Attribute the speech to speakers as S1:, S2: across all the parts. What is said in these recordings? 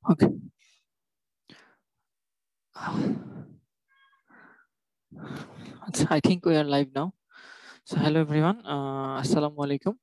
S1: Okay. I think we are live now. So hello everyone. Assalamu alaikum.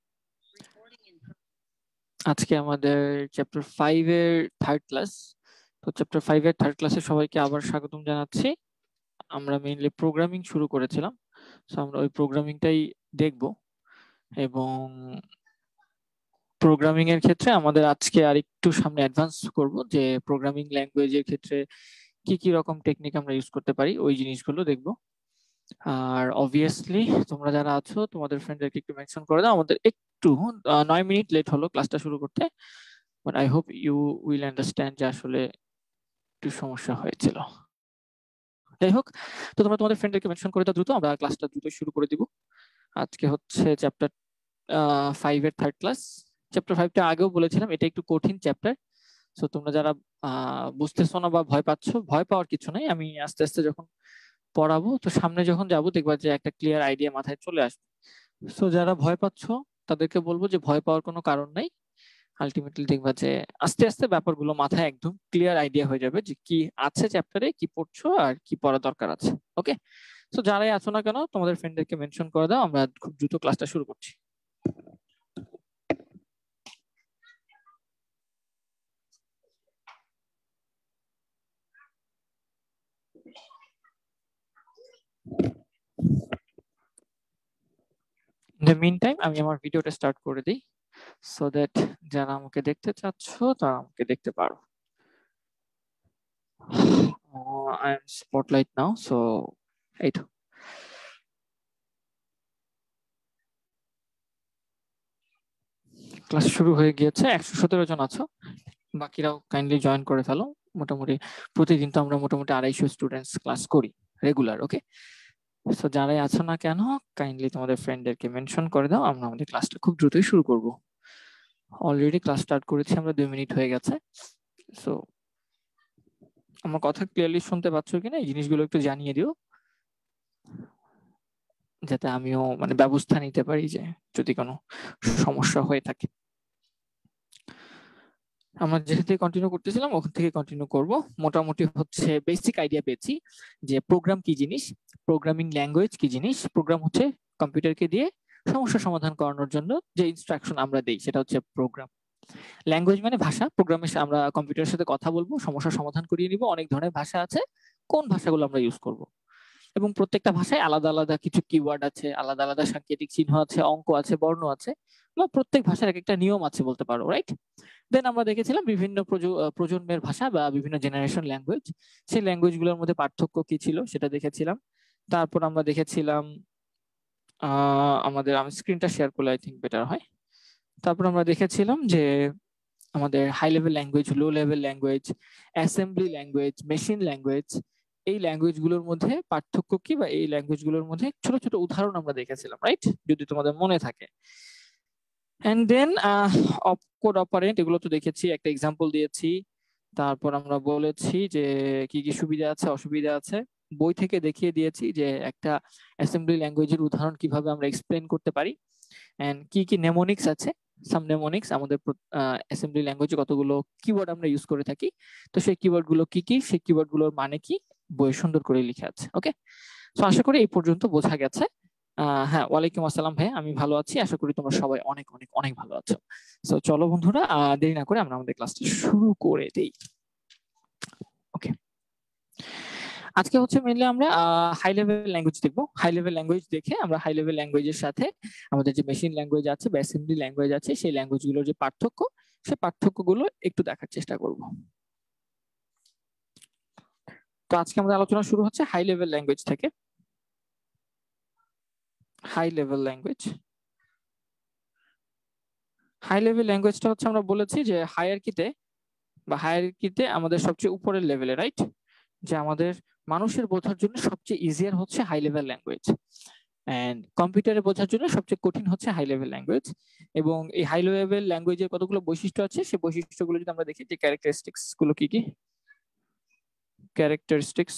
S1: আজকে আমাদের chapter 5 এর third class. তো chapter 5 এর third ক্লাসে সবাইকে আবার স্বাগতম জানাচ্ছি। আমরা মেইনলি প্রোগ্রামিং শুরু করেছিলাম। সো আমরা ওই প্রোগ্রামিংটাই দেখব এবং প্রোগ্রামিং এর ক্ষেত্রে আমাদের আজকে আরেকটু সামনে অ্যাডভান্স করব যে প্রোগ্রামিং ল্যাঙ্গুয়েজের ক্ষেত্রে কি কি রকম টেকনিক আমরা ইউজ করতে পারি ওই জিনিসগুলো দেখব। আর অবভিয়াসলি তোমরা যারা আছো তোমাদের ফ্রেন্ডদেরকে একটু মেনশন করে দাও। আমাদের একটু 9 মিনিট লেট হলো ক্লাসটা শুরু করতে, but I hope you will understand যে আসলে একটু সমস্যা হয়েছিল। যাই হোক, তো তোমরা তোমাদের ফ্রেন্ডদেরকে মেনশন করে দাও দ্রুত, আমরা ক্লাসটা দ্রুত শুরু করে দিব। আজকে হচ্ছে চ্যাপ্টার 5 এর থার্ড ক্লাস। চ্যাপ্টার 5টা আগেও বলেছিলাম এটা একটু কঠিন চ্যাপ্টার। সো তোমরা যারা বুঝতেছো না বা ভয় পাচ্ছ, ভয় পাওয়ার কিছু নাই। আমি আস্তে আস্তে যখন পড়াবো তো সামনে যখন যাবো দেখবা যে একটা ক্লিয়ার আইডিয়া মাথায় চলে আসবে। সো যারা ভয় পাচ্ছ তাদেরকে বলবো যে ভয় পাওয়ার কোনো কারণ নাই। আলটিমেটলি দেখবা যে আস্তে আস্তে ব্যাপারগুলো মাথায় একদম ক্লিয়ার আইডিয়া হয়ে যাবে যে কি আছে চ্যাপ্টারে, কি পড়ছো আর কি পড়া দরকার আছে। ওকে, সো যারাই আছো না কেন তোমাদের ফ্রেন্ডদেরকে মেনশন করে দাও, আমরা খুব দ্রুত ক্লাসটা শুরু করছি। ইন দ্য মিন টাইম আমি আমার ভিডিওটা স্টার্ট করে দিই সো দ্যাট যারা আমাকে দেখতে চাচ্ছ তারা আমাকে দেখতে পারো। I am spotlight now, so এই তো ক্লাস শুরু হয়ে গিয়েছে। 117 জন আছো, বাকিরাও কাইন্ডলি জয়েন করে ফেলো। মোটামুটি প্রতিদিন তো আমরা মোটামুটি 250 স্টুডেন্টস ক্লাস করি রেগুলার। ওকে, সো যারাই আছো না কেন কাইন্ডলি তোমাদের ফ্রেন্ডদেরকে মেনশন করে দাও, আমরা আমাদের ক্লাসটা খুব দ্রুতই শুরু করব। অলরেডি ক্লাস স্টার্ট করেছি আমরা, 2 মিনিট হয়ে গেছে। সো আমার কথা ক্লিয়ারলি শুনতে পাচ্ছ কিনা এই জিনিসগুলো একটু জানিয়ে দিও, যাতে আমিও মানে ব্যবস্থা নিতে পারি যে যদি কোনো সমস্যা হয়ে থাকে। আমরা যেখান থেকে কন্টিনিউ করতেছিলাম ওখান থেকে কন্টিনিউ করব। মোটামুটি হচ্ছে বেসিক আইডিয়া পেয়েছি যে প্রোগ্রাম কি জিনিস, প্রোগ্রামিং ল্যাঙ্গুয়েজ কি জিনিস। প্রোগ্রাম হচ্ছে কম্পিউটারকে দিয়ে সমস্যা সমাধান করানোর জন্য যে ইনস্ট্রাকশন আমরা দেই সেটা হচ্ছে প্রোগ্রাম। ল্যাঙ্গুয়েজ মানে ভাষা, প্রোগ্রামে আমরা কম্পিউটারের সাথে কথা বলবো, সমস্যা সমাধান করিয়ে নিব। অনেক ধরনের ভাষা আছে, কোন ভাষাগুলো আমরা ইউজ করব, এবং প্রত্যেকটা ভাষায় আলাদা আলাদা কিছু কিওয়ার্ড আছে, আলাদা আলাদা সাংকেতিক চিহ্ন আছে, অঙ্ক আছে, বর্ণ আছে, বা প্রত্যেক ভাষার এক একটা নিয়ম আছে বলতে পারো, রাইট? দেন আমরা দেখেছিলাম বিভিন্ন প্রজন্মের ভাষা বা বিভিন্ন জেনারেশন ল্যাঙ্গুয়েজ, সেই ল্যাঙ্গুয়েজ গুলোর মধ্যে পার্থক্য কি ছিল সেটা দেখেছিলাম। তারপর আমরা দেখেছিলাম আমাদের, আমি স্ক্রিনটা শেয়ার করলে আই থিঙ্ক বেটার হয়। তারপর আমরা দেখেছিলাম যে আমাদের high level language, low level language, assembly language, machine language, এই ল্যাঙ্গুয়েজ গুলোর মধ্যে পার্থক্য কি, বা এই ল্যাঙ্গুয়েজ গুলোর মধ্যে ছোট ছোট উদাহরণ আমরা দেখেছিলাম, রাইট? যদি তোমাদের মনে থাকে। এন্ড দেন অপকোড অপারেন্ট, এগুলো তো দেখেছি, একটা এক্সাম্পল দিয়েছি। তারপর আমরা বলেছি যে কি কি সুবিধা আছে অসুবিধা আছে, বই থেকে দেখিয়ে দিয়েছি যে একটা অ্যাসেম্বলি ল্যাঙ্গুয়েজের উদাহরণ কিভাবে আমরা এক্সপ্লেন করতে পারি, এন্ড কি কি নেমোনিক্স আছে, সাম নেমোনিক্স আমাদের অ্যাসেম্বলি ল্যাঙ্গুয়েজে কতগুলো কিওয়ার্ড আমরা ইউজ করে থাকি, তো সেই কিওয়ার্ড গুলো কি কি, সেই কিওয়ার্ড গুলোর মানে কি বইয়ে সুন্দর করে লিখে আছে। ওকে, তো আশা করি এই পর্যন্ত বোঝা গেছে। হ্যাঁ, ওয়ালাইকুম আসসালাম ভাই, আমি ভালো আছি, আশা করি তোমরা সবাই অনেক অনেক অনেক ভালো আছো। সো চলো বন্ধুরা, দেরি না করে আমরা আমাদের ক্লাসটা শুরু করে দেই। ওকে, আজকে হচ্ছে মেইনলি আমরা হাই লেভেল ল্যাঙ্গুয়েজ দেখবো। হাই লেভেল ল্যাঙ্গুয়েজ দেখে আমরা হাই লেভেল ল্যাঙ্গুয়েজের সাথে আমাদের যে মেশিন ল্যাঙ্গুয়েজ আছে বা অ্যাসেম্বলি ল্যাঙ্গুয়েজ আছে সেই ল্যাঙ্গুয়েজ গুলোর যে পার্থক্য, সেই পার্থক্যগুলো একটু দেখার চেষ্টা করব। তো আজকে আমাদের আলোচনা শুরু হচ্ছে হাই লেভেল ল্যাঙ্গুয়েজ থেকে। High level language, high level ল্যাঙ্গুয়েজটা হচ্ছে আমরা বলেছি যে হায়ারার্কিতে আমাদের সবচেয়ে উপরের লেভেলে, রাইট? যে আমাদের মানুষের বোঝার জন্য সবচেয়ে ইজিয়ার হচ্ছে হাই লেভেল ল্যাঙ্গুয়েজ, এন্ড কম্পিউটারে বোঝার জন্য সবচেয়ে কঠিন হচ্ছে হাই লেভেল ল্যাঙ্গুয়েজ। এবং এই হাই লেভেল ল্যাঙ্গুয়েজের কতগুলো বৈশিষ্ট্য আছে, সেই বৈশিষ্ট্যগুলো যদি আমরা দেখি, যে ক্যারেক্টারিস্টিক্স গুলো কি কি, ক্যারেক্টারিস্টিক্স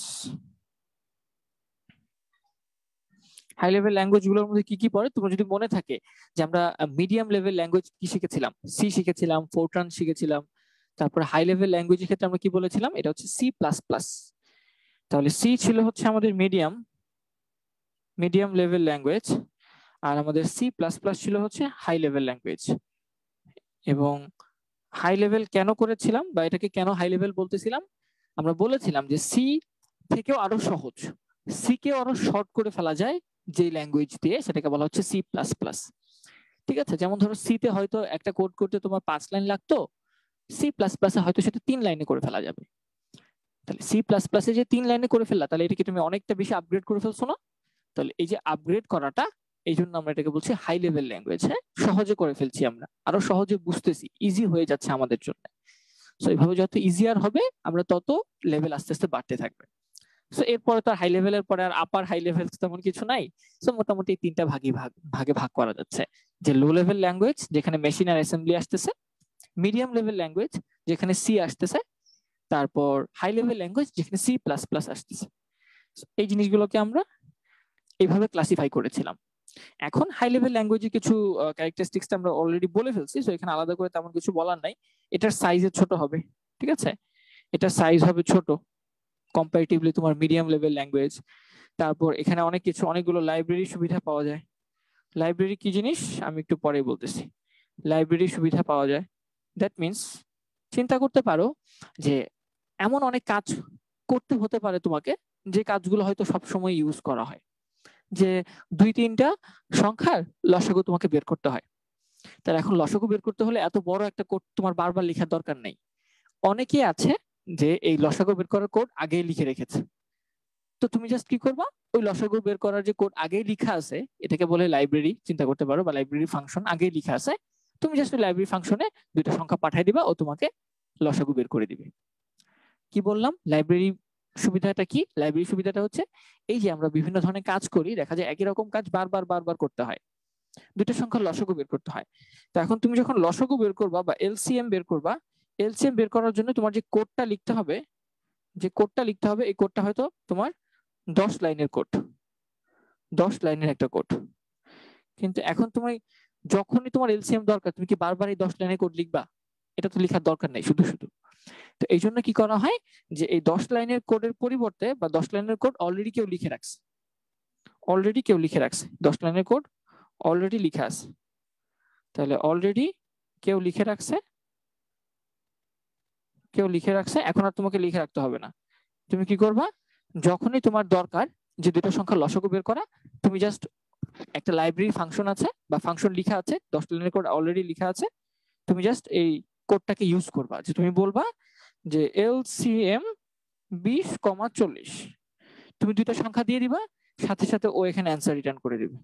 S1: হাই লেভেল ল্যাঙ্গুয়েজ গুলোর মধ্যে কি কি পড়ে, তোমার যদি মনে থাকে যে আমরা মিডিয়াম লেভেল ল্যাঙ্গুয়েজ কি শিখেছিলাম, সি শিখেছিলাম, ফোরট্রান শিখেছিলাম, তারপর হাই লেভেল ল্যাঙ্গুয়েজের ক্ষেত্রে আমরা কি বলেছিলাম, এটা হচ্ছে সি প্লাস প্লাস। তাহলে সি ছিল হচ্ছে আমাদের মিডিয়াম লেভেল ল্যাঙ্গুয়েজ, আর আমাদের সি প্লাস প্লাস ছিল হচ্ছে হাই লেভেল ল্যাঙ্গুয়েজ। এবং হাই লেভেল কেন করেছিলাম বা এটাকে কেন হাই লেভেল বলতেছিলাম, আমরা বলেছিলাম যে সি থেকেও আরো সহজ, সি কে আরো শর্ট করে ফেলা যায় যে ল্যাঙ্গুয়েজ দিয়ে, সেটাকে বলা হচ্ছে সি প্লাস প্লাস। ঠিক আছে, যেমন ধরো সি তে হয়তো একটা কোড করতে তোমার 5 লাইন লাগতো, সি প্লাস প্লাসে হয়তো সেটা 3 লাইনে করে ফেলা যাবে। তাহলে সি প্লাস প্লাসে যে 3 লাইনে করে ফেললা, তাহলে এটা কি তুমি অনেকটা বেশি আপগ্রেড করে ফেলছো না? তাহলে এই যে আপগ্রেড করাটা, এই জন্য আমরা এটাকে বলছি হাই লেভেল ল্যাঙ্গুয়েজ। হ্যাঁ, সহজে করে ফেলছি আমরা, আরো সহজে বুঝতেছি, ইজি হয়ে যাচ্ছে আমাদের জন্য। সো এইভাবে যত ইজিয়ার হবে আমরা তত লেভেল আস্তে আস্তে বাড়তে থাকবে। সো এরপরে তো হাই লেভেলের পরে আর আপার হাই লেভেল তেমন কিছু নাই। সো মোটামুটি 3টা ভাগে ভাগ করা যাচ্ছে, যে লো লেভেল ল্যাঙ্গুয়েজ যেখানে মেশিন আর অ্যাসেম্বলি আসতেছে, মিডিয়াম লেভেল ল্যাঙ্গুয়েজ যেখানে সি আসতেছে, তারপর হাই লেভেল ল্যাঙ্গুয়েজ যেখানে সি প্লাস প্লাস আসতেছে। এই জিনিসগুলোকে আমরা এইভাবে ক্লাসিফাই করেছিলাম। এখন হাই লেভেল ল্যাঙ্গুয়েজের কিছু ক্যারেক্টারিস্টিক্স আমরা অলরেডি বলে ফেলছি, সো এখানে আলাদা করে তেমন কিছু বলার নাই। এটার সাইজে ছোট হবে, ঠিক আছে, এটার সাইজ হবে ছোট কম্পারেটিভলি তোমার মিডিয়াম লেভেল ল্যাঙ্গুয়েজ। তারপর এখানে অনেকগুলো লাইব্রেরি সুবিধা পাওয়া যায়। লাইব্রেরি কি জিনিস আমি একটু পরে বলতেছি। লাইব্রেরি সুবিধা পাওয়া যায়, দ্যাট মিনস চিন্তা করতে পারো যে এমন অনেক কাজ করতে হতে পারে তোমাকে, যে কাজগুলো হয়তো সবসময় ইউজ করা হয়, যে 2-3টা সংখ্যার লসাগু তোমাকে বের করতে হয়। তার এখন লসাগু বের করতে হলে এত বড় একটা কোড তোমার বারবার লেখার দরকার নেই। অনেকেই আছে যে এই লসাগু বের করার কোড আগেই লিখে রেখেছে। তো তুমি জাস্ট কি করবা, ওই লসাগু বের করার যে কোড আগেই লেখা আছে, এটাকে বলে লাইব্রেরি, চিন্তা করতে পারো, বা লাইব্রেরি ফাংশন আগেই লেখা আছে, তুমি জাস্ট লাইব্রেরি ফাংশনে 2টা সংখ্যা পাঠিয়ে দিবা, ও তোমাকে লসাগু বের করে দিবে। কি বললাম, লাইব্রেরি সুবিধাটা কি? লাইব্রেরি সুবিধাটা হচ্ছে এই যে আমরা বিভিন্ন ধরনের কাজ করি, দেখা যায় একই রকম কাজ বারবার করতে হয়, 2টা সংখ্যার লসাগু বের করতে হয়। তো এখন তুমি যখন লসাগু বের করবা বা এলসিএম বের করবা, এলসিএম বের করার জন্য তোমার যে কোডটা লিখতে হবে, এই কোডটা হয়তো তোমার 10 লাইনের কোড, 10 লাইনের একটা কোড। কিন্তু এখন তুমি যখনই তোমার এলসিএম দরকার, তুমি কি বারবার এই 10 লাইনের কোড লিখবা? এটা তো লেখার দরকার নেই শুধু শুধু। তো এই জন্য কি করা হয়, যে এই 10 লাইনের কোডের পরিবর্তে বা 10 লাইনের কোড অলরেডি কেউ লিখে রাখছে, 10 লাইনের কোড অলরেডি লিখা আছে। তাহলে অলরেডি কেউ লিখে রাখছে, এখন আর তোমাকে লিখে রাখতে হবে না। তুমি কি করবা, যখনই তোমার দরকার যে 2টা সংখ্যা লসাগু বের করা, তুমি জাস্ট একটা লাইব্রেরি ফাংশন আছে বা ফাংশন লিখা আছে, 10 লাইনের কোড অলরেডি লিখা আছে, তুমি জাস্ট এই কোডটাকে ইউজ করবা, যে তুমি বলবা যে এলসিএম 20,40, তুমি 2টা সংখ্যা দিয়ে দিবা, সাথে সাথে ও এখানে অ্যান্সার রিটার্ন করে দিবে।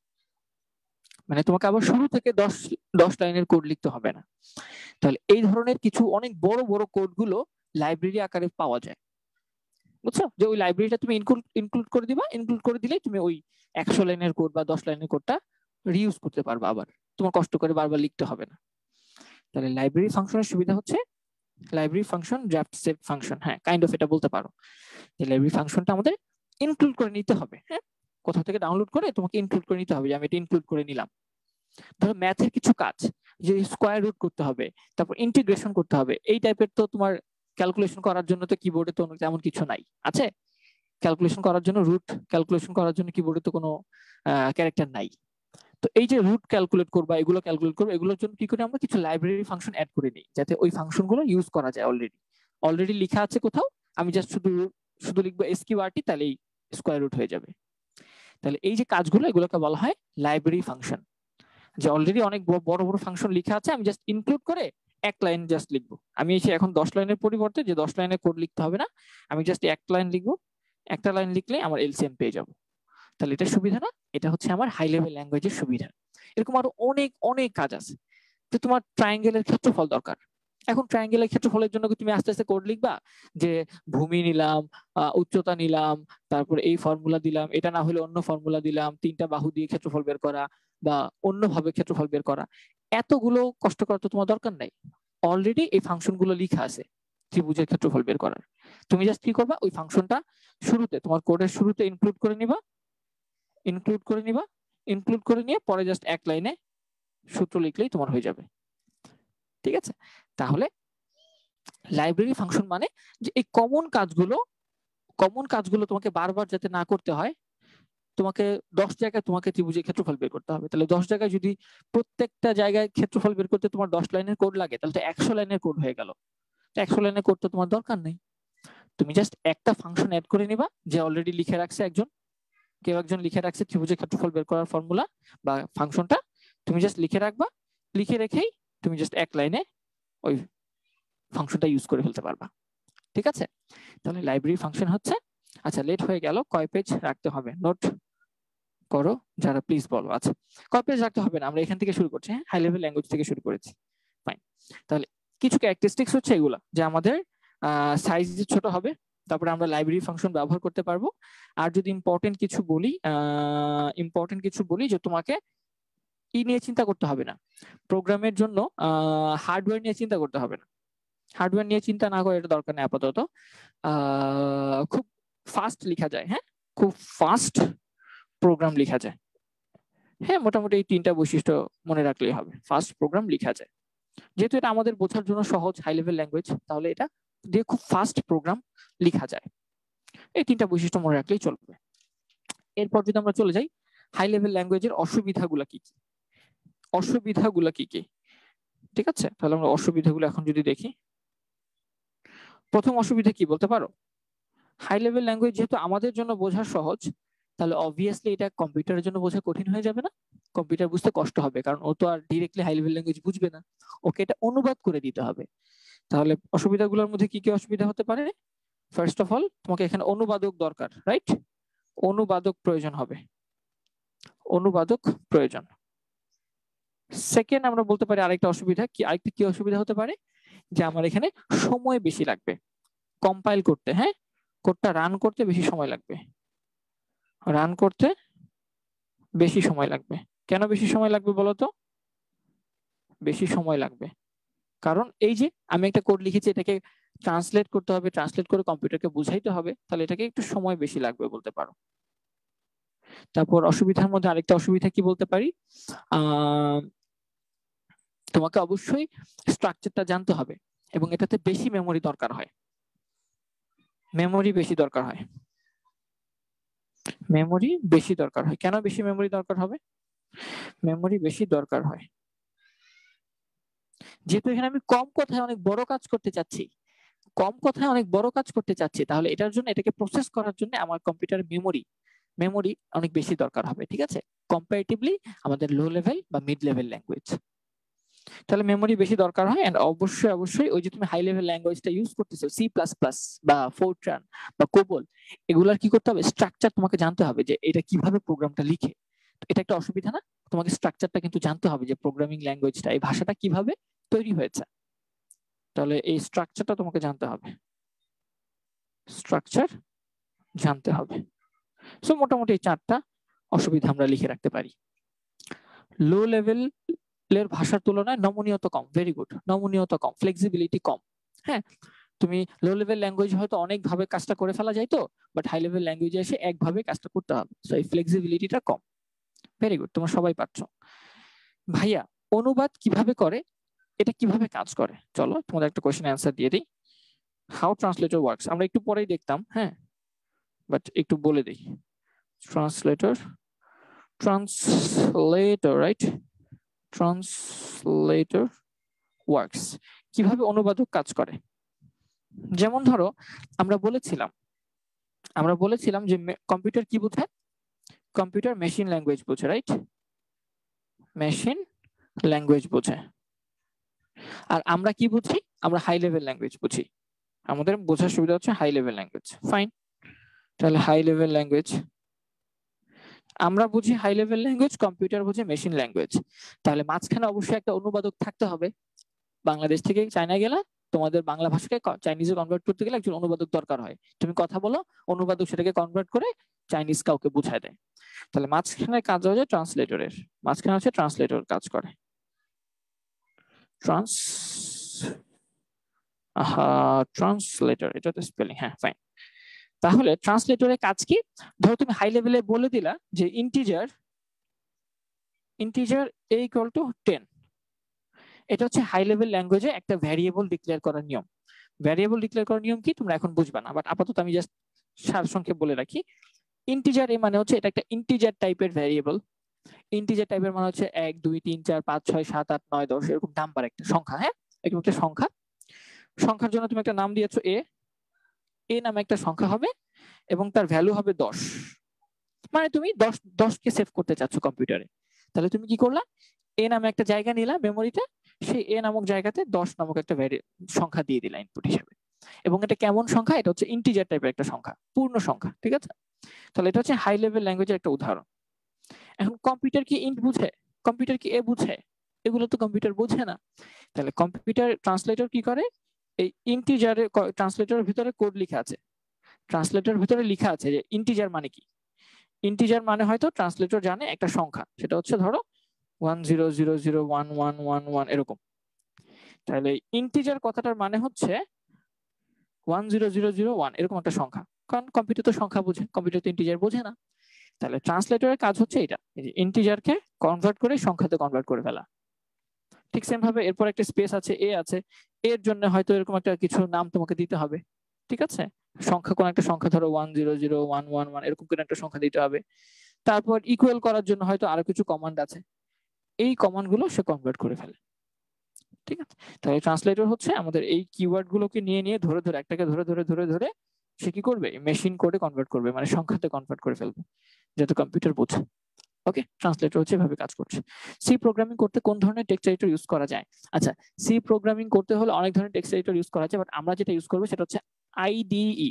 S1: মানে তোমাকে আবার শুরু থেকে 10 লাইনের কোড লিখতে হবে না। তাহলে এই ধরনের কিছু অনেক বড় বড় কোডগুলো লাইব্রেরি আকারে পাওয়া যায়, বুঝছো? যে ওই লাইব্রেরিটা তুমি ইনক্লুড করে দিবা, ইনক্লুড করে দিলে তুমি ওই 100 লাইনের কোড বা 10 লাইনের কোডটা রিইউজ করতে পারবা, আবার তোমার কষ্ট করে বারবার লিখতে হবে না। তাহলে লাইব্রেরি ফাংশনের সুবিধা হচ্ছে library function draft save function, হ্যাঁ কাইন্ড অফ এটা বলতে পারো। যে লাইব্রেরি ফাংশনটা আমাদের ইনক্লুড করে নিতে হবে, হ্যাঁ কোথাও থেকে ডাউনলোড করে তোমাকে ইনক্লুড করে নিতে হবে, যে আমি এটা ইনক্লুড করে নিলাম। ধরো ম্যাথের কিছু কাজ, যে স্কোয়ার রুট করতে হবে, তারপর ইন্টিগ্রেশন করতে হবে, এই টাইপের তো তোমার ক্যালকুলেশন করার জন্য তো কিবোর্ডে তো তেমন কিছু নাই আছে, ক্যালকুলেশন করার জন্য ক্যালকুলেশন করার জন্য কিবোর্ডে তো কোনো ক্যারেক্টার নাই। তো এই যে রুট ক্যালকুলেট করবা, এগুলো ক্যালকুলেট করবো, এগুলোর জন্য কি করে আমরা কিছু লাইব্রেরি ফাংশন অ্যাড করে নিই, যাতে ওই ফাংশনগুলো ইউজ করা যায়। অলরেডি লেখা আছে কোথাও, আমি জাস্ট শুধু লিখবো এসকিউআরটি, তাহলেই স্কোয়ার রুট হয়ে যাবে। তাহলে এই যে কাজগুলো, এগুলোকে বলা হয় লাইব্রেরি ফাংশন। যে অলরেডি অনেক বড় বড় ফাংশন লেখা আছে, আমি জাস্ট ইনক্লুড করে এক লাইন জাস্ট লিখবো। আমি এসে এখন 10 লাইনের পরিবর্তে যে 10 লাইনের কোড লিখতে হবে না, আমি জাস্ট এক লাইন লিখবো, একটা লাইন লিখলে আমার এলসিএম পেয়ে যাবো। তাহলে এটা সুবিধা না? এটা হচ্ছে আমার হাই লেভেল ল্যাঙ্গুয়েজের সুবিধা। এরকম আরো অনেক অনেক কাজ আছে। যে তোমার ট্রায়াঙ্গেলের ক্ষেত্রফল দরকার, এখন ট্রায়াঙ্গেলের ক্ষেত্রফলের জন্য তুমি আস্তে আস্তে কোড লিখবা, যে ভূমি নিলাম, উচ্চতা নিলাম, তারপর এই ফর্মুলা দিলাম, এটা না হলে অন্য ফর্মুলা দিলাম, 3টা বাহু দিয়ে ক্ষেত্রফল বের করা বা অন্যভাবে ক্ষেত্রফল বের করা, এতগুলো কষ্ট করার তো তোমার দরকার নাই। অলরেডি এই ফাংশনগুলো লেখা আছে ত্রিভুজের ক্ষেত্রফল বের করার। তুমি জাস্ট কি করবা, ওই ফাংশনটা শুরুতে তোমার কোডের শুরুতে ইনক্লুড করে নিয়ে পরে জাস্ট এক লাইনে সূত্র লিখলেই তোমার হয়ে যাবে। ঠিক আছে, তাহলে লাইব্রেরি ফাংশন মানে যে এই কমন কাজগুলো তোমাকে বারবার যাতে না করতে হয়, তোমাকে 10 জায়গায় তোমাকে ত্রিভুজের ক্ষেত্রফল বের করতে হবে, তাহলে 10 জায়গায় যদি প্রত্যেকটা জায়গায় ক্ষেত্রফল বের করতে তোমার 10 লাইনের কোড লাগে, তাহলে তো 100 লাইনের কোড হয়ে গেল। 100 লাইনের কোড তো তোমার দরকার নেই। তুমি জাস্ট একটা ফাংশন অ্যাড করে নিবা, যে অলরেডি লিখে রাখছে কেউ একজন লিখে রাখছে ত্রিভুজের ক্ষেত্রফল বের করার ফর্মুলা বা ফাংশনটা, তুমি জাস্ট লিখে রাখবা, লিখে রেখেই তুমি জাস্ট এক লাইনে ওই ফাংশনটা ইউজ করে ফেলতে পারবা। ঠিক আছে, তাহলে লাইব্রেরি ফাংশন হচ্ছে, আচ্ছা লেট হয়ে গেল, কয় পেজ রাখতে হবে নোট করো যারা, প্লিজ বলো। আচ্ছা, কয় পেজ রাখতে হবে না, আমরা এখান থেকে শুরু করছি, হ্যাঁ হাই লেভেল ল্যাঙ্গুয়েজ থেকে শুরু করেছি, ফাইন। তাহলে কিছু ক্যারেক্টারিস্টিক্স হচ্ছে এগুলা, যে আমাদের সাইজ ছোট হবে, তারপরে আমরা লাইব্রেরি ফাংশন ব্যবহার করতে পারবো। আর যদি ইম্পর্টেন্ট কিছু বলি যে তোমাকে নিয়ে চিন্তা করতে হবে না, প্রোগ্রামের জন্য হার্ডওয়্যার নিয়ে চিন্তা করতে হবে না, হার্ডওয়্যার নিয়ে চিন্তা না করে এটা দরকার নেই আপাতত। খুব ফাস্ট লেখা যায়, হ্যাঁ খুব ফাস্ট প্রোগ্রাম লেখা যায়, হ্যাঁ মোটামুটি এই 3টা বৈশিষ্ট্য মনে রাখলেই হবে, ফাস্ট প্রোগ্রাম লেখা যায়। যেহেতু এটা আমাদের বোঝার জন্য সহজ হাই লেভেল ল্যাঙ্গুয়েজ, তাহলে এটা দিয়ে খুব ফাস্ট প্রোগ্রাম লেখা যায়, এই 3টা বৈশিষ্ট্য মনে রাখলেই চলবে। এরপর যদি আমরা চলে যাই হাই লেভেল ল্যাঙ্গুয়েজের অসুবিধাগুলো কি কি, ঠিক আছে, তাহলে আমরা অসুবিধাগুলো এখন যদি দেখি, প্রথম অসুবিধা কি বলতে পারো? হাই লেভেল ল্যাঙ্গুয়েজ যেহেতু আমাদের জন্য বোঝা সহজ, তাহলে অবভিয়াসলি এটা কম্পিউটারের জন্য বোঝা কঠিন হয়ে যাবে না? কম্পিউটার বুঝতে কষ্ট হবে, কারণ ও তো আর ডিরেক্টলি হাই লেভেল ল্যাঙ্গুয়েজ বুঝবে না, ওকে এটা অনুবাদ করে দিতে হবে। তাহলে অসুবিধাগুলোর মধ্যে কি কি অসুবিধা হতে পারে? ফার্স্ট অফ অল, তোমাকে এখানে অনুবাদক দরকার, রাইট? অনুবাদক প্রয়োজন। সেকেন্ড, আমরা বলতে পারি আরেকটা অসুবিধা হতে পারে, যে আমার এখানে সময় বেশি লাগবে কম্পাইল করতে, হ্যাঁ কোডটা রান করতে বেশি সময় লাগবে। কেন বেশি সময় লাগবে বলতো? বেশি সময় লাগবে কারণ এই যে আমি একটা কোড লিখেছি, এটাকে ট্রান্সলেট করতে হবে, ট্রান্সলেট করে কম্পিউটারকে বুঝাইতে হবে, তাহলে এটাকে একটু সময় বেশি লাগবে বলতে পারো। তারপর অসুবিধার মধ্যে আরেকটা অসুবিধা কি বলতে পারি, তোমাকে অবশ্যই স্ট্রাকচারটা জানতে হবে, এবং এটাতে বেশি মেমোরি দরকার হয়, কেন বেশি মেমোরি দরকার হবে? মেমোরি বেশি দরকার হয় যেহেতু এখানে আমি কম কথায় অনেক বড় কাজ করতে চাচ্ছি, তাহলে এটার জন্য, এটাকে প্রসেস করার জন্য আমার কম্পিউটার মেমোরি অনেক বেশি দরকার হবে, ঠিক আছে, কম্পারেটিভলি আমাদের লো লেভেল বা মিড লেভেল ল্যাঙ্গুয়েজ। তাহলে মেমোরি বেশি দরকার হয়, এন্ড অবশ্যই ওই যে তুমি হাই লেভেল ল্যাঙ্গুয়েজটা ইউজ করতেছো, সি প্লাস প্লাস বা ফোরট্রান বা কোবল, এগুলার কি করতে হবে? স্ট্রাকচার তোমাকে জানতে হবে, যে এটা কিভাবে প্রোগ্রামটা লিখে। এটা একটা অসুবিধা না? তোমাকে স্ট্রাকচারটা কিন্তু জানতে হবে, যে প্রোগ্রামিং ল্যাঙ্গুয়েজটা, এই ভাষাটা কিভাবে তৈরি হয়েছে, তাহলে এই স্ট্রাকচারটা তোমাকে জানতে হবে। সো মোটামুটি এই 4টা অসুবিধা আমরা লিখে রাখতে পারি। লো লেভেলের ভাষার তুলনায় নমনীয়তা কম, ভেরি গুড, নমনীয়তা কম, ফ্লেক্সিবিলিটি কম। হ্যাঁ, তুমি লো লেভেল ল্যাঙ্গুয়েজ হয়তো অনেক ভাবে কাজটা করে ফেলা যায়, তো বাট হাই লেভেল ল্যাঙ্গুয়েজে এসে একভাবে কাজটা করতে হবে, সো এই ফ্লেক্সিবিলিটিটা কম। ভেরি গুড, তোমরা সবাই পারছো। ভাইয়া, অনুবাদ কিভাবে করে, এটা কিভাবে কাজ করে? চলো তোমাদের একটা কোশ্চেন অ্যান্সার দিয়ে দিই। হাউ ট্রান্সলেটর ওয়ার্কস আমরা একটু পরেই দেখতাম, হ্যাঁ, বাট একটু বলে দিই। ট্রান্সলেটর, রাইট, ট্রান্সলেটর ওয়ার্কস, কিভাবে অনুবাদক কাজ করে। যেমন ধরো আমরা বলেছিলাম যে কম্পিউটার কি বোঝে? কম্পিউটার মেশিন ল্যাঙ্গুয়েজ বোঝে, রাইট, মেশিন ল্যাঙ্গুয়েজ বোঝে। আর আমরা কি বুঝি? আমরা হাই লেভেল ল্যাঙ্গুয়েজ বুঝি, আমাদের বোঝার সুবিধা হচ্ছে হাই লেভেল ল্যাঙ্গুয়েজ, ফাইন। তাহলে হাই লেভেল ল্যাঙ্গুয়েজ আমরা বুঝি, হাই লেভেল ল্যাঙ্গুয়েজ, কম্পিউটার বুঝে মেশিন ল্যাঙ্গুয়েজ। তাহলে মাঝখানে অবশ্যই একটা অনুবাদক থাকতে হবে। বাংলাদেশ থেকে চায়না গেলে তোমাদের বাংলা ভাষাকে চাইনিজে কনভার্ট করতে গেলে একজন অনুবাদক দরকার হয়, তুমি কথা বলো, অনুবাদক সেটাকে কনভার্ট করে চাইনিজ কাউকে বুঝায় দেয়। তাহলে মাঝখানে কাজ হচ্ছে ট্রান্সলেটরের, ট্রান্সলেটর কাজ করে। ট্রান্সলেটর, এটা তো স্পেলিং, হ্যাঁ ফাইন। তাহলে ট্রান্সলেটরের কাজ কি? ধরো তুমি হাই লেভেলে বলে দিলা যে ইন্টিজার a = 10, এটা হচ্ছে হাই লেভেল ল্যাঙ্গুয়েজে একটা ভ্যারিয়েবল ডিক্লেয়ার করার নিয়ম। ভ্যারিয়েবল ডিক্লেয়ার করার নিয়ম কি তোমরা এখন বুঝবা না, বাট আপাতত আমি জাস্ট সারসংক্ষেপ বলে রাখি। ইন্টিজার এর মানে হচ্ছে এটা একটা ইন্টিজার টাইপের ভ্যারিয়েবল। ইন্টিজার টাইপের মানে হচ্ছে 1 2 3 4 5 6 7 8 9 10 এরকম নাম্বার একটা সংখ্যা। হ্যাঁ, এরকম একটা সংখ্যা। সংখ্যার জন্য তুমি একটা নাম দিয়েছো এ, এ নামে একটা সংখ্যা হবে এবং তার ভ্যালু হবে 10। মানে তুমি 10 কে সেভ করতে চাচ্ছ কম্পিউটারে, তাহলে তুমি কি করলা, এ নামে একটা জায়গা নিলা মেমোরিতে, সেই এ নামক জায়গাতে 10 নামক একটা সংখ্যা দিয়ে দিলা ইনপুট হিসেবে। এবং এটা কেমন সংখ্যা, এটা হচ্ছে ইন্টিজার টাইপের একটা সংখ্যা, পূর্ণ সংখ্যা। ঠিক আছে, তাহলে এটা হচ্ছে হাই লেভেল ল্যাঙ্গুয়েজের একটা উদাহরণ। এখন কম্পিউটার কি ইন্ট বুঝে, কম্পিউটার কি এ বুঝে? এগুলো তো কম্পিউটার বোঝে না। তাহলে কম্পিউটার ট্রান্সলেটর কি করে, এই ইন্টিজারে ট্রান্সলেটরের ভিতরে কোড লেখা আছে, ট্রান্সলেটরের ভিতরে লেখা আছে যে ইন্টিজার মানে কি। ইন্টিজার মানে হয়তো ট্রান্সলেটর জানে একটা সংখ্যা, সেটা হচ্ছে ধরো 10001111 এরকম। তাহলে ইন্টিজার কথাটার মানে হচ্ছে 10001 এরকম একটা সংখ্যা, কারণ কম্পিউটার তো সংখ্যা বোঝে, কম্পিউটার তো ইন্টিজার বোঝে না। তাহলে ট্রান্সলেটরের কাজ হচ্ছে এটা, ইন্টিজারকে কনভার্ট করে সংখ্যাতে কনভার্ট করে ফেলা। ঠিক সেম ভাবে এরপর একটা স্পেস আছে, এ আছে, এর জন্য হয়তো এরকম একটা কিছু নাম তোমাকে দিতে হবে। ঠিক আছে, সংখ্যা কোন একটা সংখ্যা ধরো 100111 এরকম করে একটা সংখ্যা দিতে হবে। তারপর ইকুয়াল করার জন্য হয়তো আরো কিছু কমান্ড আছে, এই কমান্ড গুলো সে কনভার্ট করে ফেলে। ঠিক আছে, তাহলে ট্রান্সলেটর হচ্ছে আমাদের এই কিওয়ার্ড গুলোকে নিয়ে নিয়ে ধরে ধরে একটাকে ধরে ধরে ধরে ধরে সে কি করবে, মেশিন কোডে কনভার্ট করবে, মানে সংখ্যাতে কনভার্ট করে ফেলবে, যাতে কম্পিউটার বোঝে। ওকে, ট্রান্সলেটর হচ্ছে এভাবে কাজ করছে। সি প্রোগ্রামিং করতে কোন ধরনের টেক্সট এডিটর ইউজ করা যায়? আচ্ছা, সি প্রোগ্রামিং করতে হলে অনেক ধরনের টেক্সট এডিটর ইউজ করা যায়, বাট আমরা যেটা ইউজ করবো সেটা হচ্ছে আইডিই।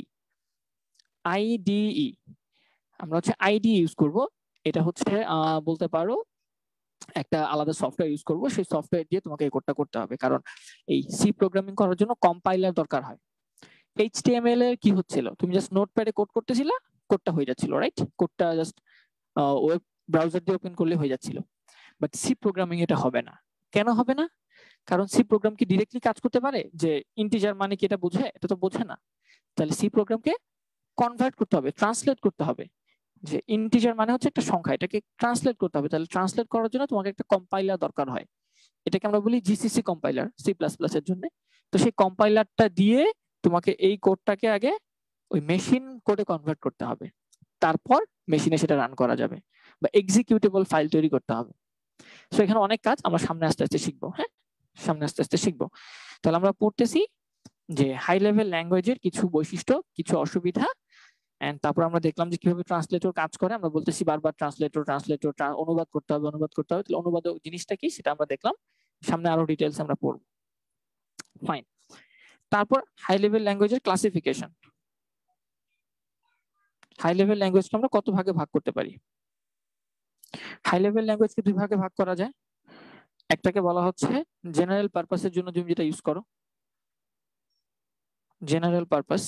S1: আইডিই, আমরা হচ্ছে আইডিই ইউজ করব। এটা হচ্ছে বলতে পারো একটা আলাদা সফটওয়্যার ইউজ করব, সেই সফটওয়্যার দিয়ে তোমাকে এই কোডটা করতে হবে, কারণ এই সি প্রোগ্রামিং করার জন্য কম্পাইলার দরকার হয়। এইচটিএমএল এর কি হচ্ছিল, তুমি জাস্ট নোটপ্যাডে কোড করতেছিলা, কোডটা হয়ে যাচ্ছিল, রাইট? কোডটা জাস্ট ওয়েব ব্রাউজার দিয়ে ওপেন করলে হয়ে যাচ্ছিল। বাট সি প্রোগ্রামিং এটা হবে না। কেন হবে না? কারণ সি প্রোগ্রাম কি ডিরেক্টলি কাজ করতে পারে যে ইন্টিজার মানে কি এটা বোঝে? এটা তো বোঝে না। তাহলে সি প্রোগ্রামকে কনভার্ট করতে হবে, ট্রান্সলেট করতে হবে, যে ইন্টিজার মানে হচ্ছে একটা সংখ্যা, এটাকে ট্রান্সলেট করতে হবে। তাহলে ট্রান্সলেট করার জন্য তোমাকে একটা কম্পাইলার দরকার হয়, এটাকে আমরা বলি GCC compiler, C plus plus এর জন্য। তো সেই কম্পাইলারটা দিয়ে তোমাকে এই কোডটাকে আগে ওই মেশিন কোডে কনভার্ট করতে হবে, তারপর মেশিনে সেটা রান করা যাবে, বা এক্সিকিউটেবল ফাইল তৈরি করতে হবে। সো এখানে অনেক কাজ আমরা সামনে আস্তে আস্তে শিখবো। হ্যাঁ, সামনে আস্তে আস্তে শিখবো। তাহলে আমরা পড়তেছি যে হাই লেভেল ল্যাঙ্গুয়েজের কিছু বৈশিষ্ট্য, কিছু অসুবিধা, এন্ড তারপর আমরা দেখলাম যে কিভাবে ট্রান্সলেটর কাজ করে। আমরা বলতেছি বারবার ট্রান্সলেটর ট্রান্সলেটর, অনুবাদ করতে হবে, অনুবাদ করতে হবে। তাহলে অনুবাদ জিনিসটা কি সেটা আমরা দেখলাম, সামনে আরো ডিটেইলস আমরা পড়ব। ফাইন, তারপর হাই লেভেল ল্যাঙ্গুয়েজের ক্লাসিফিকেশন। হাই লেভেল ল্যাঙ্গুয়েজকে আমরা কত ভাগে ভাগ করতে পারি? হাই লেভেল ল্যাঙ্গুয়েজকে দুই ভাগে ভাগ করা যায়। একটাকে বলা হচ্ছে জেনারেল পারপাসের জন্য তুমি যেটা ইউজ করো, জেনারেল পারপাস।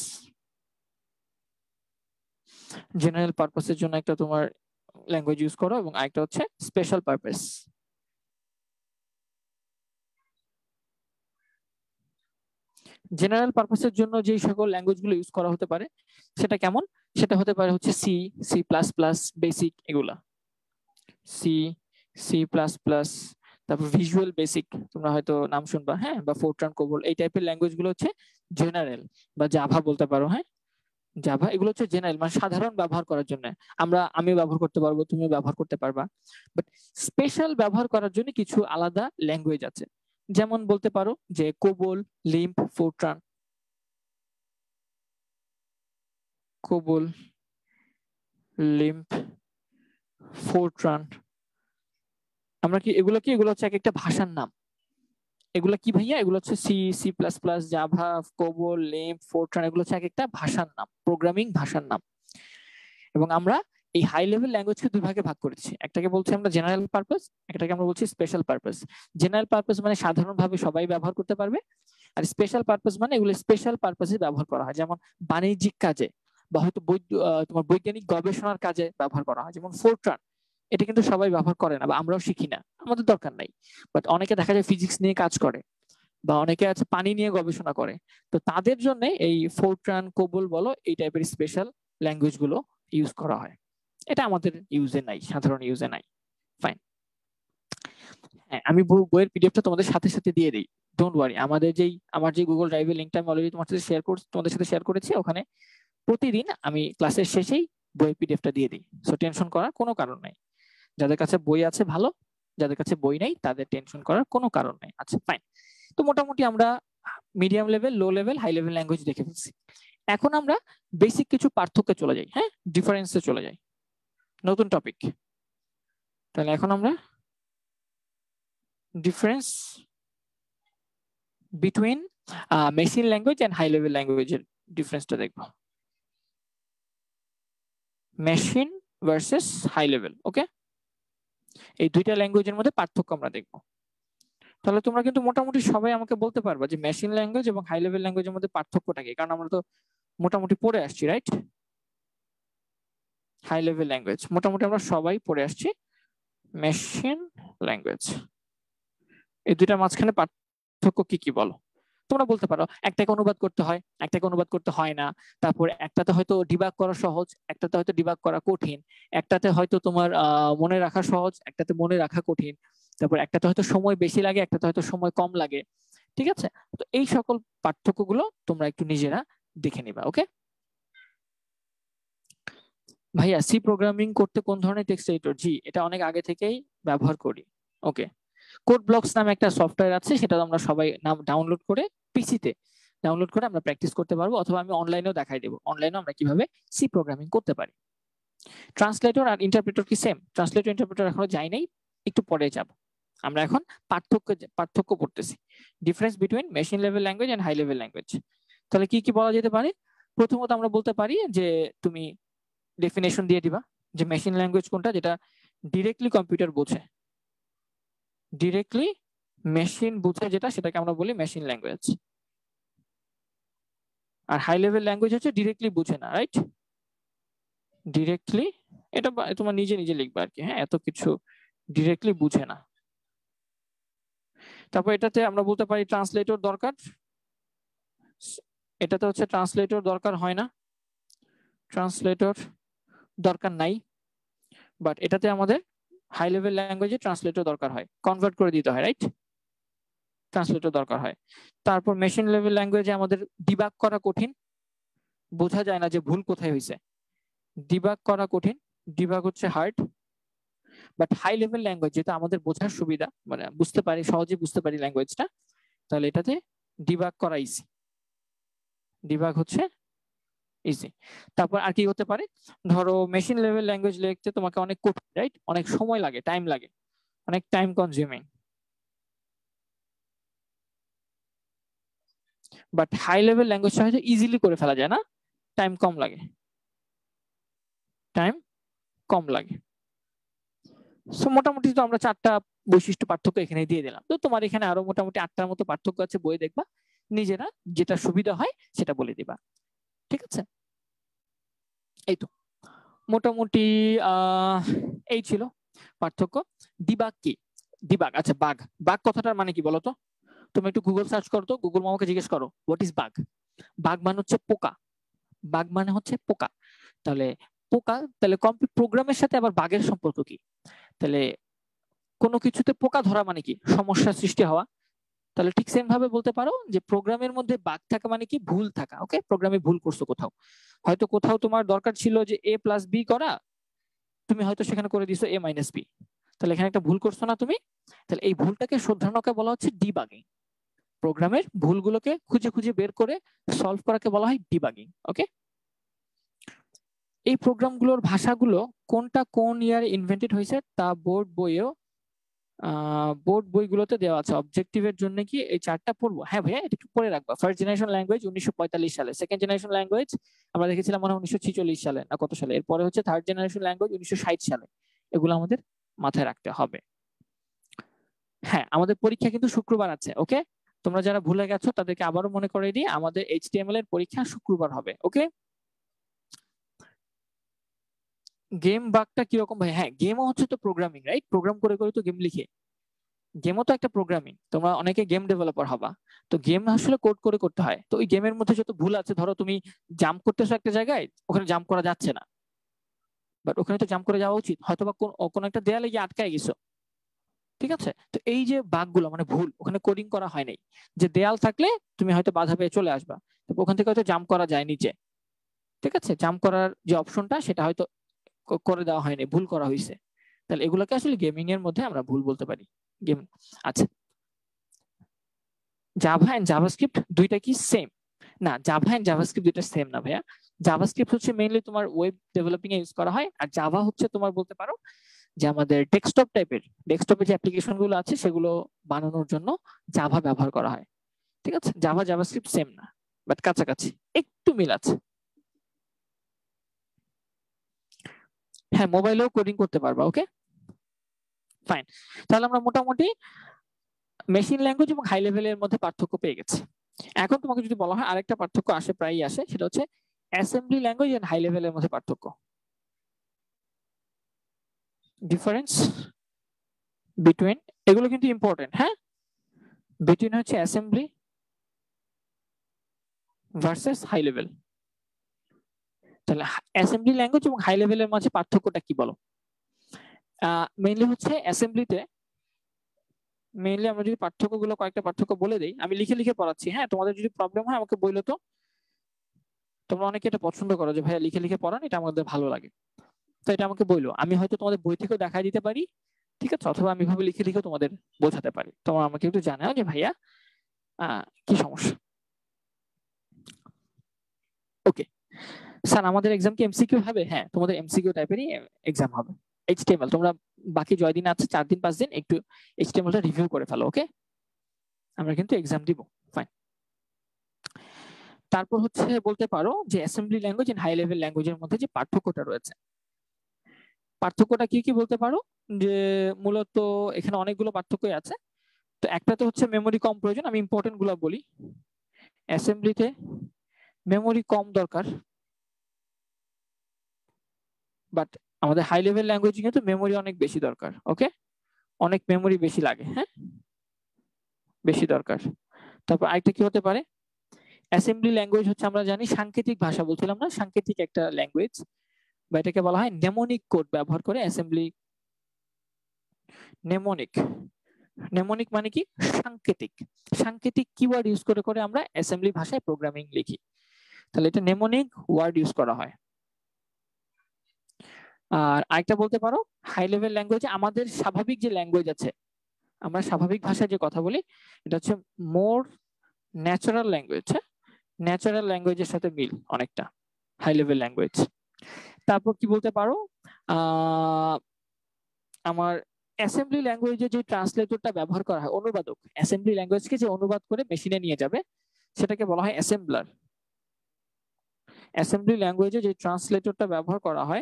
S1: জেনারেল পারপাসের জন্য একটা তোমার ল্যাঙ্গুয়েজ ইউজ করো, এবং আরেকটা হচ্ছে স্পেশাল পারপাস। জেনারেল পারপাসের জন্য যে সকল ল্যাঙ্গুয়েজগুলো ইউজ করা হতে পারে সেটা কেমন, সেটা হতে পারে হচ্ছে C, C plus plus, basic, এগুলা সি, সি প্লাস প্লাস, তারপর ভিজুয়াল বেসিক তোমরা হয়তো নাম শুনবা, হ্যাঁ, বা ফোরট্রান, কোবল, এই টাইপের ল্যাঙ্গুয়েজ গুলো হচ্ছে জেনারেল, বা জাভা বলতে পারো। হ্যাঁ, জাভা, এগুলো হচ্ছে জেনারেল, মানে সাধারণ ব্যবহার করার জন্য। আমি ব্যবহার করতে পারবো, তুমি ব্যবহার করতে পারবা। বাট স্পেশাল ব্যবহার করার জন্য কিছু আলাদা ল্যাঙ্গুয়েজ আছে, যেমন বলতে পারো যে COBOL, Lisp, FORTRAN. COBOL, Lisp, FORTRAN, আমরা কি এগুলো হচ্ছে এক একটা ভাষার নাম। এগুলো কি ভাইয়া? এগুলো হচ্ছে C, C plus plus, Java, COBOL, Lisp, FORTRAN, এগুলো হচ্ছে এক একটা ভাষার নাম, প্রোগ্রামিং ভাষার নাম। এবং আমরা এই হাই লেভেল ল্যাঙ্গুয়েজকে দুই ভাগে ভাগ করেছি, একটাকে বলছি আমরা জেনারেল পারপাস, একটাকে আমরা বলছি স্পেশাল পারপাস। জেনারেল পারপাস মানে সাধারণভাবে সবাই ব্যবহার করতে পারবে, আর স্পেশাল পারপাস মানে এগুলো স্পেশাল পারপাসে ব্যবহার করা হয়, যেমন বাণিজ্যিক কাজে বা হয়তো তোমার বৈজ্ঞানিক গবেষণার কাজে ব্যবহার করা হয়। যেমন ফোরট্রান, এটা কিন্তু সবাই ব্যবহার করে না, বা আমরাও শিখি না, আমাদের দরকার নাই। বাট অনেকে দেখা যায় ফিজিক্স নিয়ে কাজ করে, বা অনেকে আছে পানি নিয়ে গবেষণা করে, তো তাদের জন্য এই ফোরট্রান, কোবল বলো, এই টাইপের স্পেশাল ল্যাঙ্গুয়েজ গুলো ইউজ করা হয়। এটা আমাদের ইউজে নাই, সাধারণ ইউজে নাই। ফাইন, হ্যাঁ, আমি বইয়ের পিডিএফটা তোমাদের সাথে সাথে দিয়ে দিই, ডোন্ট ওয়ারি, আমার যে গুগল ড্রাইভের লিঙ্কটা আমি অলরেডি তোমাদের সাথে শেয়ার করেছি, ওখানে প্রতিদিন আমি ক্লাসের শেষেই বইয়ের পিডিএফটা দিয়ে দিই। সো টেনশন করার কোনো কারণ নাই। যাদের কাছে বই আছে ভালো, যাদের কাছে বই নাই তাদের টেনশন করার কোনো কারণ নাই। আচ্ছা ফাইন। তো মোটামুটি আমরা medium level, low level, high level language দেখে ফেলছি। এখন আমরা বেসিক কিছু পার্থক্যে চলে যাই, হ্যাঁ, ডিফারেন্সে চলে যাই, নতুন টপিক। তাহলে এখন আমরা difference between machine language and high level ল্যাঙ্গুয়েজের ডিফারেন্সটা দেখব। Machine versus high level, okay, এই দুইটা ল্যাঙ্গুয়েজের মধ্যে পার্থক্য আমরা দেখব। তাহলে তোমরা কিন্তু মোটামুটি সবাই আমাকে বলতে পারবা যে মেশিন ল্যাঙ্গুয়েজ এবং হাই লেভেল ল্যাঙ্গুয়েজের মধ্যে পার্থক্যটা কি, কারণ আমরা তো মোটামুটি পড়ে আসছি, রাইট? হাই লেভেল ল্যাঙ্গুয়েজ মোটামুটি আমরা সবাই পড়ে আসছি। মেশিন ল্যাঙ্গুয়েজ, এই দুইটার মাঝখানে পার্থক্য কি কি বলো? তোমরা বলতে পারো একটাকে অনুবাদ করতে হয়, একটাকে অনুবাদ করতে হয় না, তারপর একটাতে হয়তো ডিবাগ করা সহজ, একটাতে হয়তো ডিবাগ করা কঠিন, একটাতে হয়তো তোমার মনে রাখা সহজ, একটাতে মনে রাখা কঠিন, তারপর একটাতে হয়তো সময় বেশি লাগে, একটাতে হয়তো সময় কম লাগে, ঠিক আছে? তো এই সকল পার্থক্যগুলো তোমরা একটু নিজেরা দেখে নিবা, ওকে? ভাইয়া সি প্রোগ্রামিং করতে কোন ধরনের টেক্সট এডিটর? জি, এটা অনেক আগে থেকেই ব্যবহার করি। ওকে, কোড ব্লকস নামে একটা সফটওয়্যার আছে, সেটা আমরা সবাই ডাউনলোড করে পিসিতে ডাউনলোড করে আমরা প্র্যাকটিস করতে পারবো, অথবা আমি অনলাইনেও দেখাই দেবো অনলাইনেও আমরা কিভাবে সি প্রোগ্রামিং করতে পারি। ট্রান্সলেটর আর ইন্টারপ্রেটর কি সেম? ট্রান্সলেটর ইন্টারপ্রেটর এখনো যাই নাই, একটু পরে যাব। আমরা এখন পার্থক্য পড়তেছি, difference between machine level language and high level language. তাহলে কি কি বলা যেতে পারে? প্রথমত আমরা বলতে পারি যে তুমি ডেফিনেশন দিয়ে দিবা যে মেশিন ল্যাঙ্গুয়েজ কোনটা, যেটা ডিরেক্টলি কম্পিউটার বোঝে, ডিরেক্টলি মেশিন বুঝে যেটা, সেটাকে আমরা বলি মেশিন ল্যাঙ্গুয়েজ। আর হাই লেভেল ল্যাঙ্গুয়েজ হচ্ছে ডিরেক্টলি বুঝে না, রাইট? ডিরেক্টলি, এটা তোমার নিজে নিজে লিখবা আর কি, হ্যাঁ, এত কিছু ডিরেক্টলি বুঝে না। তারপর এটাতে আমরা বলতে পারি ট্রান্সলেটর দরকার, এটাতে হচ্ছে ট্রান্সলেটর দরকার হয় না, ট্রান্সলেটর দরকার নাই, বাট এটাতে আমাদের হাই লেভেল ল্যাঙ্গুয়েজে ট্রান্সলেটর দরকার হয়, কনভার্ট করে দিতে হয়, রাইট? ট্রান্সলেটর দরকার হয়। তারপর মেশিন লেভেল ল্যাঙ্গুয়েজে আমাদের ডিবাগ করা কঠিন, বোঝা যায় না যে ভুল কোথায় হয়েছে, ডিবাগ করা কঠিন, ডিবাগ হচ্ছে hard. But high level language যেটা আমাদের বোঝার সুবিধা, মানে বুঝতে পারি, সহজে বুঝতে পারি ল্যাঙ্গুয়েজটা, তাহলে এটাতে ডিবাগ করা ইজি, ডিবাগ হচ্ছে ইজি। তারপর আর কি হতে পারে? ধরো মেশিন লেভেল ল্যাঙ্গুয়েজ লিখতে তোমাকে অনেক কঠিন, রাইট? অনেক সময় লাগে, টাইম লাগে, অনেক time consuming. But high level ল্যাঙ্গুয়েজটা হয়তো ইজিলি করে ফেলা যায় না, টাইম কম লাগে, টাইম কম লাগে। সো মোটামুটি তো আমরা 4টা বৈশিষ্ট্য পার্থক্য এখানে দিয়ে দিলাম। তো তোমার এখানে আরো মোটামুটি 8টার মতো পার্থক্য আছে, বই দেখবা, নিজেরা যেটা সুবিধা হয় সেটা বলে দিবা, ঠিক আছে? এই তো মোটামুটি এই ছিল পার্থক্য। ডিবাগ কি? ডিবাগ, আচ্ছা বাগ, বাগ কথাটার মানে কি বলতো? তুমি একটু গুগল সার্চ করো তো, গুগল মামাকে জিজ্ঞেস করো হোয়াট ইজ বাগ। বাগ মানে হচ্ছে পোকা, বাগ মানে হচ্ছে পোকা। তাহলে পোকা, তাহলে কম্পিউটার প্রোগ্রামের সাথে আবার বাগের সম্পর্ক কি? তাহলে কোনো কিছুতে পোকা ধরা মানে কি? সমস্যা সৃষ্টি হওয়া। তাহলে ঠিক সেম ভাবে বলতে পারো যে প্রোগ্রামের মধ্যে বাগ থাকা মানে কি? ভুল থাকা। ওকে, প্রোগ্রামে ভুল করছো কোথাও, হয়তো কোথাও তোমার দরকার ছিল যে a প্লাস বি করা, তুমি হয়তো সেখানে করে দিছো a মাইনাস বি, তাহলে এখানে একটা ভুল করছো না তুমি? তাহলে এই ভুলটাকে শোধরানোকে বলা হচ্ছে ডিবাগিং। প্রোগ্রামের ভুলগুলোকে খুঁজে খুঁজে বের করে সলভ করাকে বলা হয় ডিবাগিং। ওকে, এই প্রোগ্রামগুলোর ভাষাগুলো কোনটা কোন ইয়ারে ইনভেন্টেড হয়েছে তা বোর্ড বইগুলোতে দেওয়া আছে। অবজেক্টিভের জন্য কি এই 4টা পড়বো? হ্যাঁ ভাইয়া, এটা একটু পড়ে রাখবা। ফার্স্ট জেনারেশন ল্যাঙ্গুয়েজ 1945 সালে, সেকেন্ড জেনারেশন ল্যাঙ্গুয়েজ আমরা দেখেছিলাম মনে হয় 1946 সালে না কত সালে, এরপরে হচ্ছে থার্ড জেনারেশন ল্যাঙ্গুয়েজ 1960 সালে। এগুলো আমাদের মাথায় রাখতে হবে। হ্যাঁ, আমাদের পরীক্ষা কিন্তু শুক্রবার আছে। ওকে, তোমরা যারা ভুলে গেছো তাদেরকে আবারও মনে করে দিই, আমাদের HTML এর পরীক্ষা শুক্রবার হবে। ওকে, গেম বাগটা কিরকম ভাই? হ্যাঁ, গেমও হচ্ছে তো প্রোগ্রামিং, রাইট? প্রোগ্রাম করে করে তো গেম লিখে, গেমও তো একটা প্রোগ্রামিং। তোমরা অনেকে গেম ডেভেলপার হবা, তো গেম আসলে কোড করে করতে হয়। তো ওই গেমের মধ্যে যত ভুল আছে, ধরো তুমি জাম্প করতেছো একটা জায়গায়, ওখানে জাম্প করা যাচ্ছে না, বাট ওখানে তো জাম্প করে যাওয়া উচিত, হয়তোবা কোনো একটা দেয়ালে গিয়ে আটকায় গেছো, ঠিক আছে? তো এই যে বাগগুলো মানে ভুল ওখানে কোডিং করা হয় নাই, যে দেয়াল থাকলে তুমি হয়তো বাধা পেয়ে চলে আসবা, তো ওখান থেকে হয়তো জাম্প করা যায় নিচে, ঠিক আছে? জাম্প করার যে অপশনটা সেটা হয়তো করে দেওয়া হয়নি, ভুল করা হয়েছে। তাহলে এগুলোকে আসলে গেমিং এর মধ্যে আমরা ভুল বলতে পারি। গেম আচ্ছা, জাভা এন্ড জাভাস্ক্রিপ্ট দুইটা কি সেম? না, জাভা এন্ড জাভাস্ক্রিপ্ট দুইটা সেম না ভাইয়া। জাভাস্ক্রিপ্ট হচ্ছে মেইনলি তোমার ওয়েব ডেভেলপিং এ ইউজ করা হয়, আর জাভা হচ্ছে তোমার বলতে পারো যে আমাদের ডেস্কটপের যে অ্যাপ্লিকেশন গুলো আছে সেগুলো বানানোর জন্য জাভা ব্যবহার করা হয়। ঠিক আছে, জাভা জাভাস্ক্রিপ্ট সেম না, বাট কাছাকাছি একটু মিল আছে। হ্যাঁ, মোবাইলেও কোডিং করতে পারবা। Okay, fine. তাহলে আমরা মোটামুটি মেশিন ল্যাঙ্গুয়েজ এবং হাই লেভেলের মধ্যে পার্থক্য পেয়ে গেছি। এখন তোমাকে যদি বলা হয় আরেকটা পার্থক্য আসে, প্রায়ই আসে, সেটা হচ্ছে অ্যাসেম্বলি ল্যাঙ্গুয়েজ এন্ড হাই লেভেলের মধ্যে পার্থক্য। ডিফারেন্স বিটুইন, এগুলো কিন্তু ইম্পর্টেন্ট। হ্যাঁ, বিটুইন হচ্ছে অ্যাসেম্বলি ভার্সেস হাই লেভেল। তাহলে অ্যাসেম্বলি ল্যাঙ্গুয়েজ এবং হাই লেভেলের মাঝে পার্থক্যটা কি বলো? মেইনলি হচ্ছে অ্যাসেম্বলিতে, মেইনলি আমরা যদি পার্থক্যগুলো কয়েকটা পার্থক্য বলে দেই, আমি লিখে লিখে পড়াচ্ছি। হ্যাঁ, তোমাদের যদি প্রবলেম হয় আমাকে বললো তো। তোমরা অনেকে এটা পছন্দ করো যে ভাইয়া লিখে লিখে পড়ান, এটা আমাদের ভালো লাগে। তো এটা আমাকে বললো, আমি হয়তো তোমাদের বই থেকেও দেখাই দিতে পারি, ঠিক আছে, অথবা আমি ভাবে লিখে লিখে তোমাদের বোঝাতে পারি। তোমরা আমাকে একটু জানাও যে ভাইয়া কি সমস্যা। ওকে স্যার, আমাদের এক্সাম কি এমসিকিউ হবে? হ্যাঁ, তোমাদের এমসিকিউ টাইপেরই এক্সাম হবে। এইচটিএমএল তোমরা বাকি জয়দিন আছে 4 দিন 5 দিন একটু এইচটিএমএলটা রিভিউ করে ফেলো। ওকে, আমরা কিন্তু এক্সাম দিব। ফাইন। তারপর হচ্ছে বলতে পারো যে assembly language and high level ল্যাঙ্গুয়েজের মধ্যে যে পার্থক্যটা রয়েছে, পার্থক্যটা কি কি বলতে পারো? যে মূলত এখানে অনেকগুলো পার্থক্যই আছে। তো একটা তো হচ্ছে মেমোরি কম প্রয়োজন, আমি ইম্পর্টেন্ট গুলো বলি। অ্যাসেম্বলিতে মেমোরি কম দরকার, বাট আমাদের হাই লেভেল ল্যাঙ্গুয়েজে কিন্তু মেমোরি অনেক বেশি দরকার। ওকে, অনেক মেমোরি বেশি লাগে। হ্যাঁ, বেশি দরকার। তারপর আরেকটা কি হতে পারে? অ্যাসেম্বলি ল্যাঙ্গুয়েজ হচ্ছে আমরা জানি সাংকেতিক ভাষা, বলছিলাম না, সাংকেতিক একটা ল্যাঙ্গুয়েজ, বা এটাকে বলা হয় নেমোনিক কোড ব্যবহার করে অ্যাসেম্বলি। নেমোনিক, নেমোনিক মানে কি? সাংকেতিক, সাংকেতিক কিওয়ার্ড ইউজ করে করে আমরা অ্যাসেম্বলি ভাষায় প্রোগ্রামিং লিখি। তাহলে এটা নেমোনিক ওয়ার্ড ইউজ করা হয়। আর আরেকটা বলতে পারো হাই লেভেল ল্যাঙ্গুয়েজে আমাদের স্বাভাবিক যে ল্যাঙ্গুয়েজ আছে, আমরা স্বাভাবিক ভাষায় যে কথা বলি, এটা হচ্ছে মোর ন্যাচারাল ল্যাঙ্গুয়েজ। ন্যাচারাল ল্যাঙ্গুয়েজের সাথে মিল অনেকটা হাই লেভেল ল্যাঙ্গুয়েজ। তারপর কি বলতে পারো, আমার অ্যাসেম্বলি ল্যাঙ্গুয়েজে যে ট্রান্সলেটরটা ব্যবহার করা হয়, অনুবাদক, অ্যাসেম্বলি ল্যাঙ্গুয়েজকে যে অনুবাদ করে মেশিনে নিয়ে যাবে সেটাকে বলা হয় অ্যাসেম্বলার। অ্যাসেম্বলি ল্যাঙ্গুয়েজে যে ট্রান্সলেটরটা ব্যবহার করা হয়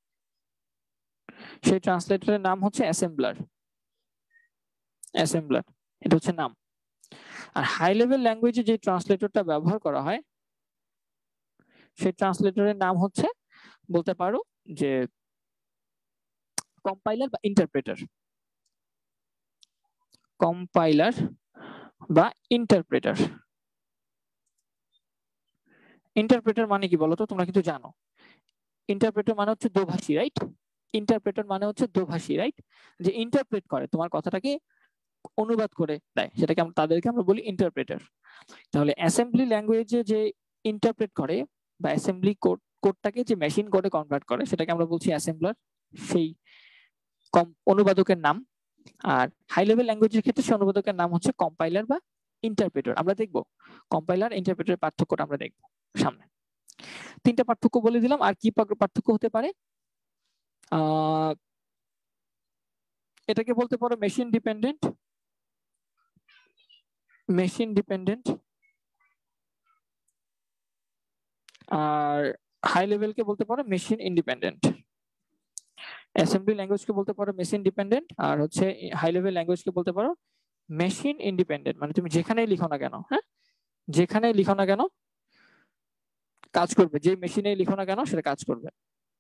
S1: সেই ট্রান্সলেটরের নাম হচ্ছে অ্যাসেম্বলার। অ্যাসেম্বলার, এটা হচ্ছে নাম। আর হাই লেভেল ল্যাঙ্গুয়েজে যে ট্রান্সলেটরটা ব্যবহার করা হয় সেই ট্রান্সলেটরের নাম হচ্ছে বলতে পারো যে কম্পাইলার বা ইন্টারপ্রেটার। কম্পাইলার বা ইন্টারপ্রেটার। ইন্টারপ্রেটার মানে কি বলতো? তোমরা কিন্তু জানো ইন্টারপ্রেটার মানে হচ্ছে দোভাষী, রাইট? ইন্টারপ্রেটার মানে হচ্ছে দোভাষী, রাইট? যে ইন্টারপ্রেট করে, তোমার কথাটাকে অনুবাদ করে দেয়, সেটাকে তাদেরকে আমরা বলি ইন্টারপ্রেটার। তাহলে অ্যাসেম্বলি ল্যাঙ্গুয়েজে যে ইন্টারপ্রেট করে বা অ্যাসেম্বলি কোডটাকে যে মেশিন কোডে কনভার্ট করে সেটাকে আমরা বলছি অ্যাসেম্বলার, সেই অনুবাদকের নাম। আর হাই লেভেল ল্যাঙ্গুয়েজের ক্ষেত্রে সেই অনুবাদকের নাম হচ্ছে কম্পাইলার বা ইন্টারপ্রেটার। আমরা দেখবো কম্পাইলার ইন্টারপ্রেটার পার্থক্যটা আমরা দেখবো সামনে। 3টা পার্থক্য বলে দিলাম। আর কি পার্থক্য হতে পারে? এটাকে বলতে পারো মেশিন ডিপেন্ডেন্ট, মেশিন ডিপেন্ডেন্ট। আর হাই লেভেলকে বলতে পারো মেশিন ইন্ডিপেন্ডেন্ট। অ্যাসেম্বলি ল্যাঙ্গুয়েজকে বলতে পারো মেশিন ডিপেন্ডেন্ট, আর হচ্ছে হাই লেভেল ল্যাঙ্গুয়েজকে বলতে পারো মেশিন ইন্ডিপেন্ডেন্ট। মানে তুমি যেখানেই লিখো না কেন, হ্যাঁ, যেখানেই লিখো না কেন কাজ করবে, যে মেশিনেই লিখো না কেন সেটা কাজ করবে।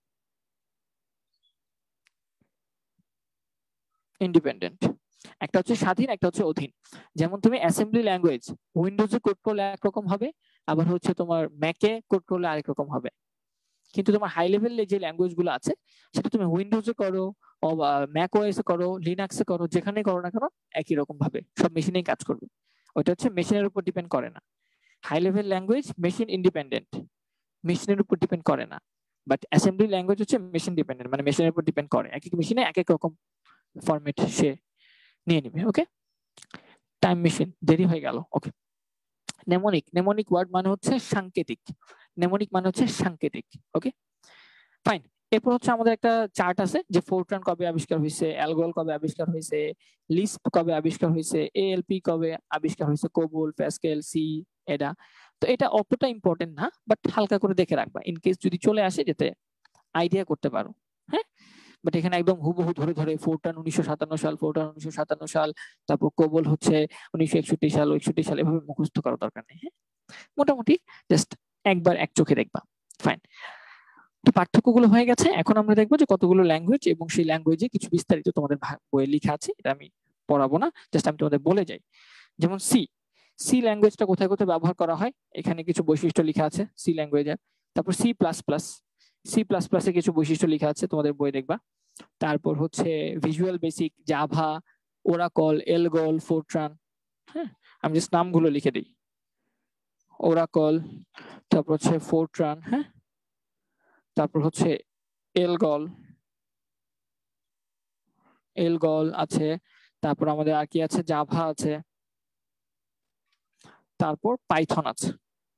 S1: ইন্ডিপেন্ডেন্ট, একটা হচ্ছে স্বাধীন, একটা হচ্ছে অধীন। যেমন তুমি অ্যাসেম্বলি ল্যাঙ্গুয়েজ উইন্ডোজে কোড করলে একরকম হবে, আবার হচ্ছে তোমার ম্যাকে কোড করলে আরেক রকম হবে। কিন্তু তোমার হাই লেভেলে যে ল্যাঙ্গুয়েজ গুলো আছে সেটা তুমি উইন্ডোজে করো, ম্যাক ওএসে করো, লিনাক্সে করো, যেখানেই করো না কেন একই রকম ভাবে সব মেশিনেই কাজ করবে। ওইটা হচ্ছে মেশিনের উপর ডিপেন্ড করে না। High level language machine independent, মেশিনের উপর ডিপেন্ড করে না। বাট অ্যাসেম্বলি ল্যাঙ্গুয়েজ হচ্ছে মেশিন ডিপেন্ডেন্ট, মানে মেশিনের উপর ডিপেন্ড করে, এক এক মেশিনে এক এক রকম ফরম্যাট সে নিয়ে নিবে। ওকে, টাইম মেশিন দেরি হয়ে গেল। ওকে, নেমোনিক, নেমোনিক ওয়ার্ড মানে হচ্ছে সাংকেতিক, নেমোনিক মানে হচ্ছে সাংকেতিক। Okay fine. এরপর হচ্ছে আমাদের একটা চার্ট আছে যে ফোরট্রান কবে আবিষ্কার হয়েছে, অ্যালগল কবে আবিষ্কার হয়েছে, লিস্প কবে আবিষ্কার হয়েছে, এএলপি কবে আবিষ্কার হয়েছে, কোবল, প্যাসকেল, সি, এডা। তো এটা অতটা ইম্পর্টেন্ট না, বাট হালকা করে দেখে রাখবা ইন কেস যদি চলে আসে যাতে আইডিয়া করতে পারো। হ্যাঁ, বাট এখানে একদম হুবহু ধরে ধরে ফোরট্রান 1957 সাল, ফোরট্রান 1957 সাল, তারপর কোবল হচ্ছে 1961 সাল, 61 সাল, এভাবে মুখস্থ করার দরকার নেই। হ্যাঁ, মোটামুটি জাস্ট একবার এক চোখে দেখবা। ফাইন, তো পার্থক্যগুলো হয়ে গেছে। এখন আমরা দেখবো যে কতগুলো ল্যাঙ্গুয়েজ এবং সেই ল্যাঙ্গুয়েজে কিছু বিস্তারিত তোমাদের বইয়ে লেখা আছে, এটা আমি পড়াবো না, জাস্ট আমি তোমাদের বলে যাই। যেমন সি, সি ল্যাঙ্গুয়েজটা কোথায় কোথায় ব্যবহার করা হয়, এখানে কিছু বৈশিষ্ট্য লেখা আছে সি ল্যাঙ্গুয়েজের। তারপর C plus plus, C plus প্লাসে কিছু বৈশিষ্ট্য লেখা আছে, তোমাদের বই দেখবা। তারপর হচ্ছে visual basic, Java, Oracle, ALGOL, FORTRAN. হ্যাঁ, আমি জাস্ট নামগুলো লিখে দিই, ওরাকল, তারপর হচ্ছে ফোরট্রান, হ্যাঁ, তারপর হচ্ছে এলগল, এলগল আছে, তারপর আমাদের আর কি আছে, জাভা আছে, তারপর পাইথন আছে।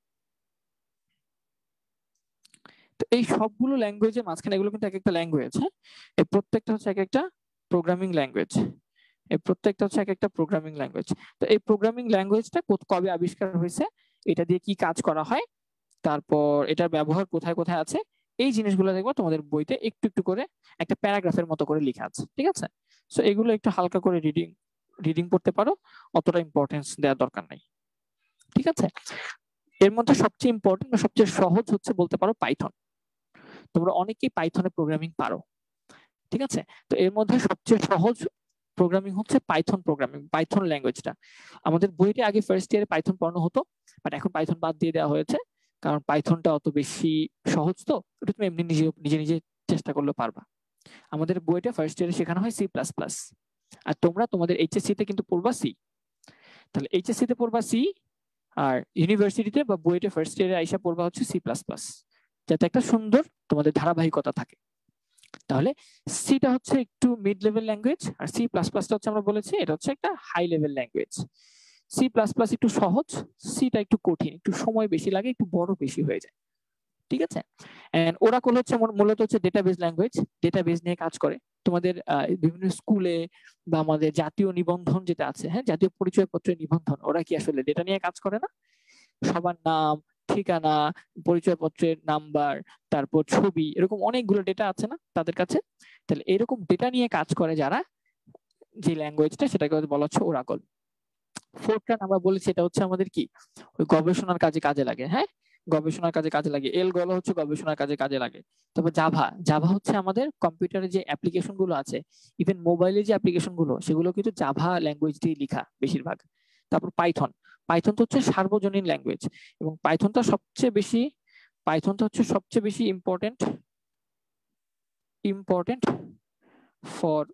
S1: তো এই সবগুলো ল্যাঙ্গুয়েজের মাঝখানে এগুলো কিন্তু এক একটা ল্যাঙ্গুয়েজ। হ্যাঁ, এই প্রত্যেকটা হচ্ছে এক একটা প্রোগ্রামিং ল্যাঙ্গুয়েজ, এই প্রত্যেকটা হচ্ছে এক একটা প্রোগ্রামিং ল্যাঙ্গুয়েজ। তো এই প্রোগ্রামিং ল্যাঙ্গুয়েজটা কবে আবিষ্কার হয়েছে, এটা দিয়ে কি কাজ করা হয়, তারপর এটার ব্যবহার কোথায় কোথায় আছে, এই জিনিসগুলো দেখবো তোমাদের বইতে একটু একটু করে একটা প্যারাগ্রাফের মতো করে লেখা আছে। ঠিক আছে, সো এগুলো একটু হালকা করে রিডিং পড়তে পারো, অতটা ইম্পর্টেন্স দেওয়ার দরকার নাই। ঠিক আছে, এর মধ্যে সবচেয়ে ইম্পর্টেন্ট বা সবচেয়ে সহজ হচ্ছে বলতে পারো পাইথন। তোমরা অনেকেই পাইথনে প্রোগ্রামিং পারো। ঠিক আছে, তো এর মধ্যে সবচেয়ে সহজ প্রোগ্রামিং হচ্ছে পাইথন প্রোগ্রামিং, পাইথন ল্যাঙ্গুয়েজটা। আমাদের বইতে আগে ফার্স্ট ইয়ারে পাইথন পড়ানো হতো, বাট এখন পাইথন বাদ দিয়ে দেওয়া হয়েছে, কারণ পাইথনটা অত বেশি সহজ, তো এটা তুমি এমনি নিজে নিজে নিজে চেষ্টা করলে পারবা। আমাদের বইটা ফার্স্ট ইয়ারে শেখানো হয় সি প্লাস প্লাস, আর তোমরা তোমাদের এইচএসসি তে কিন্তু পড়বা সি। তাহলে এইচএসসি তে পড়বা সি, আর ইউনিভার্সিটিতে বা বুয়েটে ফার্স্ট ইয়ারে আইসা পড়বা হচ্ছে সি প্লাস প্লাস, যাতে একটা সুন্দর তোমাদের ধারাবাহিকতা থাকে। তাহলে সিটা হচ্ছে একটু মিড লেভেল ল্যাঙ্গুয়েজ, আর সি প্লাস প্লাসটা হচ্ছে আমরা বলেছি এটা হচ্ছে একটা high level language. C plus plus একটু সহজ, সিটা একটু কঠিন, একটু সময় বেশি লাগে, একটু বড় বেশি হয়ে যায়। ঠিক আছে, এন্ড ওরাকল হচ্ছে মূলত হচ্ছে ডেটাবেজ ল্যাঙ্গুয়েজ, ডেটাবেজ নিয়ে কাজ করে। তোমাদের বিভিন্ন স্কুলে বা আমাদের জাতীয় নিবন্ধন যেটা আছে, হ্যাঁ, জাতীয় পরিচয়পত্রের নিবন্ধন, ওরা কি আসলে ডেটা নিয়ে কাজ করে না? সবার নাম, ঠিকানা, পরিচয়পত্রের নাম্বার, তারপর ছবি, এরকম অনেকগুলো ডেটা আছে না তাদের কাছে। তাহলে এরকম ডেটা নিয়ে কাজ করে যারা, যে ল্যাঙ্গুয়েজটা, সেটাকে বলা হচ্ছে ওরাকল। ফোরট্রান আমরা বলেছি এটা হচ্ছে আমাদের কি, ওই গবেষণার কাজে কাজে লাগে। হ্যাঁ, গবেষণার কাজে কাজে লাগে। এলগল হচ্ছে গবেষণার কাজে কাজে লাগে। তারপর জাভা, জাভা হচ্ছে আমাদের কম্পিউটারে যে অ্যাপ্লিকেশন গুলো আছে, ইভেন মোবাইলে যে অ্যাপ্লিকেশন গুলো, সেগুলো কিন্তু জাভা ল্যাঙ্গুয়েজ দিয়ে লেখা বেশিরভাগ। তারপর পাইথন, পাইথন তো হচ্ছে সার্বজনীন ল্যাঙ্গুয়েজ, এবং পাইথনটা হচ্ছে সবচেয়ে বেশি important for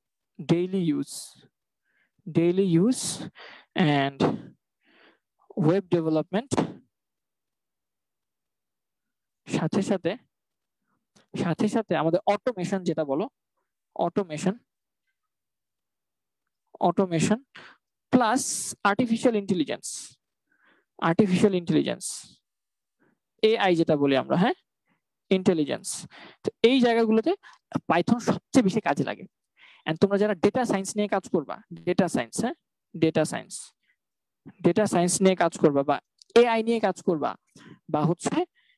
S1: daily use and web development. সাথে সাথে আমাদের অটোমেশন, যেটা বলো automation plus artificial intelligence, AI যেটা বলি আমরা, হ্যাঁ, ইন্টেলিজেন্স। তো এই জায়গাগুলোতে পাইথন সবচেয়ে বেশি কাজে লাগে। এন্ড তোমরা যারা ডেটা সায়েন্স নিয়ে কাজ করবা, ডেটা সায়েন্স নিয়ে কাজ করবা, বা এআই নিয়ে কাজ করবা, বা হচ্ছে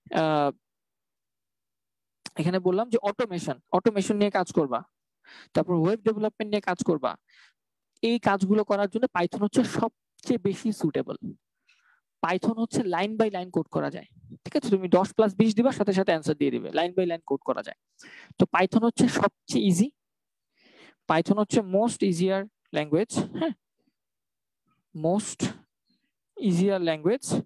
S1: এখানে বললাম যে অটোমেশন নিয়ে কাজ করবা, তারপর ওয়েব ডেভেলপমেন্ট নিয়ে কাজ করবা, এই কাজগুলো করার জন্য পাইথন হচ্ছে সবচেয়ে বেশি সুটেবল। পাইথন হচ্ছে লাইন বাই লাইন কোড করা যায়। ঠিক আছে, তুমি 10+20 দিবা, সাথে সাথে অ্যান্সার দিয়ে দিবে, লাইন বাই লাইন কোড করা যায়। তো পাইথন হচ্ছে সবচেয়ে ইজি, পাইথন হচ্ছে মোস্ট ইজিয়ার ল্যাঙ্গুয়েজ। হ্যাঁ, most easier language.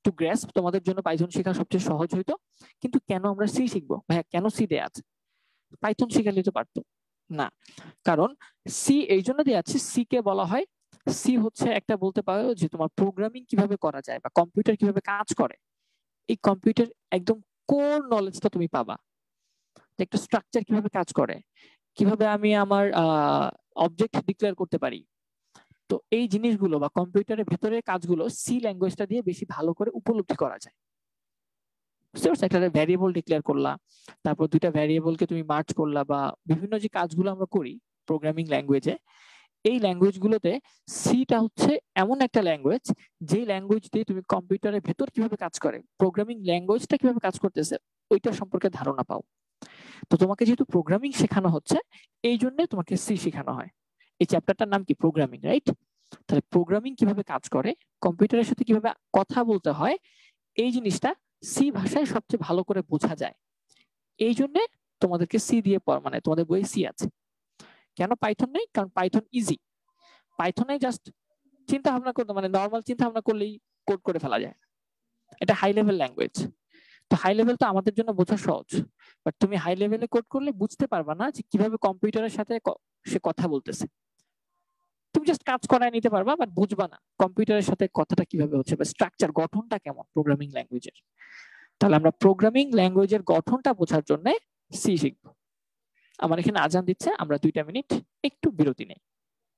S1: To grasp তোমাদের জন্য পাইথন শেখা সবচেয়ে সহজ হইতো, কিন্তু কেন আমরা সি শিখবো ভাইয়া, কেন সি দেয়া আছে? পাইথন শিখালে তো পারতো না, কারণ সি এই জন্য দেয়া আছে, সি কে বলা হয়, সি হচ্ছে একটা বলতে পারো যে তোমার প্রোগ্রামিং কিভাবে করা যায় বা কম্পিউটার কিভাবে কাজ করে, এই কম্পিউটার একদম কোর নলেজটা তুমি পাবা, একটা স্ট্রাকচার কিভাবে কাজ করে, কিভাবে আমি আমার অবজেক্ট ডিক্লেয়ার করতে পারি। তো এই জিনিসগুলো বা কম্পিউটারের ভেতরের কাজগুলো সি ল্যাঙ্গুয়েজটা দিয়ে বেশি ভালো করে উপলব্ধি করা যায়। একটা ভ্যারিয়েবল ডিক্লেয়ার করলা, তারপর দুইটা ভ্যারিয়েবলকে তুমি মার্জ করলা, বা বিভিন্ন যে কাজগুলো আমরা করি প্রোগ্রামিং ল্যাঙ্গুয়েজে, এই ল্যাঙ্গুয়েজ গুলোতে সিটা হচ্ছে এমন একটা ল্যাঙ্গুয়েজ, যে ল্যাঙ্গুয়েজ দিয়ে তুমি কম্পিউটারের ভেতর কিভাবে কাজ করে, প্রোগ্রামিং ল্যাঙ্গুয়েজটা কিভাবে কাজ করতেছে ওইটার সম্পর্কে ধারণা পাও। তো তোমাকে যেহেতু প্রোগ্রামিং শেখানো হচ্ছে, এই জন্য তোমাকে সি শেখানো হয়। এই চ্যাপ্টারটার নাম কি? Programming, right? তাহলে প্রোগ্রামিং কিভাবে কাজ করে, কম্পিউটারের সাথে কিভাবে কথা বলতে হয়, এই জিনিসটা সি ভাষায় সবচেয়ে ভালো করে বোঝা যায়। এই জন্য তোমাদেরকে সি দিয়ে মানে তোমাদের বইয়ে সি আছে। কেন পাইথন নেই? কারণ পাইথন ইজি, পাইথনে জাস্ট চিন্তা ভাবনা করতে, মানে নর্মাল চিন্তা ভাবনা করলেই কোড করে ফেলা যায়। এটা হাই লেভেল ল্যাঙ্গুয়েজ, তো হাই লেভেল তো আমাদের জন্য বোঝা সহজ, বাট তুমি হাই লেভেলে কোড করলে বুঝতে পারবা না যে কিভাবে কম্পিউটারের সাথে সে কথা বলতেছে। তুমি জাস্ট কাজ করায় নিতে পারবা, বাট বুঝবা না কম্পিউটারের সাথে কথাটা কিভাবে হচ্ছে, বা স্ট্রাকচার গঠনটা কেমন প্রোগ্রামিং ল্যাঙ্গুয়েজের। তাহলে আমরা প্রোগ্রামিং ল্যাঙ্গুয়েজের গঠনটা বোঝার জন্য সি শিখবো। আমার এখানে আজান দিচ্ছে, আমরা 2টা মিনিট একটু বিরতি নেই।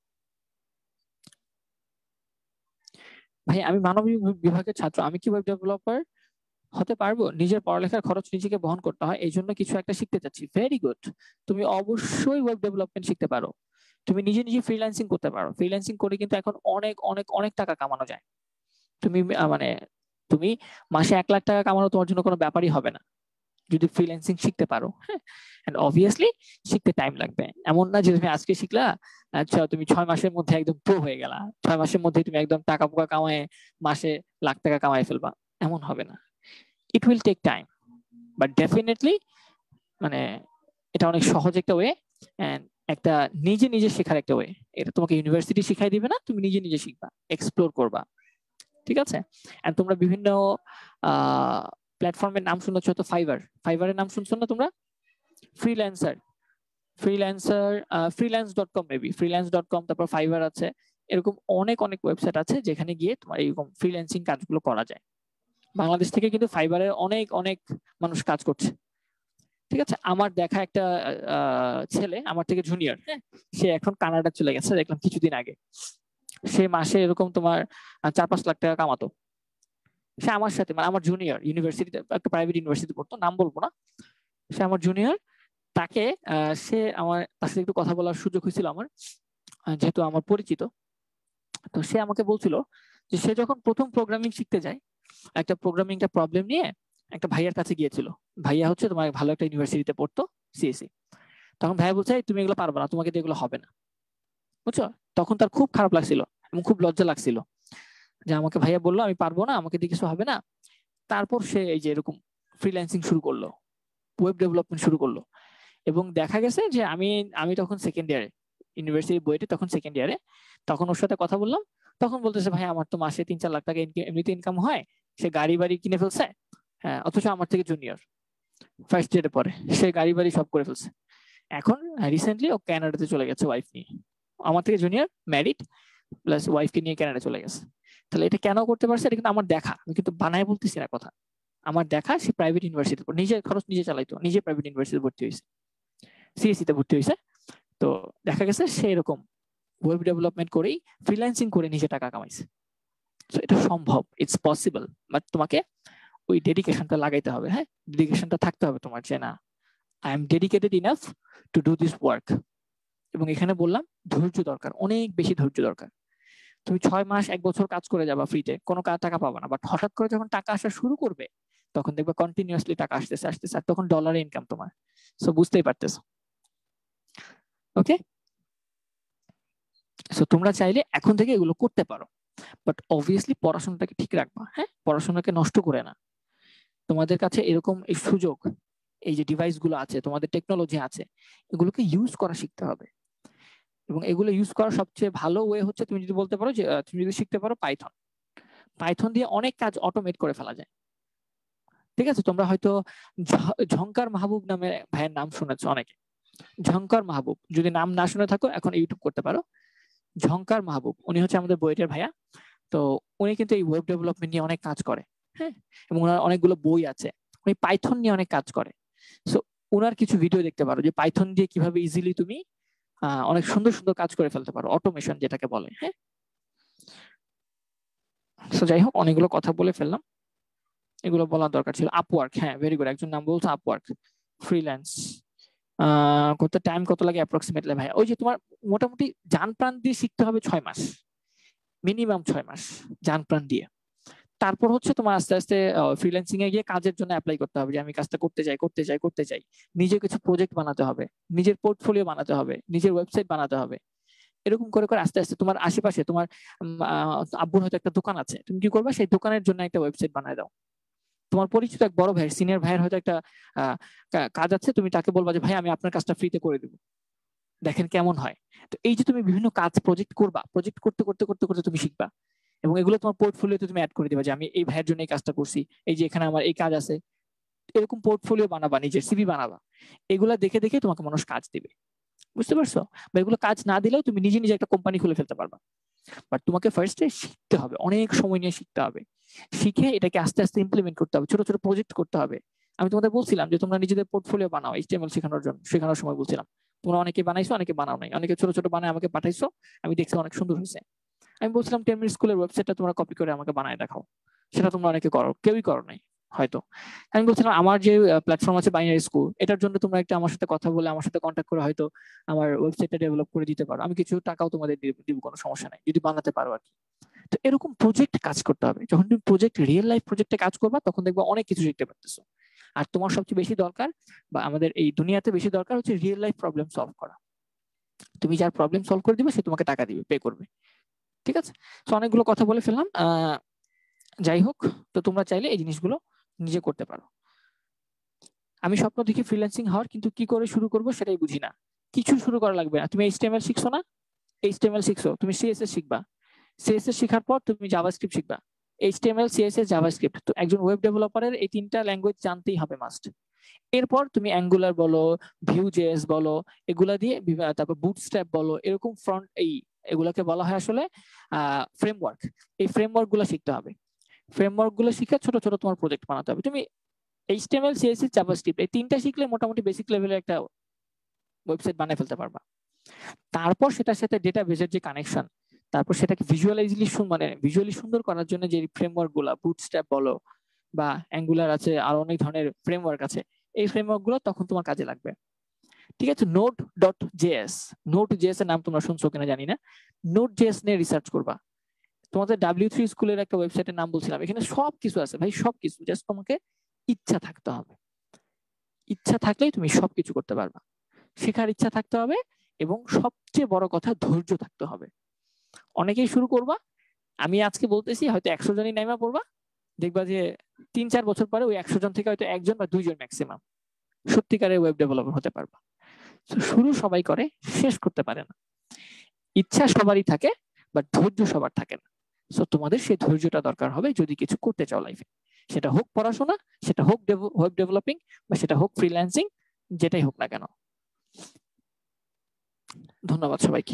S1: ভাই আমি মানবিক বিভাগের ছাত্র, আমি কি ওয়েব ডেভেলপার হতে পারবো? নিজের পড়ালেখার খরচ নিজেকে বহন করতে হয়, এই জন্য কিছু একটা শিখতে চাচ্ছি। ভেরি গুড, তুমি অবশ্যই ওয়েব ডেভেলপমেন্ট শিখতে পারো। তুমি নিজে নিজে ফ্রিল্যান্সিং করতে পারো, ফ্রিল্যান্সিং করে কিন্তু এখন অনেক অনেক অনেক টাকা কামানো যায়। তুমি মানে তুমি মাসে 1 লাখ টাকা কামানো তোমার জন্য কোনো ব্যাপারই হবে না যদি ফ্রিল্যান্সিং শিখতে পারো। হ্যাঁ, এন্ড অবভিয়াসলি শিখতে টাইম লাগবে, এমন না যে তুমি আজকে শিখলা, আচ্ছা তুমি 6 মাসের মধ্যে একদম প্রো হয়ে গেলা, 6 মাসের মধ্যে তুমি একদম টাকা পোকা কামায় মাসে লাখ টাকা কামায় ফেলবা, এমন হবে না। It will take time, but definitely মানে এটা অনেক সহজ একটা ওয়ে, এন্ড একটা নিজে নিজে শেখার একটা ওয়ে। এটা তোমাকে ইউনিভার্সিটি শিখাই দিবে না, তুমি নিজে নিজে শিখবা, এক্সপ্লোর করবা, ঠিক আছে? এন্ড তোমরা বিভিন্ন প্ল্যাটফর্মের নাম শুনেছো তো, ফাইবারের নাম শুনছো না তোমরা? ফ্রিল্যান্সার, freelance.com, মেবি freelance.com, তারপর ফাইবার আছে, এরকম অনেক অনেক ওয়েবসাইট আছে যেখানে গিয়ে তোমার এরকম ফ্রিল্যান্সিং কাজগুলো করা যায়। বাংলাদেশ থেকে কিন্তু ফাইবারে অনেক অনেক মানুষ কাজ করছে, ঠিক আছে? আমার দেখা একটা ছেলে আমার থেকে জুনিয়র, হ্যাঁ, সে এখন কানাডা চলে গেছে, দেখলাম কিছুদিন আগে। সে মাসে এরকম তোমার 4-5 লাখ টাকা কামাতো। সে আমার সাথে, মানে আমার জুনিয়র, ইউনিভার্সিটিতে, একটা প্রাইভেট ইউনিভার্সিটি পড়তো, নাম বলবো না, সে আমার জুনিয়র। তাকে তার সাথে একটু কথা বলার সুযোগ হয়েছিল আমার, যেহেতু আমার পরিচিত। তো সে আমাকে বলছিল যে সে যখন প্রথম প্রোগ্রামিং শিখতে যায়, একটা প্রোগ্রামিংটা প্রবলেম নিয়ে একটা ভাইয়ার কাছে গিয়েছিল। ভাইয়া হচ্ছে তোমার ভালো একটা ইউনিভার্সিটিতে পড়তো, সিএসসি। তখন ভাইয়া বলছে তুমি এগুলো পারবে না, তোমাকে দিয়ে এগুলো হবে না, বুঝছো? তখন তার খুব খারাপ লাগছিল এবং খুব লজ্জা লাগছিল যে আমাকে ভাইয়া বললো আমি পারবো না, আমাকে দিয়ে কিছু হবে না। তারপর সে এই যে এরকম ফ্রিল্যান্সিং শুরু করলো, ওয়েব ডেভেলপমেন্ট শুরু করলো। এবং দেখা গেছে যে আমি আমি তখন সেকেন্ড ইয়ারে, ইউনিভার্সিটি বইতে তখন সেকেন্ড ইয়ারে, তখন ওর সাথে কথা বললাম। তখন বলতেছে ভাই আমার তো মাসে 3-4 লাখ টাকা এমনিতে ইনকাম হয়, সে গাড়ি বাড়ি কিনে ফেলছে। হ্যাঁ, অথচ আমার থেকে জুনিয়র, ফার্স্ট ইয়ারে পরে সে গাড়ি বাড়ি সব করে ফেলছে। এখন রিসেন্টলি ও কানাডাতে চলে গেছে ওয়াইফ নিয়ে, আমার থেকে জুনিয়র, ম্যারিড, প্লাস ওয়াইফকে নিয়ে কানাডা চলে গেছে। তাহলে এটা কেন করতে পারছে? এটা কিন্তু আমার দেখা, আমি কিন্তু বানায় বলতেছি না কথা, আমার দেখা। সে প্রাইভেট ইউনিভার্সিটি, নিজের খরচ নিজে চালাইতো, নিজে প্রাইভেট ইউনিভার্সিটি ভর্তি হয়েছে, সিএসসি তে ভর্তি হয়েছে। তো দেখা গেছে সে এরকম ওয়েব ডেভেলপমেন্ট করেই ফ্রিল্যান্সিং করে নিজে টাকা কামাইছে। তো এটা সম্ভব, ইটস পসিবল, বাট তোমাকে ওই ডেডিকেশনটা লাগাইতে হবে। হ্যাঁ, ডেডিকেশনটা থাকতে হবে তোমার, যে না I am dedicated enough to do this work. এবং এখানে বললাম ধৈর্য দরকার, অনেক বেশি ধৈর্য দরকার। তুমি 6 মাস 1 বছর কাজ করে যাবা ফ্রিতে, কোনো টাকা পাবা না, বাট হঠাৎ করে যখন টাকা আসা শুরু করবে তখন দেখবে কন্টিনিউয়াসলি টাকা আসতেছে আসতেছে, আর তখন ডলারে ইনকাম তোমার। সো বুঝতেই পারতেছো, ওকে? সো তোমরা চাইলে এখন থেকে এগুলো করতে পারো, বাট অবভিয়াসলি পড়াশোনাটাকে ঠিক রাখবা। হ্যাঁ, পড়াশোনাকে নষ্ট করে না। তোমাদের কাছে এরকম এই সুযোগ, এই যে ডিভাইস গুলো আছে, তোমাদের টেকনোলজি আছে, এগুলোকে ইউজ করা শিখতে হবে। এবং এগুলো ইউজ করার সবচেয়ে ভালো ওয়ে হচ্ছে তুমি যদি বলতে পারো যে তুমি যদি শিখতে পারো পাইথন। পাইথন দিয়ে অনেক কাজ অটোমেট করে ফেলা যায়। ঠিক আছে, তোমরা হয়তো ঝংকার মাহবুব নামে ভাইয়ের নাম শুনেছো অনেকে। ঝংকার মাহবুব, যদি নাম না শুনে থাকো এখন ইউটিউব করতে পারো। ঝংকার মাহবুব উনি হচ্ছে আমাদের বইয়ের ভাইয়া। তো উনি কিন্তু এই ওয়েব ডেভেলপমেন্ট নিয়ে অনেক কাজ করে, হ্যাঁ, এবং ওনার অনেকগুলো বই আছে। উনি পাইথন নিয়ে অনেক কাজ করে। সো ওনার কিছু ভিডিও দেখতে পারো যে পাইথন দিয়ে কিভাবে ইজিলি তুমি অনেক সুন্দর সুন্দর কাজ করে ফেলতে পারো, অটোমেশন যেটাকে বলে। হ্যাঁ, সো যাই হোক, অনেকগুলো কথা বলে ফেললাম, এগুলো বলার দরকার ছিল। আপওয়ার্ক, হ্যাঁ ভেরি গুড, একজন নাম বলছো আপওয়ার্ক, ফ্রিল্যান্স করতে টাইম কত লাগে অ্যাপ্রক্সিমেটলি ভাই? ওই যে তোমার মোটামুটি জান প্রাণ দিয়ে শিখতে হবে 6 মাস, মিনিমাম 6 মাস জান প্রাণ দিয়ে। তারপর হচ্ছে তোমার আস্তে আস্তে ফ্রিল্যান্সিং এ গিয়ে কাজের জন্য অ্যাপ্লাই করতে হবে, যে আমি কাজটা করতে চাই। নিজে কিছু প্রজেক্ট বানাতে হবে, নিজের পোর্টফোলিও বানাতে হবে, নিজের ওয়েবসাইট বানাতে হবে। এরকম করে করে আস্তে আস্তে তোমার আশেপাশে তোমার আব্বুর হয়তো একটা দোকান আছে, তুমি কি করবা, সেই দোকানের জন্য একটা ওয়েবসাইট বানায় দাও। তোমার পরিচিত এক বড় ভাই, সিনিয়র ভাইয়ের হয়তো একটা কাজ আছে, তুমি তাকে বলবা যে ভাই আমি আপনার কাজটা ফ্রিতে করে দেবো, দেখেন কেমন হয়। তো এই যে তুমি বিভিন্ন কাজ প্রজেক্ট করবা, প্রজেক্ট করতে করতে করতে করতে তুমি শিখবা, এবং এগুলো তোমার পোর্টফোলিওতে তুমি অ্যাড করে দিবা যে আমি এই ভাইয়ের জন্য এই কাজটা করছি, এই যে এখানে আমার এই কাজ আছে। এরকম পোর্টফোলিও বানাবা, নিজের সিভি বানাবা। এগুলা দেখে দেখে তোমাকে মানুষ কাজ দিবে, বুঝতে পারছো? বা এগুলো কাজ না দিলেও তুমি নিজে নিজে একটা কোম্পানি খুলে ফেলতে পারবা। বাট তোমাকে ফার্স্টে শিখতে হবে, অনেক সময় নিয়ে শিখতে হবে। শিখে এটাকে আস্তে আস্তে ইমপ্লিমেন্ট করতে হবে, ছোট ছোট প্রজেক্ট করতে হবে। আমি তোমাদের বলছিলাম যে তোমরা নিজেদের পোর্টফোলিও বানাও, এইচটিএমএল শেখানোর সময় বলছিলাম। তোমরা অনেকে বানাইছো, অনেকে বানাও নাই, অনেকে ছোট ছোট বানায় আমাকে পাঠাইছো, আমি দেখছি অনেক সুন্দর হয়েছে। আমি বলছিলাম 10 মিনিট স্কুলের ওয়েবসাইটটা তোমরা কপি করে আমাকে বানায় দেখাও, সেটা তোমরা অনেকে করো, কেউই করো নাই হয়তো। আমি বলছিলাম আমার যে প্ল্যাটফর্ম আছে বাইনারি স্কুল, এটার জন্য তোমরা একটা আমার সাথে কথা বলে, আমার সাথে কন্ট্যাক্ট করে হয়তো আমার ওয়েবসাইটটা ডেভেলপ করে দিতে পারো, আমি কিছু টাকাও তোমাদের দিব, কোনো সমস্যা নাই, যদি বানাতে পারো আর কি। তো এরকম প্রজেক্ট কাজ করতে হবে। যখন তুমি প্রজেক্ট, রিয়েল লাইফ প্রজেক্টে কাজ করবা, তখন দেখবা অনেক কিছু শিখতে পারতেছো। আর তোমার সবচেয়ে বেশি দরকার, বা আমাদের এই দুনিয়াতে বেশি দরকার হচ্ছে রিয়েল লাইফ প্রবলেম সলভ করা। তুমি যার প্রবলেম সলভ করে দিবে, সে তোমাকে টাকা দিবে, পে করবে। ঠিক আছে, তো অনেকগুলো কথা বলে ফেললাম। যাই হোক, তো তোমরা চাইলে এই জিনিসগুলো নিজে করতে পারো। আমি স্বপ্ন দেখি ফ্রিল্যান্সিং হওয়ার, কিন্তু কি করে শুরু করব সেটাই বুঝি না। কিছু শুরু করা লাগবে না। তুমি এইচটিএমএল শিখছো না, এইচটিএমএল শিখছো, তুমি সিএসএস শিখবা। সিএসএস শেখার পর তুমি জাভাস্ক্রিপ্ট শিখবা। HTML, CSS, JavaScript. তো একজন ওয়েব ডেভেলপারের এই 3টা ল্যাঙ্গুয়েজ জানতেই হবে মাস্ট। এরপর তুমি অ্যাঙ্গুলার বলো, ভিউ.জেএস বলো, এগুলা দিয়ে তারপর বুটস্ট্র্যাপ বলো, এরকম ফ্রন্ট, এগুলাকে বলা হয় আসলে ফ্রেমওয়ার্ক। এই ফ্রেমওয়ার্ক গুলো শিখতে হবে। ফ্রেমওয়ার্ক গুলো শিখে ছোট ছোট তোমার প্রজেক্ট বানাতে হবে। তুমি এইচটিএমএল, সিএসএস, জাভাস্ক্রিপ্ট এই 3টা শিখলে মোটামুটি বেসিক লেভেলের একটা ওয়েবসাইট বানিয়ে ফেলতে পারবা। তারপর সেটার সাথে ডেটাবেজের যে কানেকশন, তারপর সেটাকে ভিজুয়ালি সুন্দর করার জন্য যে ফ্রেমওয়ার্ক গুলা, বুটস্ট্র্যাপ বলো বা অ্যাঙ্গুলার আছে, আর অনেক ধরনের ফ্রেমওয়ার্ক আছে, এই ফ্রেমওয়ার্ক গুলো তখন তোমার কাজে লাগবে। ঠিক আছে, নোড.জেএস, নোড.জেএস এর নাম তোমরা শুনছো কিনা জানি না। নোড.জেএস নিয়ে রিসার্চ করবা। তোমাদের W3 স্কুলের একটা ওয়েবসাইটের নাম বলছিলাম, এখানে সবকিছু আছে ভাই, সবকিছু। জাস্ট তোমাকে ইচ্ছা থাকতে হবে। ইচ্ছা থাকলেই তুমি সবকিছু করতে পারবা। শেখার ইচ্ছা থাকতে হবে, এবং সবচেয়ে বড় কথা ধৈর্য থাকতে হবে। অনেকেই শুরু করবা, আমি আজকে বলতেছি হয়তো 100 জনই নাইমা পড়বা, দেখবা যে 3-4 বছর পরে ওই 100 জন থেকে হয়তো 1 জন বা 2 জন ম্যাক্সিমাম সত্যিকারের ওয়েব ডেভেলপার হতে পারবা। শুরু সবাই করে, শেষ করতে পারে না। ইচ্ছা সবারই থাকে, বাট ধৈর্য সবার থাকে না। সো তোমাদের সেই ধৈর্যটা দরকার হবে যদি কিছু করতে চাও লাইফে। সেটা হোক পড়াশোনা, সেটা হোক ওয়েব ডেভেলপিং, বা সেটা হোক ফ্রিল্যান্সিং, যেটাই হোক না কেন। ধন্যবাদ সবাইকে।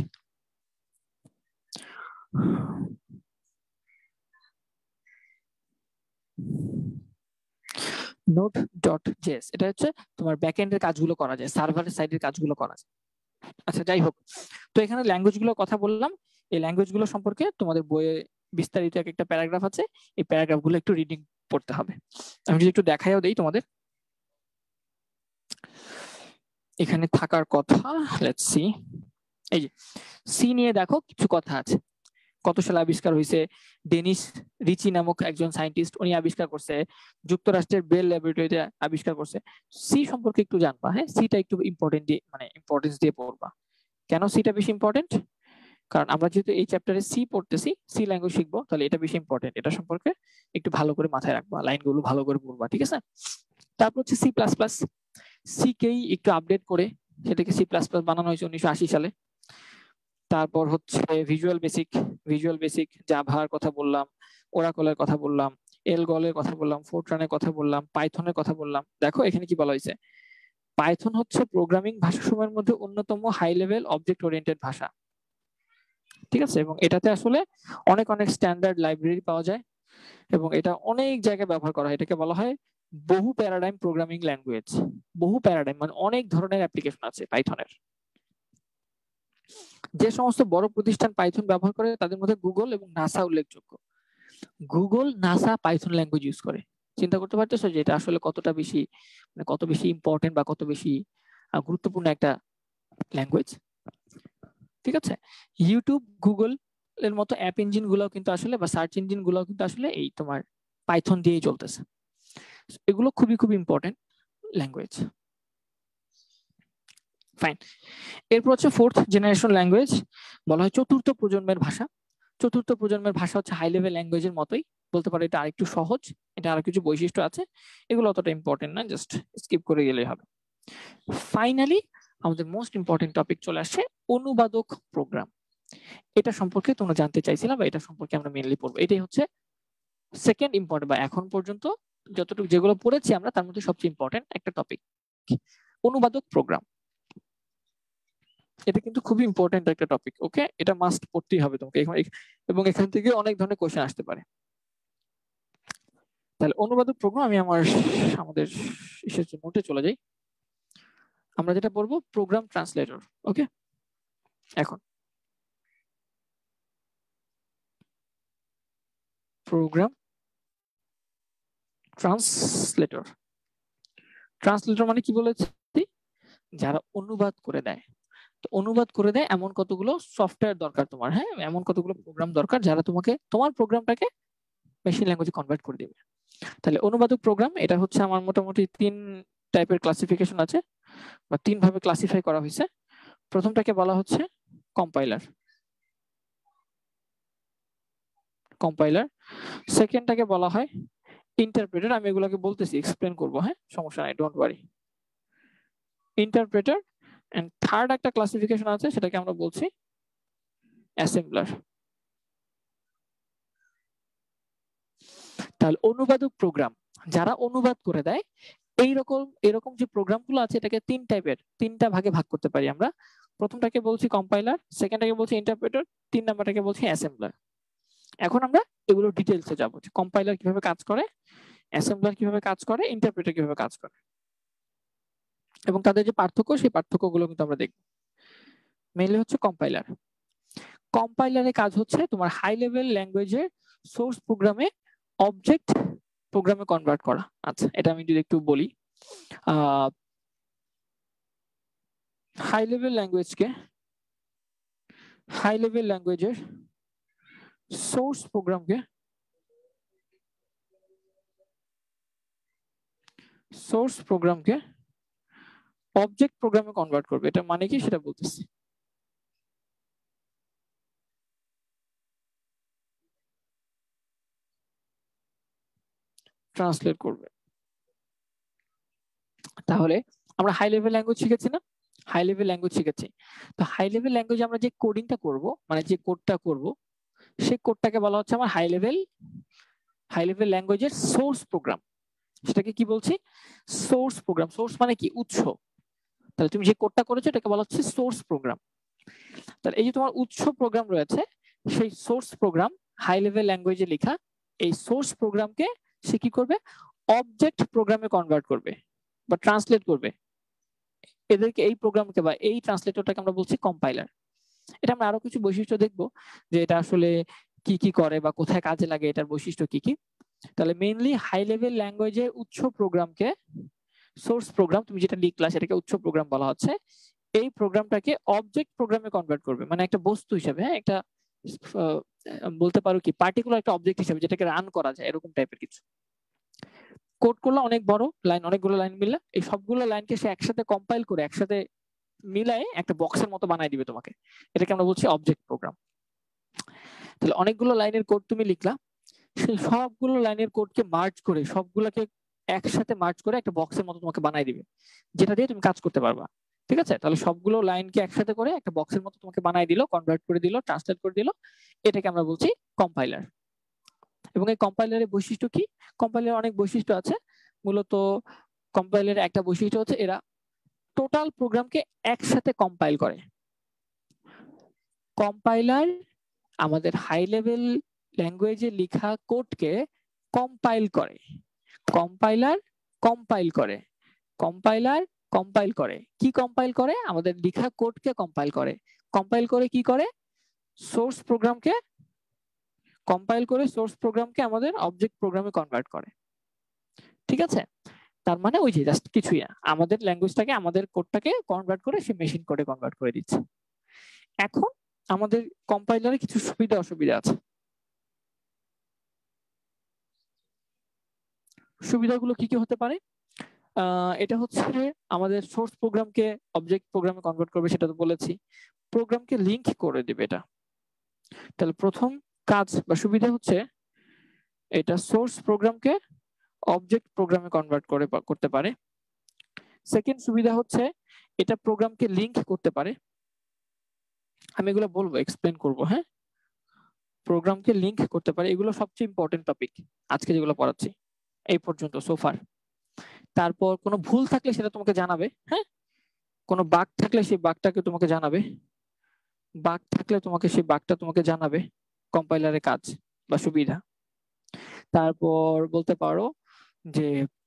S1: নোড.জেএস এটা হচ্ছে তোমার ব্যাকএন্ডের কাজগুলো করা যায়, সার্ভারের সাইডের কাজগুলো করা যায়। আচ্ছা যাই হোক, তো এখানে ল্যাঙ্গুয়েজ গুলো কথা বললাম। এই ল্যাঙ্গুয়েজ গুলো সম্পর্কে তোমাদের বইয়ে বিস্তারিত একটা প্যারাগ্রাফ আছে, এই প্যারাগ্রাফ গুলো একটু রিডিং পড়তে হবে। আমি যদি একটু দেখাইও দেই তোমাদের, এখানে থাকার কথা, লেটস সি। এই যে সি নিয়ে দেখো কিছু কথা আছে। কত সালে আবিষ্কার হয়েছে? ডেনিস রিচি নামক একজন সায়েন্টিস্ট, উনি আবিষ্কার করছে। যুক্তরাষ্ট্রের বেল ল্যাবরেটরিতে আবিষ্কার করছে। সি সম্পর্কে একটু জানবা, হ্যাঁ, সিটা একটু ইম্পর্টেন্স দিয়ে পড়বা। কেন সিটা বেশি ইম্পর্টেন্ট? কারণ আমরা যেহেতু এই চ্যাপ্টারে সি পড়তেছি, সি ল্যাঙ্গুয়েজ শিখবো, তাহলে এটা বেশি ইম্পর্টেন্ট। এটা সম্পর্কে একটু ভালো করে মাথায় রাখবা, লাইনগুলো ভালো করে পড়বা, ঠিক আছে? তারপর হচ্ছে সি প্লাস প্লাস। সি কেই একটু আপডেট করে সেটাকে সি প্লাস প্লাস বানানো হয়েছে 1980 সালে। তারপর হচ্ছে ভিজুয়াল বেসিক জাভার কথা বললাম, ওরাকলের কথা বললাম, এলগলের কথা বললাম, ফোরট্রানের কথা বললাম, পাইথনের কথা বললাম। দেখো এখানে কি বলা হয়েছে, পাইথন হচ্ছে প্রোগ্রামিং ভাষাসমূহের মধ্যে অন্যতম হাই লেভেল অবজেক্ট ওরিয়েন্টেড ভাষা। ঠিক আছে, এবং এটাতে আসলে অনেক অনেক স্ট্যান্ডার্ড লাইব্রেরি পাওয়া যায় এবং এটা অনেক জায়গায় ব্যবহার করা হয়। এটাকে বলা হয় বহু প্যারাডাইম প্রোগ্রামিং ল্যাঙ্গুয়েজ। বহু প্যারাডাইম মানে অনেক ধরনের অ্যাপ্লিকেশন আছে পাইথনের। যে সমস্ত বড় প্রতিষ্ঠান পাইথন ব্যবহার করে তাদের মধ্যে গুগল এবং নাসা উল্লেখযোগ্য। Google, NASA Python language use করে। চিন্তা করতে পারতেছো যে এটা আসলে কতটা বেশি, মানে কত বেশি ইম্পর্টেন্ট বা কত বেশি গুরুত্বপূর্ণ একটা ল্যাঙ্গুয়েজ। ঠিক আছে, ইউটিউব, গুগল এর মতো অ্যাপ ইঞ্জিন গুলো কিন্তু আসলে বা সার্চ ইঞ্জিন গুলো কিন্তু আসলে এই তোমার পাইথন দিয়েই চলতেছে। এগুলো খুবই খুবই ইম্পর্টেন্ট ল্যাঙ্গুয়েজ। ফাইন, এরপর হচ্ছে ফোর্থ জেনারেশন ল্যাঙ্গুয়েজ, বলা হয় চতুর্থ প্রজন্মের ভাষা। চতুর্থ প্রজন্মের ভাষা হচ্ছে হাই লেভেল ল্যাঙ্গুয়েজের মতোই, বলতে পারো এটা আরেকটু সহজ, এটা আরো কিছু বৈশিষ্ট্য আছে, এগুলো অতটা ইম্পর্টেন্ট না, জাস্ট স্কিপ করে গেলেই হবে। ফাইনালি আমাদের মোস্ট ইম্পর্টেন্ট টপিক চলে আসছে অনুবাদক প্রোগ্রাম। এটা সম্পর্কে তোমরা জানতে চাইছিলাম বা এটা সম্পর্কে আমরা মেইনলি পড়বো। এটাই হচ্ছে সেকেন্ড ইম্পর্টেন্ট বা এখন পর্যন্ত যতটুকু যেগুলো পড়েছি আমরা তার মধ্যে সবচেয়ে ইম্পর্টেন্ট একটা টপিক, অনুবাদক প্রোগ্রাম। এটা কিন্তু খুবই ইম্পর্টেন্ট একটা টপিক, ওকে, এটা মাস্ট পড়তেই হবে তোমাকে এবং এখান থেকে অনেক ধরনের কোশ্চেন আসতে পারে। তাহলে অনুবাদক প্রোগ্রাম, আমি আমাদের নোটে চলে যাই। আমরা যেটা পড়বো প্রোগ্রাম ট্রান্সলেটর, ওকে। এখন প্রোগ্রাম ট্রান্সলেটর, ট্রান্সলেটর মানে কি বলেছি, যারা অনুবাদ করে দেয়। তো অনুবাদ করে দেয় এমন কতগুলো সফটওয়্যার দরকার তোমার, হ্যাঁ, এমন কতগুলো প্রোগ্রাম দরকার যারা তোমাকে তোমার প্রোগ্রামটাকে মেশিন ল্যাঙ্গুয়েজে কনভার্ট করে দিবে। তাহলে অনুবাদক প্রোগ্রাম, এটা হচ্ছে আমার মোটামুটি 3 টাইপের ক্লাসিফিকেশন আছে বা 3 ভাবে ক্লাসিফাই করা হয়েছে। প্রথমটাকে বলা হচ্ছে কম্পাইলার, সেকেন্ডটাকে বলা হয় ইন্টারপ্রেটার, আমি এগুলোকে বলতেছি, এক্সপ্লেন করবো, হ্যাঁ, সমস্যা নাই, don't worry. Interpreter, and third একটা ক্লাসিফিকেশন আছে, সেটাকে আমরা বলছি অ্যাসেম্বলার। তাহলে অনুবাদক প্রোগ্রাম যারা অনুবাদ করে দেয়, এরকম যে প্রোগ্রামগুলো আছে এটাকে 3 ভাগে ভাগ করতে পারি আমরা। প্রথমটাকে বলছি কম্পাইলার, সেকেন্ডটাকে বলছি ইন্টারপ্রেটার, 3 নাম্বারটাকে বলছি অ্যাসেম্বলার। এখন আমরা এগুলো ডিটেইলসে যাব, কম্পাইলার কিভাবে কাজ করে, অ্যাসেম্বলার কিভাবে কাজ করে, ইন্টারপ্রেটার কিভাবে কাজ করে এবং তাদের যে পার্থক্য, সেই পার্থক্যগুলো কিন্তু আমরা দেখব। মেইনলি হচ্ছে কম্পাইলারের কাজ হচ্ছে তোমার হাই লেভেল ল্যাঙ্গুয়েজের সোর্স প্রোগ্রামে অবজেক্ট প্রোগ্রামে কনভার্ট করা। আচ্ছা, এটা আমি যদি একটু বলি, হাই লেভেল ল্যাঙ্গুয়েজের সোর্স প্রোগ্রামকে অবজেক্ট প্রোগ্রামে কনভার্ট করবে। এটা মানে কি সেটা বলতেছি। ট্রান্সলেট করবে। তাহলে আমরা হাই লেভেল ল্যাঙ্গুয়েজ শিখেছি না, হাই লেভেল ল্যাঙ্গুয়েজ শিখেছি। তো হাই লেভেল ল্যাঙ্গুয়েজে আমরা যে কোডিংটা করব, মানে যে কোডটা করব, সেই কোডটাকে বলা হচ্ছে আমার হাই লেভেল ল্যাঙ্গুয়েজের সোর্স প্রোগ্রাম। সেটাকে কি বলছি, সোর্স প্রোগ্রাম। সোর্স মানে কি, উৎস। তাহলে তুমি যে কোডটা করেছো এটাকে বলা হচ্ছে সোর্স প্রোগ্রাম। তাহলে এই যে তোমার উৎস প্রোগ্রাম রয়েছে, সেই সোর্স প্রোগ্রাম হাই লেভেল ল্যাঙ্গুয়েজে লেখা, এই সোর্স প্রোগ্রামকে সে কি করবে, অবজেক্ট প্রোগ্রামে কনভার্ট করবে বা ট্রান্সলেট করবে। এদেরকে, এই প্রোগ্রামকে বা এই ট্রান্সলেটরটাকে আমরা বলছি কম্পাইলার। এটা আমরা আরো কিছু বৈশিষ্ট্য দেখবো যে এটা আসলে কি কি করে বা কোথায় কাজে লাগে, এটার বৈশিষ্ট্য কি কি। তাহলে মেইনলি হাই লেভেল ল্যাঙ্গুয়েজের উৎস প্রোগ্রামকে, সোর্স প্রোগ্রাম তুমি যেটা লিখলা সেটাকে উৎস প্রোগ্রাম বলা হচ্ছে। এই প্রোগ্রামটাকে অবজেক্ট প্রোগ্রামে কনভার্ট করবে, মানে একটা বস্তু হিসেবে, হ্যাঁ, একটা বলতে পারো কি পার্টিকুলার একটা অবজেক্ট হিসেবে যেটাকে রান করা যায়, এরকম টাইপের কিছু। কোড করলে অনেক বড় লাইন, অনেকগুলো লাইন মিলে, এই সবগুলো লাইনকে সে একসাথে কম্পাইল করে একসাথে মিলায়ে একটা বক্সের মতো বানাই দিবে তোমাকে। এটাকে আমরা বলছি অবজেক্ট প্রোগ্রাম। তাহলে অনেকগুলো লাইনের কোড তুমি লিখলা, সেই সবগুলো লাইনের কোডকে মার্জ করে, সবগুলোকে একসাথে মার্জ করে একটা বক্সের মতো তোমাকে বানাই দিবে, যেটা দিয়ে তুমি কাজ করতে পারবা। ঠিক আছে, তাহলে সবগুলো লাইনকে একসাথে করে একটা বক্সের মতো তোমাকে বানাই দিল, কনভার্ট করে দিল, ট্রান্সলেট করে দিল, এটাকে আমরা বলছি কম্পাইলার। এবং এই কম্পাইলারের বৈশিষ্ট্য কি? কম্পাইলারের অনেক বৈশিষ্ট্য আছে। মূলত কম্পাইলারের একটা বৈশিষ্ট্য হচ্ছে এরা টোটাল প্রোগ্রামকে একসাথে কম্পাইল করে। কম্পাইলার আমাদের হাই লেভেল ল্যাঙ্গুয়েজে লেখা কোডকে কম্পাইল করে। কম্পাইলার কম্পাইল করে, কম্পাইলার কম্পাইল করে। কি কম্পাইল করে? আমাদের লেখা কোডকে কম্পাইল করে। কম্পাইল করে কি করে? সোর্স প্রোগ্রামকে কম্পাইল করে সোর্স প্রোগ্রামকে আমাদের অবজেক্ট প্রোগ্রামে কনভার্ট করে। ঠিক আছে, তার মানে ওই যে জাস্ট কিছুই না, আমাদের ল্যাঙ্গুয়েজটাকে আমাদের কোডটাকে কনভার্ট করে সে মেশিন কোডে কনভার্ট করে দিচ্ছে। এখন আমাদের কম্পাইলারে কিছু সুবিধা অসুবিধা আছে। সুবিধাগুলো কি কি হতে পারে? এটা হচ্ছে আমাদের সোর্স প্রোগ্রামকে অবজেক্ট প্রোগ্রামে কনভার্ট করবে, সেটা তো বলেছি। প্রোগ্রামকে লিংক করে দিবে এটা। তাহলে প্রথম কাজ বা সুবিধা হচ্ছে এটা সোর্স প্রোগ্রামকে অবজেক্ট প্রোগ্রামে কনভার্ট করতে পারে। সেকেন্ড সুবিধা হচ্ছে এটা প্রোগ্রামকে লিংক করতে পারে। আমি এগুলো বলবো, এক্সপ্লেন করব। হ্যাঁ, প্রোগ্রামকে লিংক করতে পারে, এগুলো সবচেয়ে ইম্পর্টেন্ট টপিক আজকে যেগুলো পড়াচ্ছি এই পর্যন্ত সোফার। তারপর কোনো ভুল থাকলে সেটা তোমাকে জানাবে। হ্যাঁ, কোনো বাগ থাকলে সেই বাগটাকে তোমাকে জানাবে। বাগ থাকলে তোমাকে সেই বাগটা তোমাকে জানাবে, কম্পাইলারের কাজ বা সুবিধা। তারপর বলতে পারো যে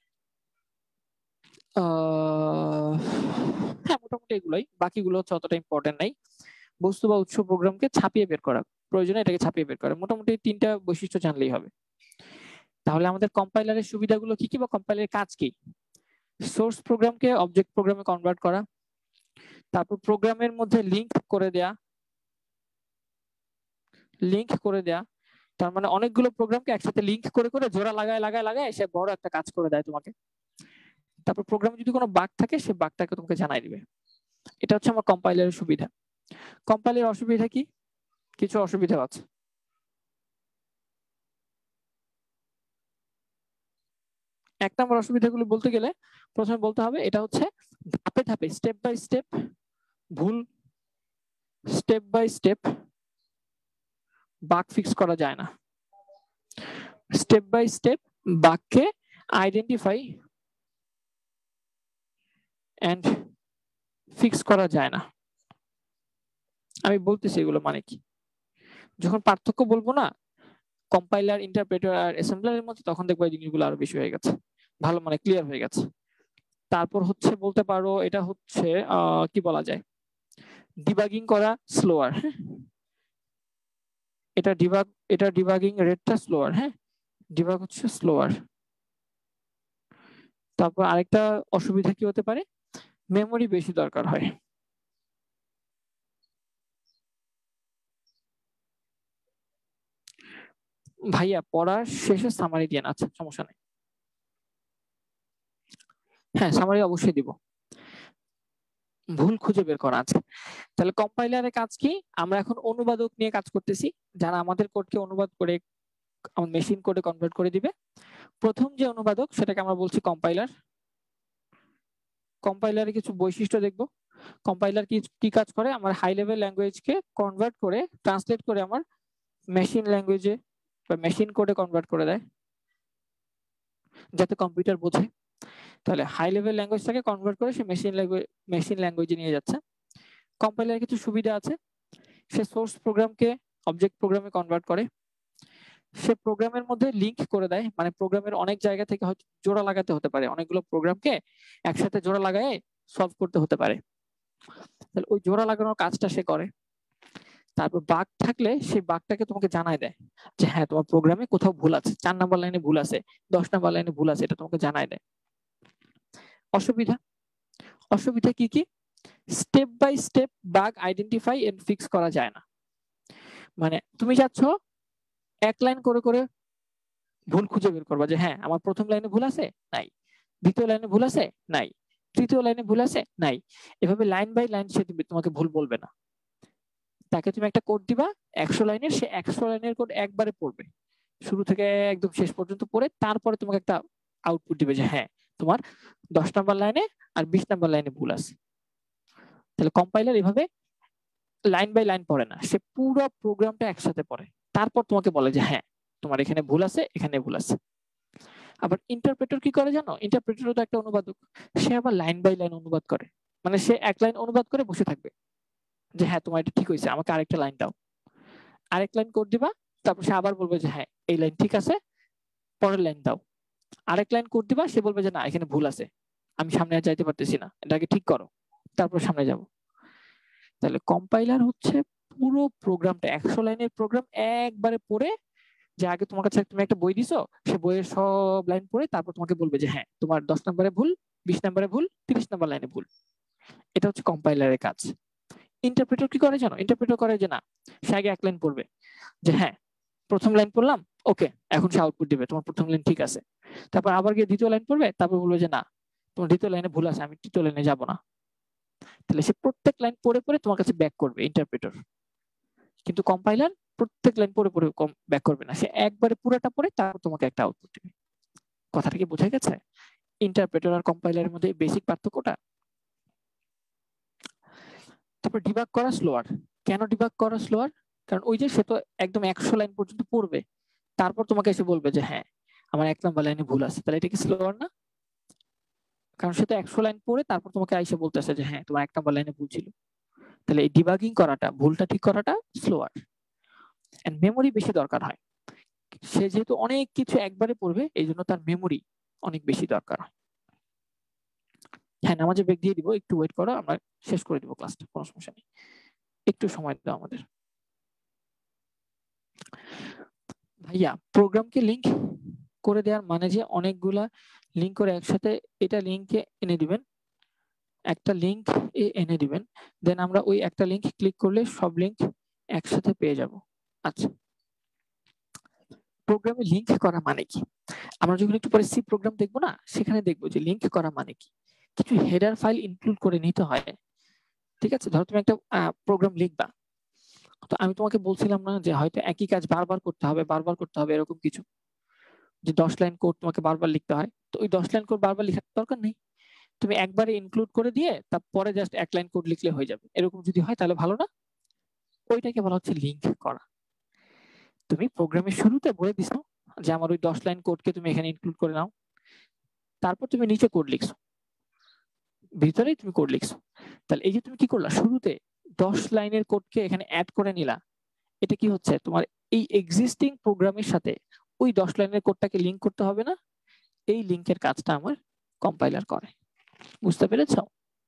S1: হ্যাঁ মোটামুটি এগুলোই, বাকিগুলো হচ্ছে অতটা ইম্পর্টেন্ট নাই। বস্তু বা উৎস প্রোগ্রামকে ছাপিয়ে বের করা, প্রয়োজনে এটাকে ছাপিয়ে বের করা, মোটামুটি তিনটা বৈশিষ্ট্য জানলেই হবে। তাহলে আমাদের কম্পাইলারের সুবিধাগুলো কি কি বা কম্পাইলারের কাজ কি? সোর্স প্রোগ্রামকে অবজেক্ট প্রোগ্রামে কনভার্ট করা, তারপর প্রোগ্রামের মধ্যে লিংক করে দেয়া। লিংক করে দেয়া তার মানে অনেকগুলো প্রোগ্রামকে একসাথে লিংক করে করে জোড়া লাগায় লাগায় লাগায় সে বড় একটা কাজ করে দেয় তোমাকে। তারপর প্রোগ্রামে যদি কোনো বাগ থাকে সেই বাগটাকে তোমাকে জানাই দিবে। এটা হচ্ছে আমার কম্পাইলারের সুবিধা। কম্পাইলারের অসুবিধা কি? কিছু অসুবিধা আছে। এক নম্বর অসুবিধাগুলো বলতে গেলে প্রথমে বলতে হবে এটা হচ্ছে ধাপে ধাপে স্টেপ বাই স্টেপ ভুল, step by step bug fix করা যায় না। স্টেপ বাই স্টেপ বাগকে আইডেন্টিফাই এন্ড ফিক্স করা যায় না। আমি বলতেছি এগুলো মানে কি। যখন পার্থক্য বলবো না কম্পাইলার, ইন্টারপ্রেটার আর অ্যাসেম্বলারের মধ্যে, তখন দেখবো এই জিনিসগুলো আরো বেশি হয়ে গেছে, ভালো মানে ক্লিয়ার হয়ে গেছে। তারপর হচ্ছে বলতে পারো এটা হচ্ছে কি বলা যায়, ডিবাগিং করা স্লোয়ার। হ্যাঁ, এটা ডিবাগিং রেটটা স্লোয়ার। হ্যাঁ, ডিবাগ হচ্ছে স্লোয়ার। তারপর আরেকটা অসুবিধা কি হতে পারে, মেমোরি বেশি দরকার হয়। ভাইয়া পড়ার শেষে সামারি দিয়ে না, আচ্ছা সমস্যা নেই। হ্যাঁ সামারি অবশ্যই দিব। ভুল খুঁজে বের করা আছে। তাহলে কম্পাইলারের কাজ কি? আমরা এখন অনুবাদক নিয়ে কাজ করতেছি, যারা আমাদের কোডকে অনুবাদ করে মেশিন কোডে কনভার্ট করে দিবে। প্রথম যে অনুবাদক সেটাকে আমরা বলছি কম্পাইলার। কম্পাইলারের কিছু বৈশিষ্ট্য দেখব। কম্পাইলার কি কি কাজ করে? আমার হাই লেভেল ল্যাঙ্গুয়েজকে কনভার্ট করে ট্রান্সলেট করে আমার মেশিন ল্যাঙ্গুয়েজে বা মেশিন কোডে কনভার্ট করে দেয়, যাতে কম্পিউটার বোঝে। তাহলে হাই লেভেল ল্যাঙ্গুয়েজটাকে কনভার্ট করে সে মেশিন ল্যাঙ্গুয়েজে নিয়ে যাচ্ছে। কম্পাইলারের কিছু সুবিধা আছে, সে সোর্স প্রোগ্রামকে অবজেক্ট প্রোগ্রামে কনভার্ট করে। সে প্রোগ্রামের মধ্যে লিংক করে দেয়, মানে প্রোগ্রামের অনেক জায়গা থেকে হয়তো জোড়া লাগাতে হতে পারে, অনেকগুলো প্রোগ্রামকে একসাথে জোড়া লাগায় সলভ করতে হতে পারে, তাহলে ওই জোড়া লাগানোর কাজটা সে করে। তারপর বাগ থাকলে সেই বাগটাকে তোমাকে জানায় দেয় যে হ্যাঁ তোমার প্রোগ্রামে কোথাও ভুল আছে, 4 নম্বর লাইনে ভুল আছে, 10 নম্বর লাইনে ভুল আছে, এটা তোমাকে জানায় দেয়। অসুবিধা, অসুবিধা কি কি? Step by step bug identify and fix করা যায় না। মানে তুমি চাচ্ছ এক লাইন করে করে ভুল খুঁজে বের করবা যে হ্যাঁ আমার প্রথম লাইনে ভুল আছে, নাই। দ্বিতীয় লাইনে ভুল আছে, নাই। তৃতীয় লাইনে ভুল আছে, নাই। এভাবে লাইন বাই লাইন সে তোমাকে ভুল বলবে না। তাকে তুমি একটা কোড দিবা 100 লাইনের, সে 100 লাইনের কোড একবারে পড়বে, শুরু থেকে একদম শেষ পর্যন্ত পড়ে তারপরে তোমাকে একটা আউটপুট দিবে যে হ্যাঁ তোমার 10 নম্বর লাইনে আর 20 নম্বর লাইনে ভুল আছে। তাহলে কম্পাইলার এভাবে লাইন বাই লাইন পড়ে না, সে পুরো প্রোগ্রামটা একসাথে পড়ে, তারপর তোমাকে বলে যে হ্যাঁ তোমার এখানে ভুল আছে, এখানে ভুল আছে। আবার ইন্টারপ্রেটর কি করে জানো? ইন্টারপ্রেটরও তো একটা অনুবাদক, সে আবার লাইন বাই লাইন অনুবাদ করে, মানে সে এক লাইন অনুবাদ করে বসে থাকবে যে হ্যাঁ তোমার এটা ঠিক হয়েছে, আমাকে আরেকটা লাইন দাও, আরেক লাইন কোড দিবা, তারপর সে আবার বলবে যে হ্যাঁ এই লাইন ঠিক আছে, পরের লাইন দাও, আরেক লাইন কোড দিবা, সে বলবে যে না এখানে ভুল আছে, আমি সামনে আর যাইতে পারতেছি না, এটাকে ঠিক করো, তারপর সামনে যাব। তাহলে কম্পাইলার হচ্ছে পুরো প্রোগ্রামটা, 100 লাইনের প্রোগ্রাম একবারে পড়ে, যে আগে তোমার কাছে তুমি একটা বই দিছো, সে বইয়ের সব লাইন পড়ে তারপর তোমাকে বলবে যে হ্যাঁ তোমার 10 নম্বরে ভুল, 20 নম্বরে ভুল, 30 নম্বর লাইনে ভুল। এটা হচ্ছে কম্পাইলারের কাজ। ইন্টারপ্রেটর কি করে জানো? ইন্টারপ্রেটর করে যে না, সে আগে এক লাইন পড়বে যে হ্যাঁ প্রথম লাইন পড়লাম, ওকে, এখন সে আউটপুট দিবে তোমার প্রথম লাইন ঠিক আছে, তারপর আবার গিয়ে দ্বিতীয় লাইন পড়বে, তারপর বলবে যে না তোমার দ্বিতীয় লাইনে ভুল আছে, আমি তৃতীয় লাইনে যাব না। তাহলে সে প্রত্যেক লাইন পড়ে পড়ে তোমার কাছে ব্যাক করবে ইন্টারপ্রেটর। কিন্তু কম্পাইলার প্রত্যেক লাইন পড়ে পড়ে ব্যাক করবে না, সে একবারে পুরোটা পড়ে তারপর তোমাকে একটা আউটপুট দিবে। কথাটা কি বোঝা গেছে? ইন্টারপ্রেটর আর কম্পাইলারের মধ্যে বেসিক পার্থক্যটা। তারপর ডিবাগ করা স্লোয়ার। কেন ডিবাগ করা স্লোয়ার? কারণ ওই যে সে তো একদম 100 লাইন পর্যন্ত পড়বে, তারপর তোমাকে এসে বলবে যে হ্যাঁ আমার 1 নাম্বার লাইনে ভুল আছে, তাহলে এটা কি স্লোয়ার না? কারণ সে তো 100 লাইন পড়ে তারপর তোমাকে এসে বলতেছে যে হ্যাঁ তোমার 1 নাম্বার লাইনে ভুল ছিল। তাহলে এই ডিবাগিং করাটা, ভুলটা ঠিক করাটা স্লোয়ার। এন্ড মেমোরি বেশি দরকার হয়, সে যেহেতু অনেক কিছু একবারে পড়বে এই জন্য তার মেমোরি অনেক বেশি দরকার হয়। হ্যাঁ নামাজে ব্রেক দিয়ে দিব, একটু ওয়েট করো, আমরা শেষ করে দিব ক্লাসটা, কোনো সমস্যা নেই, একটু সময় দাও আমাদের। ভাইয়া প্রোগ্রামকে লিংক করে দেওয়ার মানে যে অনেকগুলা লিংক করে একসাথে, এটা লিংকে এনে দিবেন, একটা লিংক এনে দিবেন, দেন আমরা ওই একটা লিংক ক্লিক করলে সব লিংক একসাথে পেয়ে যাব। আচ্ছা, প্রোগ্রামে লিংক করা মানে কি? আমরা যখন একটু পরে সি প্রোগ্রাম দেখবো না, সেখানে দেখবো যে লিংক করা মানে কি। কিছু হেডার ফাইল ইনক্লুড করে নিতে হয়, ঠিক আছে? ধরো তুমি একটা প্রোগ্রাম লিখবা, তো আমি তোমাকে বলছিলাম না যে হয়তো একই কাজ বারবার করতে হবে, বারবার করতে হবে, এরকম কিছু, যে 10 লাইন কোড তোমাকে বারবার লিখতে হয়, তো ওই 10 লাইন কোড বারবার লেখার দরকার নেই, তুমি একবারে ইনক্লুড করে দিয়ে তারপরে জাস্ট এক লাইন কোড লিখলে হয়ে যাবে, এরকম যদি হয় তাহলে ভালো না? ওইটাকে বলা হচ্ছে লিংক করা। তুমি প্রোগ্রামের শুরুতে বলে দিছো যে আমার ওই 10 লাইন কোডকে তুমি এখানে ইনক্লুড করে নাও, তারপর তুমি নিচে কোড লিখছো, ভিতরেই তুমি কোড লিখছো, তাহলে এই যে তুমি কি করলা, শুরুতে 10 লাইনের কোডকে এখানে অ্যাড করে নিলা, এটা কি হচ্ছে, তোমার এই এক্সিস্টিং প্রোগ্রামের সাথে ওই 10 লাইনের কোডটাকে লিংক করতে হবে না, এই লিংকের কাজটা আমার কম্পাইলার করে। বুঝতে পেরেছো?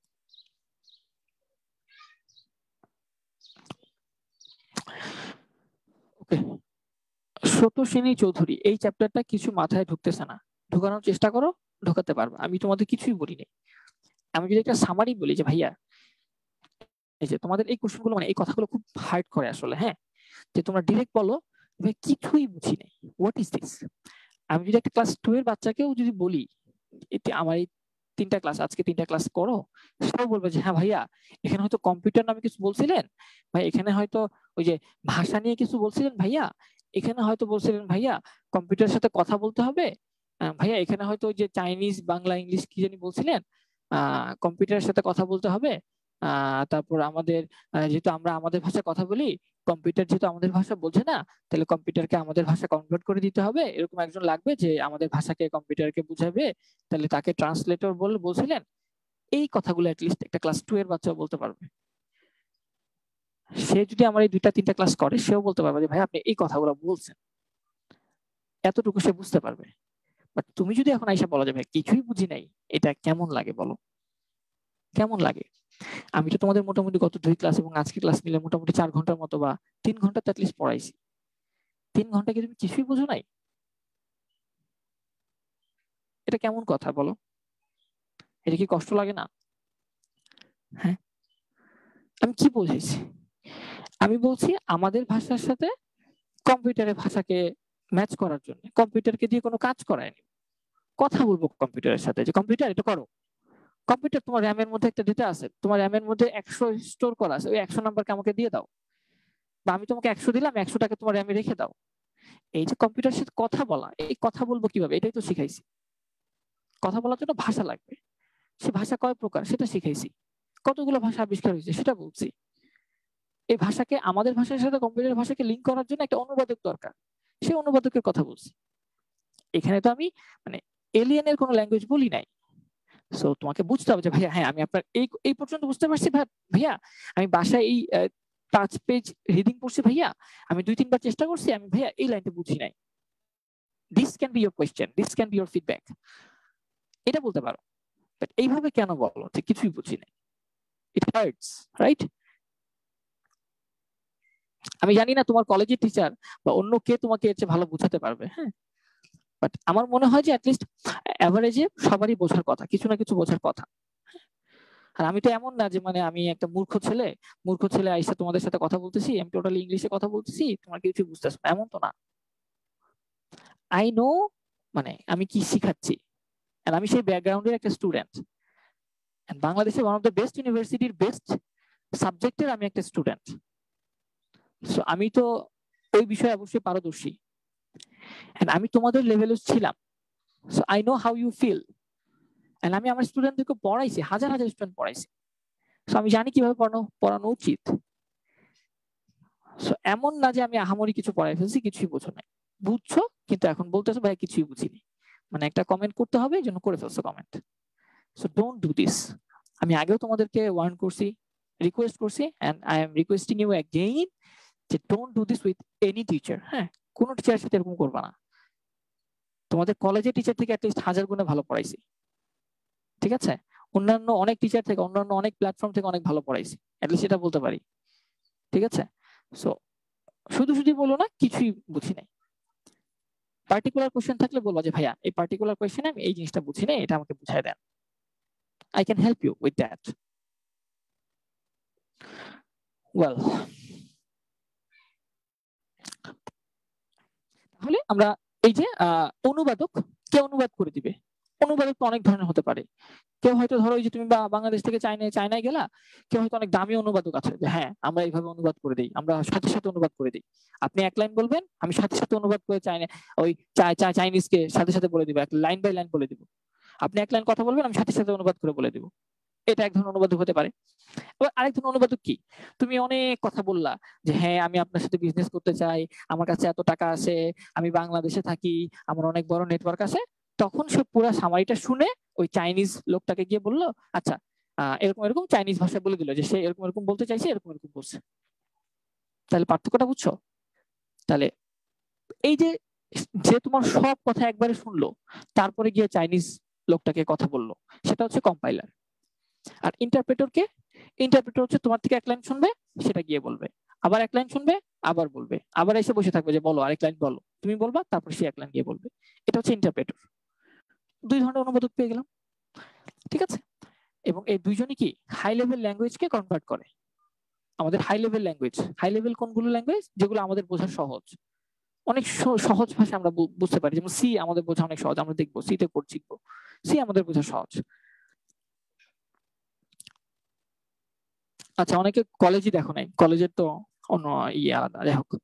S1: ওকে, সতোষিনী চৌধুরী, এই চ্যাপ্টারটা কিছু মাথায় ঢুকতেছে না, ঢোকানোর চেষ্টা করো, ঢোকাতে পারবে, আমি তোমাদের কিছুই বলি নাই। আমি যদি একটা সামারি বলি যে ভাইয়া এই যে তোমাদের এই কোশ্চেনগুলো, মানে এই কথাগুলো খুব হার্ড করে আসলে, হ্যাঁ, যে তোমরা ডিরেক্ট বলো ভাই কিছুই বুঝি নাই, হোয়াট ইজ দিস। আমি যদি একটা ক্লাস 2 এর বাচ্চাকেও যদি বলি এটা আমার এই 3টা ক্লাস, আজকে 3টা ক্লাস করো, সেও বলবে যে হ্যাঁ ভাইয়া এখানে হয়তো কম্পিউটার নামে কিছু বলছিলেন ভাই, এখানে হয়তো ওই যে ভাষা নিয়ে কিছু বলছিলেন ভাইয়া, এখানে হয়তো বলছিলেন ভাইয়া কম্পিউটারের সাথে কথা বলতে হবে, ভাইয়া এখানে হয়তো ওই যে চাইনিজ বাংলা ইংলিশ কি জানি বলছিলেন, কম্পিউটারের সাথে কথা বলতে হবে, তারপর আমাদের যেহেতু আমরা আমাদের ভাষায় কথা বলি, কম্পিউটার যেহেতু আমাদের ভাষা বোঝে না, তাহলে কম্পিউটারকে আমাদের ভাষা কনভার্ট করে দিতে হবে, এরকম একজন লাগবে যে আমাদের ভাষাকে কম্পিউটারকে বুঝাবে, তাহলে তাকে ট্রান্সলেটর বলে বলছিলেন। এই কথাগুলো অ্যাটলিস্ট একটা ক্লাস 2 এর বাচ্চা বলতে পারবে। সে যদি আমার এই 2টা 3টা ক্লাস করে, সেও বলতে পারবে যে ভাই আপনি এই কথাগুলো বলছেন, এতটুকু সে বুঝতে পারবে। বাট তুমি যদি এখন আইসা বলা যায় ভাই কিছুই বুঝি নাই, এটা কেমন লাগে বলো? কেমন লাগে? আমি তো তোমাদের মোটামুটি গত 2 ক্লাস এবং আজকে ক্লাস মিলে মোটামুটি 4 ঘন্টার মতো বা 3 ঘন্টা তো অ্যাটলিস্ট পড়াইছি, 3 ঘন্টা কি তুমি কিছুই বুঝো নাই? এটা কেমন কথা বলো? এটা কি কষ্ট লাগে না? হ্যাঁ, আমি কি বলছি? আমি বলছি আমাদের ভাষার সাথে কম্পিউটারের ভাষাকে ম্যাচ করার জন্য কম্পিউটারকে দিয়ে কোনো কাজ করায়নি, কথা বলবো কম্পিউটারের সাথে যে কম্পিউটার এটা করো। কম্পিউটার তোমার র্যামের মধ্যে একটা ডেটা আছে, তোমার র্যামের মধ্যে 100 স্টোর করা আছে, ওই 100 নাম্বারকে আমাকে দিয়ে দাও, বা আমি তোমাকে 100 দিলাম, 100টাকে তোমার র্যামে রেখে দাও। এই যে কম্পিউটারের সাথে কথা বলা, এই কথা বলবো কিভাবে এটাই তো শিখাইছি। কথা বলার জন্য ভাষা লাগবে, সে ভাষা কয় প্রকার সেটা শিখাইছি। কতগুলো ভাষা আবিষ্কার হয়েছে সেটা বলছি। এই ভাষাকে আমাদের ভাষার সাথে কম্পিউটার ভাষাকে লিঙ্ক করার জন্য একটা অনুবাদক দরকার, সেই অনুবাদকের কথা বলছি। এখানে তো আমি মানে এলিয়েনের কোনো ল্যাঙ্গুয়েজ বলি নাই। সো তোমাকে বুঝতে হবে যে ভাইয়া হ্যাঁ আমি আপনার এই পর্যন্ত বুঝতে পারছি ভাইয়া, আমি বাসায় এই 5 পেজ রিডিং পড়ছি ভাইয়া, আমি 2-3 বার চেষ্টা করছি, আমি ভাইয়া এই লাইনটা বুঝি নাই। This can be your question, this can be your feedback, এটা বলতে পারো। বাট এইভাবে কেন বলো যে কিছুই বুঝি নাই? It hurts, right? আমি জানি না তোমার কলেজের টিচার বা অন্য কে তোমাকে এর চেয়ে ভালো বোঝাতে পারবে, হ্যাঁ, বাট আমার মনে হয় যে অ্যাটলিস্ট এভারেজে সবারই বোঝার কথা, কিছু না কিছু বোঝার কথা। আর আমি তো এমন না যে মানে আমি একটা মূর্খ ছেলে আইসা তোমাদের সাথে কথা বলতেছি, আমি টোটালি ইংলিশে কথা বলতেছি, তোমার কিছু বুঝতেছো না, এমন তো না। আই নো মানে আমি কি শিখাচ্ছি, আর আমি সেই ব্যাকগ্রাউন্ডের একটা স্টুডেন্ট, বাংলাদেশের ওয়ান অফ দ্য বেস্ট ইউনিভার্সিটির বেস্ট সাবজেক্টের আমি একটা স্টুডেন্ট। সো আমি তো ওই বিষয়ে অবশ্যই পারদর্শী, আমি তোমাদের লেভেলে ছিলাম। So I know how you feel, আমি আমার স্টুডেন্টদেরকে পড়াইছি, হাজার হাজার স্টুডেন্ট পড়াইছি। সো আমি জানি কিভাবে পড়ানো উচিত। সো এমন না যে আমি আহামরি কিছু পড়াই ফেলছি, কিছুই বোঝো নাই, বুঝছো কিন্তু এখন বলতেছো ভাই কিছুই বুঝিনি, মানে একটা কমেন্ট করতে হবে এই জন্য করে ফেলছো comment. So don't do this. আমি আগেও তোমাদেরকে ওয়ার্ন করছি, রিকোয়েস্ট করছি, and I am requesting you again যে don't do this with any teacher. হ্যাঁ, কোনো টিচারের সাথে এরকম করবা না। তোমাদের কলেজের টিচার থেকে অ্যাটলিস্ট 1000 গুণে ভালো পড়াইছি, ঠিক আছে? অন্যান্য অনেক টিচার থেকে, অন্যান্য অনেক প্ল্যাটফর্ম থেকে অনেক ভালো পড়াইছি, অ্যাটলিস্ট এটা বলতে পারি, ঠিক আছে? সো শুধু শুধু বলো না কিছুই বুঝি নাই। পার্টিকুলার কোশ্চেন থাকলে বলবা যে ভাইয়া এই পার্টিকুলার কোশ্চেনে আমি এই জিনিসটা বুঝি নাই, এটা আমাকে বুঝাই দেন। I can help you with that. Well, তাহলে আমরা এই যে অনুবাদক, কে অনুবাদ করে দিবে? অনুবাদক তো অনেক ধরনের হতে পারে। কেউ হয়তো ধরো এই যে তুমি বাংলাদেশ থেকে চায়নায় গেলা, কেউ হয়তো অনেক দামি অনুবাদক আছে যে হ্যাঁ আমরা এইভাবে অনুবাদ করে দিই, আমরা সাথে সাথে অনুবাদ করে দিই। আপনি এক লাইন বলবেন, আমি সাথে সাথে অনুবাদ করে ওই চাইনিজকে সাথে সাথে বলে দিব, এক লাইন বাই লাইন বলে দিব। আপনি এক লাইন কথা বলবেন, আমি সাথে সাথে অনুবাদ করে বলে দিব। এটা এক ধরনের অনুবাদক হতে পারে। এবার আরেক ধরনের অনুবাদক কি, তুমি অনেক কথা বললা যে হ্যাঁ আমি আপনার সাথে বিজনেস করতে চাই, আমার কাছে এত টাকা আছে, আমি বাংলাদেশে থাকি, আমার অনেক বড় নেটওয়ার্ক আছে, তখন সে পুরো সামারিটা শুনে ওই চাইনিজ লোকটাকে গিয়ে বললো আচ্ছা এরকম এরকম চাইনিজ ভাষায় বলে দিল যে সে এরকম এরকম বলতে চাইছে, এরকম এরকম বলছে। তাহলে পার্থক্যটা বুঝছো? তাহলে এই যে যে তোমার সব কথা একবারে শুনলো, তারপরে গিয়ে চাইনিজ লোকটাকে কথা বললো, সেটা হচ্ছে কম্পাইলার। আর ইন্টারপ্রেটরকে, ইন্টারপ্রেটর হচ্ছে তোমার থেকে এক লাইন শুনবে, সেটা গিয়ে বলবে, আবার এক লাইন শুনবে, আবার বলবে, আবার এসে বসে থাকবে যে বলো আরেক লাইন বলো, তুমি বলবা, তারপর সে এক লাইন গিয়ে বলবে। এটা হচ্ছে ইন্টারপ্রেটর। 2 ধরনের অনুবাদক পেয়ে গেলাম, ঠিক আছে? এবং এই দুইজনই কি হাই লেভেল ল্যাঙ্গুয়েজকে কনভার্ট করে। আমাদের high level language, high level কোনগুলো ল্যাঙ্গুয়েজ যেগুলো আমাদের বোঝা সহজ, অনেক সহজ ভাষা আমরা বুঝতে পারি, যেমন সি আমাদের বোঝা অনেক সহজ, আমরা দেখবো সি তে কোড শিখবো, সি আমাদের বোঝা সহজ। আচ্ছা, অনেকে কলেজই দেখো নাই, কলেজের তো অন্য ইয়ে আলাদা, যাই হোক।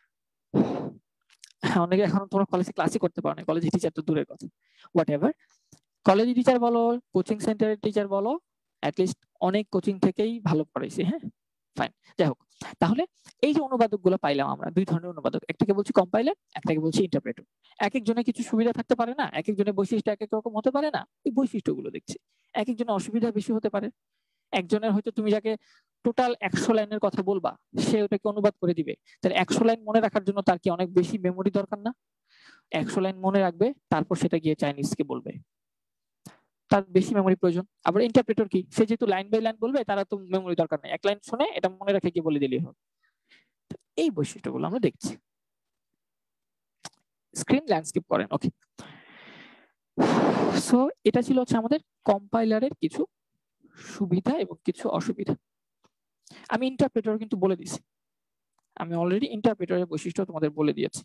S1: অনেকে এখন তোমরা কলেজে ক্লাসই করতে পারো না, কলেজের টিচার তো দূরের কথা, হোয়াট এভার। কলেজের টিচার বলো, কোচিং সেন্টারের টিচার বলো, অ্যাটলিস্ট অনেক কোচিং থেকেই ভালো পড়াইছে, হ্যাঁ ফাইন, যাই হোক। তাহলে এই যে অনুবাদক গুলো পাইলাম আমরা, 2 ধরনের অনুবাদক, একটাকে বলছি কম্পাইলার, একটাকে বলছি ইন্টারপ্রেটর। এক একজনের কিছু সুবিধা থাকতে পারে না, এক একজনের বৈশিষ্ট্য এক এক রকম হতে পারে না, এই বৈশিষ্ট্যগুলো দেখছি। এক একজনের অসুবিধা বেশি হতে পারে, একজনের হয়তো তুমি যাকে টোটাল 100 লাইনের কথা বলবা, সে ওটাকে অনুবাদ করে দিবে, তাহলে 100 লাইন মনে রাখার জন্য তার কি অনেক বেশি মেমোরি দরকার না? 100 লাইন মনে রাখবে, তারপর সেটা গিয়ে চাইনিজকে বলবে, তার বেশি মেমোরি প্রয়োজন। আবার ইন্টারপ্রেটর কি, সে যেহেতু লাইন বাই লাইন বলবে, তারা তো মেমোরি দরকার নেই, এক লাইন শুনে এটা মনে রেখে গিয়ে বলে দিলেই হবে। এই বৈশিষ্ট্যগুলো আমরা দেখছি। স্ক্রিন ল্যান্ডস্কেপ করেন, ওকে। সো এটা ছিল হচ্ছে আমাদের কম্পাইলারের কিছু সুবিধা এবং কিছু অসুবিধা। আমি ইন্টারপ্রেটর কিন্তু বলে দিছি, আমি অলরেডি ইন্টারপ্রেটরের বৈশিষ্ট্য তোমাদের বলে দিয়েছি।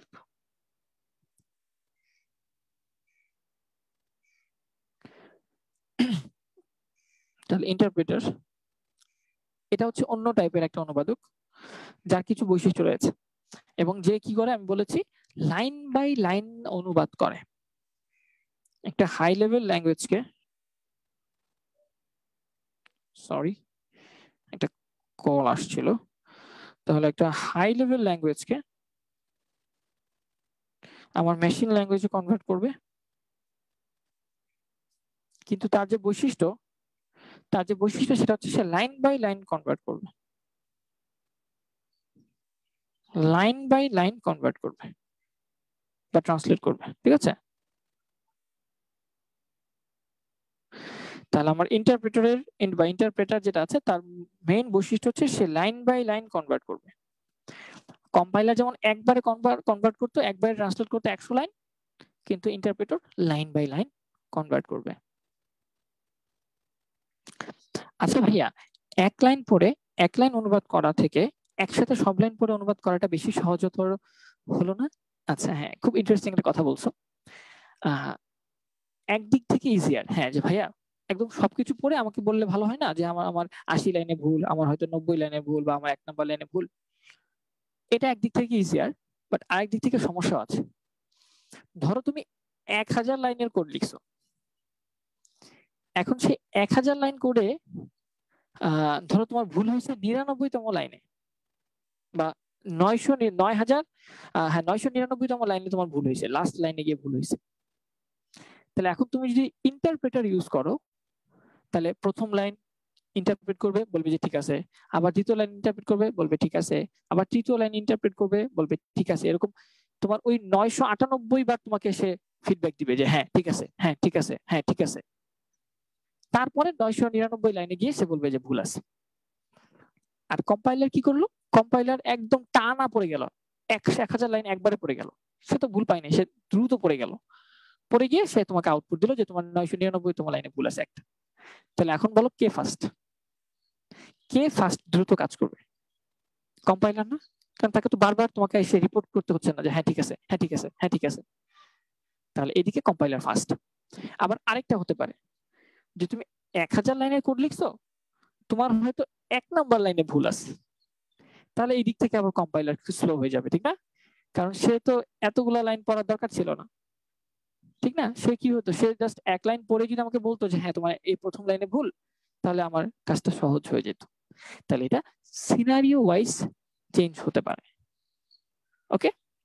S1: তাহলে ইন্টারপ্রেটার এটা হচ্ছে অন্য টাইপের একটা অনুবাদক, যার কিছু বৈশিষ্ট্য রয়েছে, এবং যে কি করে আমি বলেছি লাইন বাই লাইন অনুবাদ করে। একটা হাই লেভেল ল্যাঙ্গুয়েজকে, সরি, একটা কল আসছিল। তাহলে একটা হাই লেভেল ল্যাঙ্গুয়েজকে আমার মেশিন ল্যাঙ্গুয়েজে কনভার্ট করবে, কিন্তু তার যে বৈশিষ্ট্য সেটা হচ্ছে সে লাইন বাই লাইন কনভার্ট করবে, লাইন বাই লাইন কনভার্ট করবে বা ট্রান্সলেট করবে। ঠিক আছে, তাহলে আমার ইন্টারপ্রেটার যেটা আছে তার মেইন বৈশিষ্ট্য হচ্ছে সে লাইন বাই লাইন কনভার্ট করবে। কম্পাইলার যেমন একবারে কনভার্ট করতো, একবারে ট্রান্সলেট করতো 100 লাইন, কিন্তু interpreter line by line convert করবে। আচ্ছা ভাইয়া, এক লাইন অনুবাদ করা থেকে একসাথে সব লাইন পড়ে অনুবাদ করাটা বেশি সহজতর হলো না? আচ্ছা হ্যাঁ, খুব ইন্টারেস্টিং একটা কথা বলছো। একদিক থেকে ইজিয়ার, হ্যাঁ, যে ভাইয়া একদম সবকিছু পড়ে আমাকে বললে ভালো হয় না যে আমার 80 লাইনে ভুল, আমার হয়তো 90 লাইনে ভুল, বা আমার 1 নম্বর লাইনে ভুল। এটা একদিক থেকে ইজিয়ার, বাট আরেক দিক থেকে সমস্যা আছে। ধরো তুমি 1000 লাইনের কোড লিখছো, এখন সেই 1000 লাইন কোডে ধরো তোমার ভুল হয়েছে 99তম লাইনে, বা 999তম লাইনে তোমার ভুল হয়েছে, লাস্ট লাইনে গিয়ে ভুল হয়েছে। তাহলে এখন তুমি যদি ইন্টারপ্রেটার ইউজ করো, তাহলে প্রথম লাইন ইন্টারপ্রেট করবে, বলবে যে ঠিক আছে, আবার দ্বিতীয় লাইন ইন্টারপ্রেট করবে, বলবে ঠিক আছে, আবার তৃতীয় লাইন ইন্টারপ্রেট করবে, বলবে ঠিক আছে। এরকম তোমার ওই 998 বার তোমাকে সে ফিডব্যাক দিবে যে হ্যাঁ ঠিক আছে, হ্যাঁ ঠিক আছে, হ্যাঁ ঠিক আছে। তারপরে 999 লাইনে গিয়ে সে বলবে যে ভুল আছে। আর কম্পাইলার কি করলো? কম্পাইলার একদম টানা পড়ে গেল, 1000 লাইন একবারে পড়ে গেল। সে তো ভুল পায়নি, সে দ্রুত পড়ে গেল, পড়ে গিয়ে সে তোমাকে আউটপুট দিল যে তোমার 999তম লাইনে ভুল আছে একটা। তাহলে এখন বলো কে ফার্স্ট দ্রুত কাজ করবে? কম্পাইলার না? কারণ তাকে তো বারবার তোমাকে এসে রিপোর্ট করতে হচ্ছে না যে হ্যাঁ ঠিক আছে, হ্যাঁ ঠিক আছে, হ্যাঁ ঠিক আছে। তাহলে এদিকে কম্পাইলার ফার্স্ট। আবার আরেকটা হতে পারে যে তুমি 1000 লাইনের কোড লিখছো, তোমার হয়তো 1 নাম্বার লাইনে ভুল আছে, তাহলে এই দিক থেকে আবার কম্পাইলার একটু স্লো হয়ে যাবে, ঠিক না? কারণ সে তো এতগুলা লাইন পড়ার দরকার ছিল না, ঠিক না? সে কি হতো, সে জাস্ট এক লাইন পড়ে যদি আমাকে বলতো যে হ্যাঁ তোমার এই প্রথম লাইনে ভুল, তাহলে আমার কাজটা সহজ হয়ে যেত। তাহলে এটা সিনারিও ওয়াইজ চেঞ্জ হতে পারে। ওকে,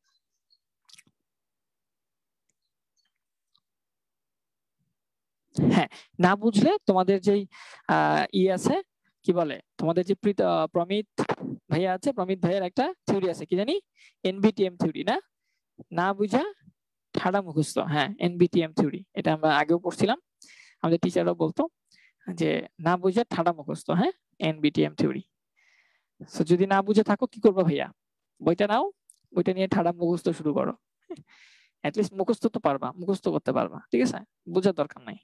S1: হ্যাঁ, না বুঝলে তোমাদের যেই আছে, কি বলে, তোমাদের যে প্রমিত ভাইয়া আছে, প্রমিত ভাইয়ের একটা থিওরি আছে, কি জানি, এনবিটিএম থিওরি না? না বুঝা ঠাড়া মুখস্থ, হ্যাঁ, এনবিটিএম থিওরি। এটা আমরা আগেও পড়ছিলাম, আমাদের টিচাররাও বলতো যে না বুঝা ঠাড়া মুখস্থ, হ্যাঁ, এনবিটিএম থিওরি। তো যদি না বুঝে থাকো কি করবো ভাইয়া, বইটা নাও, বইটা নিয়ে ঠাড়া মুখস্থ শুরু করো। অ্যাটলিস্ট মুখস্থ তো পারবা, মুখস্থ করতে পারবা, ঠিক আছে, বোঝার দরকার নাই।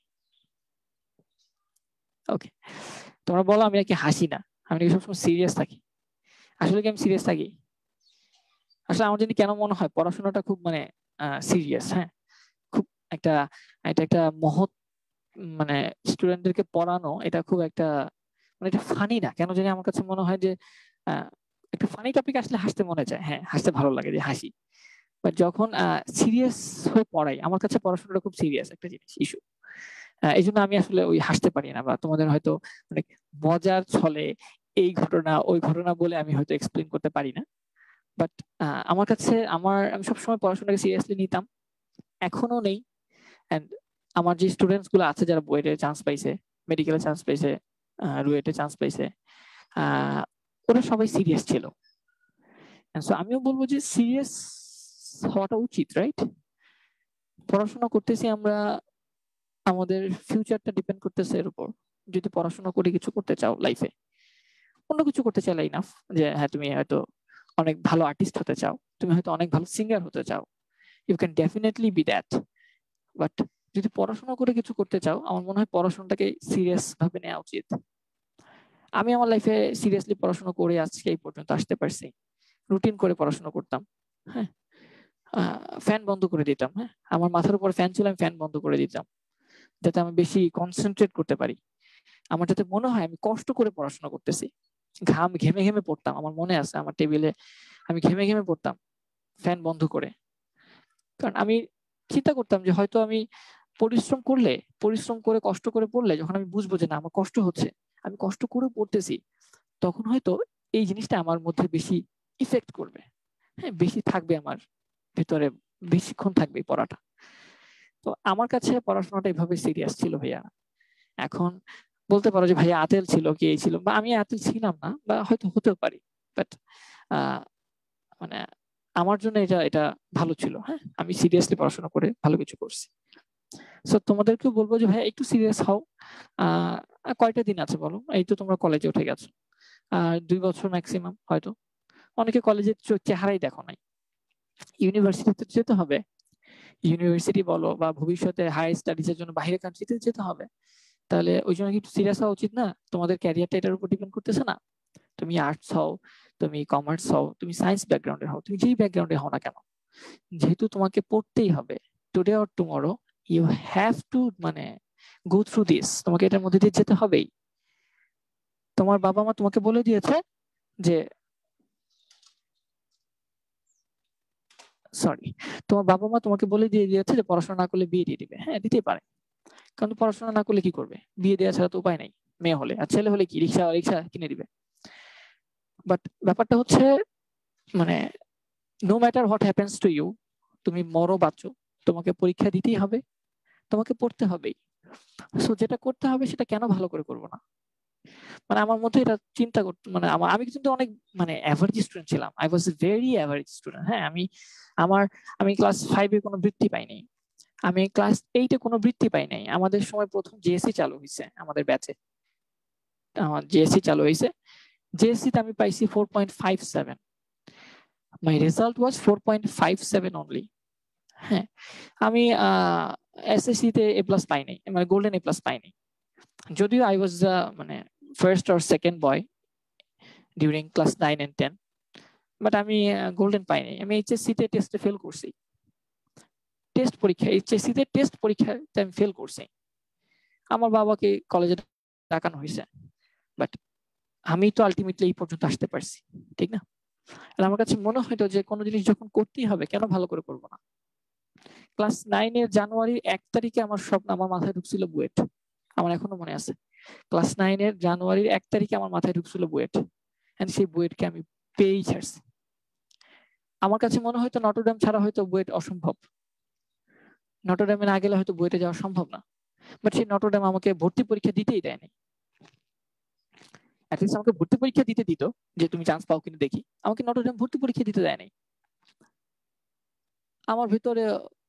S1: ওকে, তোমরা বলো আমি নাকি হাসি না, আমি নাকি সবসময় সিরিয়াস থাকি। আসলে কি আমি সিরিয়াস থাকি? আসলে আমার জানি কেন মনে হয় পড়াশোনাটা খুব মানে সিরিয়াস, হ্যাঁ, খুব একটা, এটা একটা মহৎ, মানে স্টুডেন্টদেরকে পড়ানো এটা খুব একটা, মানে এটা ফানি না কেন জানি, আমার কাছে মনে হয় যে একটা ফানি টপিক আসলে হাসতে মনে চায়, হ্যাঁ হাসতে ভালো লাগে, যে হাসি। বাট যখন সিরিয়াস হয়ে পড়াই, আমার কাছে পড়াশোনাটা খুব সিরিয়াস একটা জিনিস, ইস্যু। এই জন্য আমি আসলে ওই হাসতে পারি না, বা তোমাদের হয়তো অনেক মজার ছলে এই ঘটনা ওই ঘটনা বলে আমি হয়তো এক্সপ্লেন করতে পারি না। বাট আমার কাছে আমি সবসময় পড়াশোনাকে সিরিয়াসলি নিতাম, এখনো নেই। এন্ড আমার যে স্টুডেন্টস গুলো আছে যারা বইয়ে চান্স পাইছে, মেডিকেলে চান্স পাইছে, রুয়েটে চান্স পাইছে, ওরা সবাই সিরিয়াস ছিল। সো আমিও বলবো যে সিরিয়াস হওয়াটা উচিত, রাইট? পড়াশোনা করতেছি আমরা, আমাদের ফিউচারটা ডিপেন্ড করতেছে এর উপর। যদি পড়াশোনা করে কিছু করতে চাও লাইফে, অন্য কিছু করতে চাইলে ইনাফ, যে হ্যাঁ তুমি হয়তো অনেক ভালো আর্টিস্ট হতে চাও, তুমি হয়তো অনেক ভালো সিঙ্গার হতে চাও, you can definitely be that. But যদি পড়াশোনা করে কিছু করতে চাও, আমার মনে হয় পড়াশোনাটাকে সিরিয়াস ভাবে নেওয়া উচিত। আমি আমার লাইফে সিরিয়াসলি পড়াশোনা করে আজকে এই পর্যন্ত আসতে পারছি। রুটিন করে পড়াশোনা করতাম, হ্যাঁ, ফ্যান বন্ধ করে দিতাম, হ্যাঁ, আমার মাথার উপর ফ্যান ছিল, আমি ফ্যান বন্ধ করে দিতাম, যাতে আমি বেশি কনসেন্ট্রেট করতে পারি। আমার যাতে মনে হয় আমি কষ্ট করে পড়াশোনা করতেছি, ঘাম ঘেমে ঘেমে পড়তাম, আমার মনে আছে আমার টেবিলে আমি ঘেমে ঘেমে পড়তাম ফ্যান বন্ধ করে। কারণ আমি চিন্তা করতাম যে হয়তো আমি পরিশ্রম করে কষ্ট করে পড়লে যখন আমি বুঝবো যে না আমার কষ্ট হচ্ছে, আমি কষ্ট করে পড়তেছি, তখন হয়তো এই জিনিসটা আমার মধ্যে বেশি ইফেক্ট করবে, হ্যাঁ, বেশি থাকবে আমার ভিতরে, বেশিক্ষণ থাকবে এই পড়াটা। তো আমার কাছে পড়াশোনাটা এভাবে সিরিয়াস ছিল ভাইয়া। এখন বলতে পারো যে ভাইয়া আতেল ছিল কি এই ছিল, বা আমি আতেল ছিলাম না, বা হয়তো হতেও পারি, বাট মানে আমার জন্য এটা এটা ভালো ছিল। হ্যাঁ, আমি সিরিয়াসলি পড়াশোনা করে ভালো কিছু করছি। সো তোমাদেরকেও বলবো যে ভাইয়া একটু সিরিয়াস হও। কয়টা দিন আছে বলো, এই তো তোমরা কলেজে উঠে গেছো, 2 বছর ম্যাক্সিমাম হয়তো। অনেকে কলেজের চেহারাই দেখো নাই, ইউনিভার্সিটিতে যেতে হবে, ইউনিভার্সিটি বলো বা ভবিষ্যতে হায়ার স্টাডিজের জন্য বাইরের কান্ট্রিতে যেতে হবে, তাহলে ওই জন্য কি একটু সিরিয়াস হওয়া উচিত না? তোমাদের ক্যারিয়ারটা এটার উপর ডিপেন্ড করতেছে না? তুমি আর্টস হও, তুমি কমার্স হও, তুমি সায়েন্স ব্যাকগ্রাউন্ডের হও, তুমি যেই ব্যাকগ্রাউন্ডে হও না কেন, যেহেতু তোমাকে পড়তেই হবে, today or tomorrow you have to মানে গো থ্রু দিস, তোমাকে এটার মধ্যে দিয়ে যেতে হবেই। তোমার বাবা মা তোমাকে বলে দিয়েছে যে, সরি, তোমার বাবা মা তোমাকে বলে দিয়ে দিয়েছে যে পড়াশোনা না করলে বিয়ে দিয়ে দিবে। হ্যাঁ, দিতেই পারে, কারণ পড়াশোনা না করলে কি করবে, বিয়ে দেওয়া ছাড়া তো উপায় নাই। মেয়ে হলে, আর ছেলে হলে কি রিক্সা রিক্সা কিনে দিবে। বাট ব্যাপারটা হচ্ছে মানে no matter what happens to you, তুমি মরো বাঁচো, তোমাকে পরীক্ষা দিতেই হবে, তোমাকে পড়তে হবেই। সো যেটা করতে হবে সেটা কেন ভালো করে করবো না? মানে আমার মধ্যে এটা চিন্তা করতে মানে আমি কিন্তু অনেক মানে অ্যাভারেজ স্টুডেন্ট ছিলাম, I was very average student. হ্যাঁ, আমার আমি ক্লাস 5-এ কোনো বৃত্তি পাইনি, আমি ক্লাস 8-এ কোনো বৃত্তি পাই নাই। আমাদের সময় প্রথম জিএসসি চালু হয়েছে, আমাদের ব্যাচে আমার জিএসসি চালু হয়েছে। জিএসসি তে আমি পাইছি 4.57, মাই রেজাল্ট ওয়াজ 4.57 অনলি। হ্যাঁ, আমি এসএসসি তে এ প্লাস পাই নাই, মানে গোল্ডেন এ প্লাস পাই নাই, যদিও আই ওয়াজ মানে first or second boy during class 9 and 10, বাট আমি গোল্ডেন পাই নাই। আমি এইচএসসি তে টেস্টে ফেল করছি, টেস্ট পরীক্ষা, এইচএসসি তে টেস্ট পরীক্ষাতে আমি ফেল করছি। আমার বাবাকে কলেজে ডাকানো হয়েছে, বাট আমি তো আলটিমেটলি এই পর্যন্ত আসতে পারছি, ঠিক না? আর আমার কাছে মনে হইতো যে কোনো জিনিস যখন করতেই হবে, কেন ভালো করে করবো না? ক্লাস 9-এর জানুয়ারির 1 তারিখে আমার স্বপ্ন, আমার মাথায় ঢুকছিল বুয়েট, আমার এখনো মনে আছে। ক্লাস 9-এর জানুয়ারির 1 তারিখে আমার মাথায় ঢুকছিল বুয়েট, এন্ড সেই বুয়েটকে আমি পেয়েই ছাড়ছি। আমার কাছে মনে হয়তো নটরডেম ছাড়া হয়তো বুয়েট অসম্ভব, নটরডেমে না গেলে হয়তো বুয়েটে যাওয়া সম্ভব না, বাট সেই নটরডেম আমাকে ভর্তি পরীক্ষা দিতেই দেয়নি। অ্যাটলিস্ট আমাকে ভর্তি পরীক্ষা দিতে দিত, যে তুমি চান্স পাও কিনা দেখি, আমাকে নটরডেম ভর্তি পরীক্ষা দিতে দেয়নি। আমার ভিতরে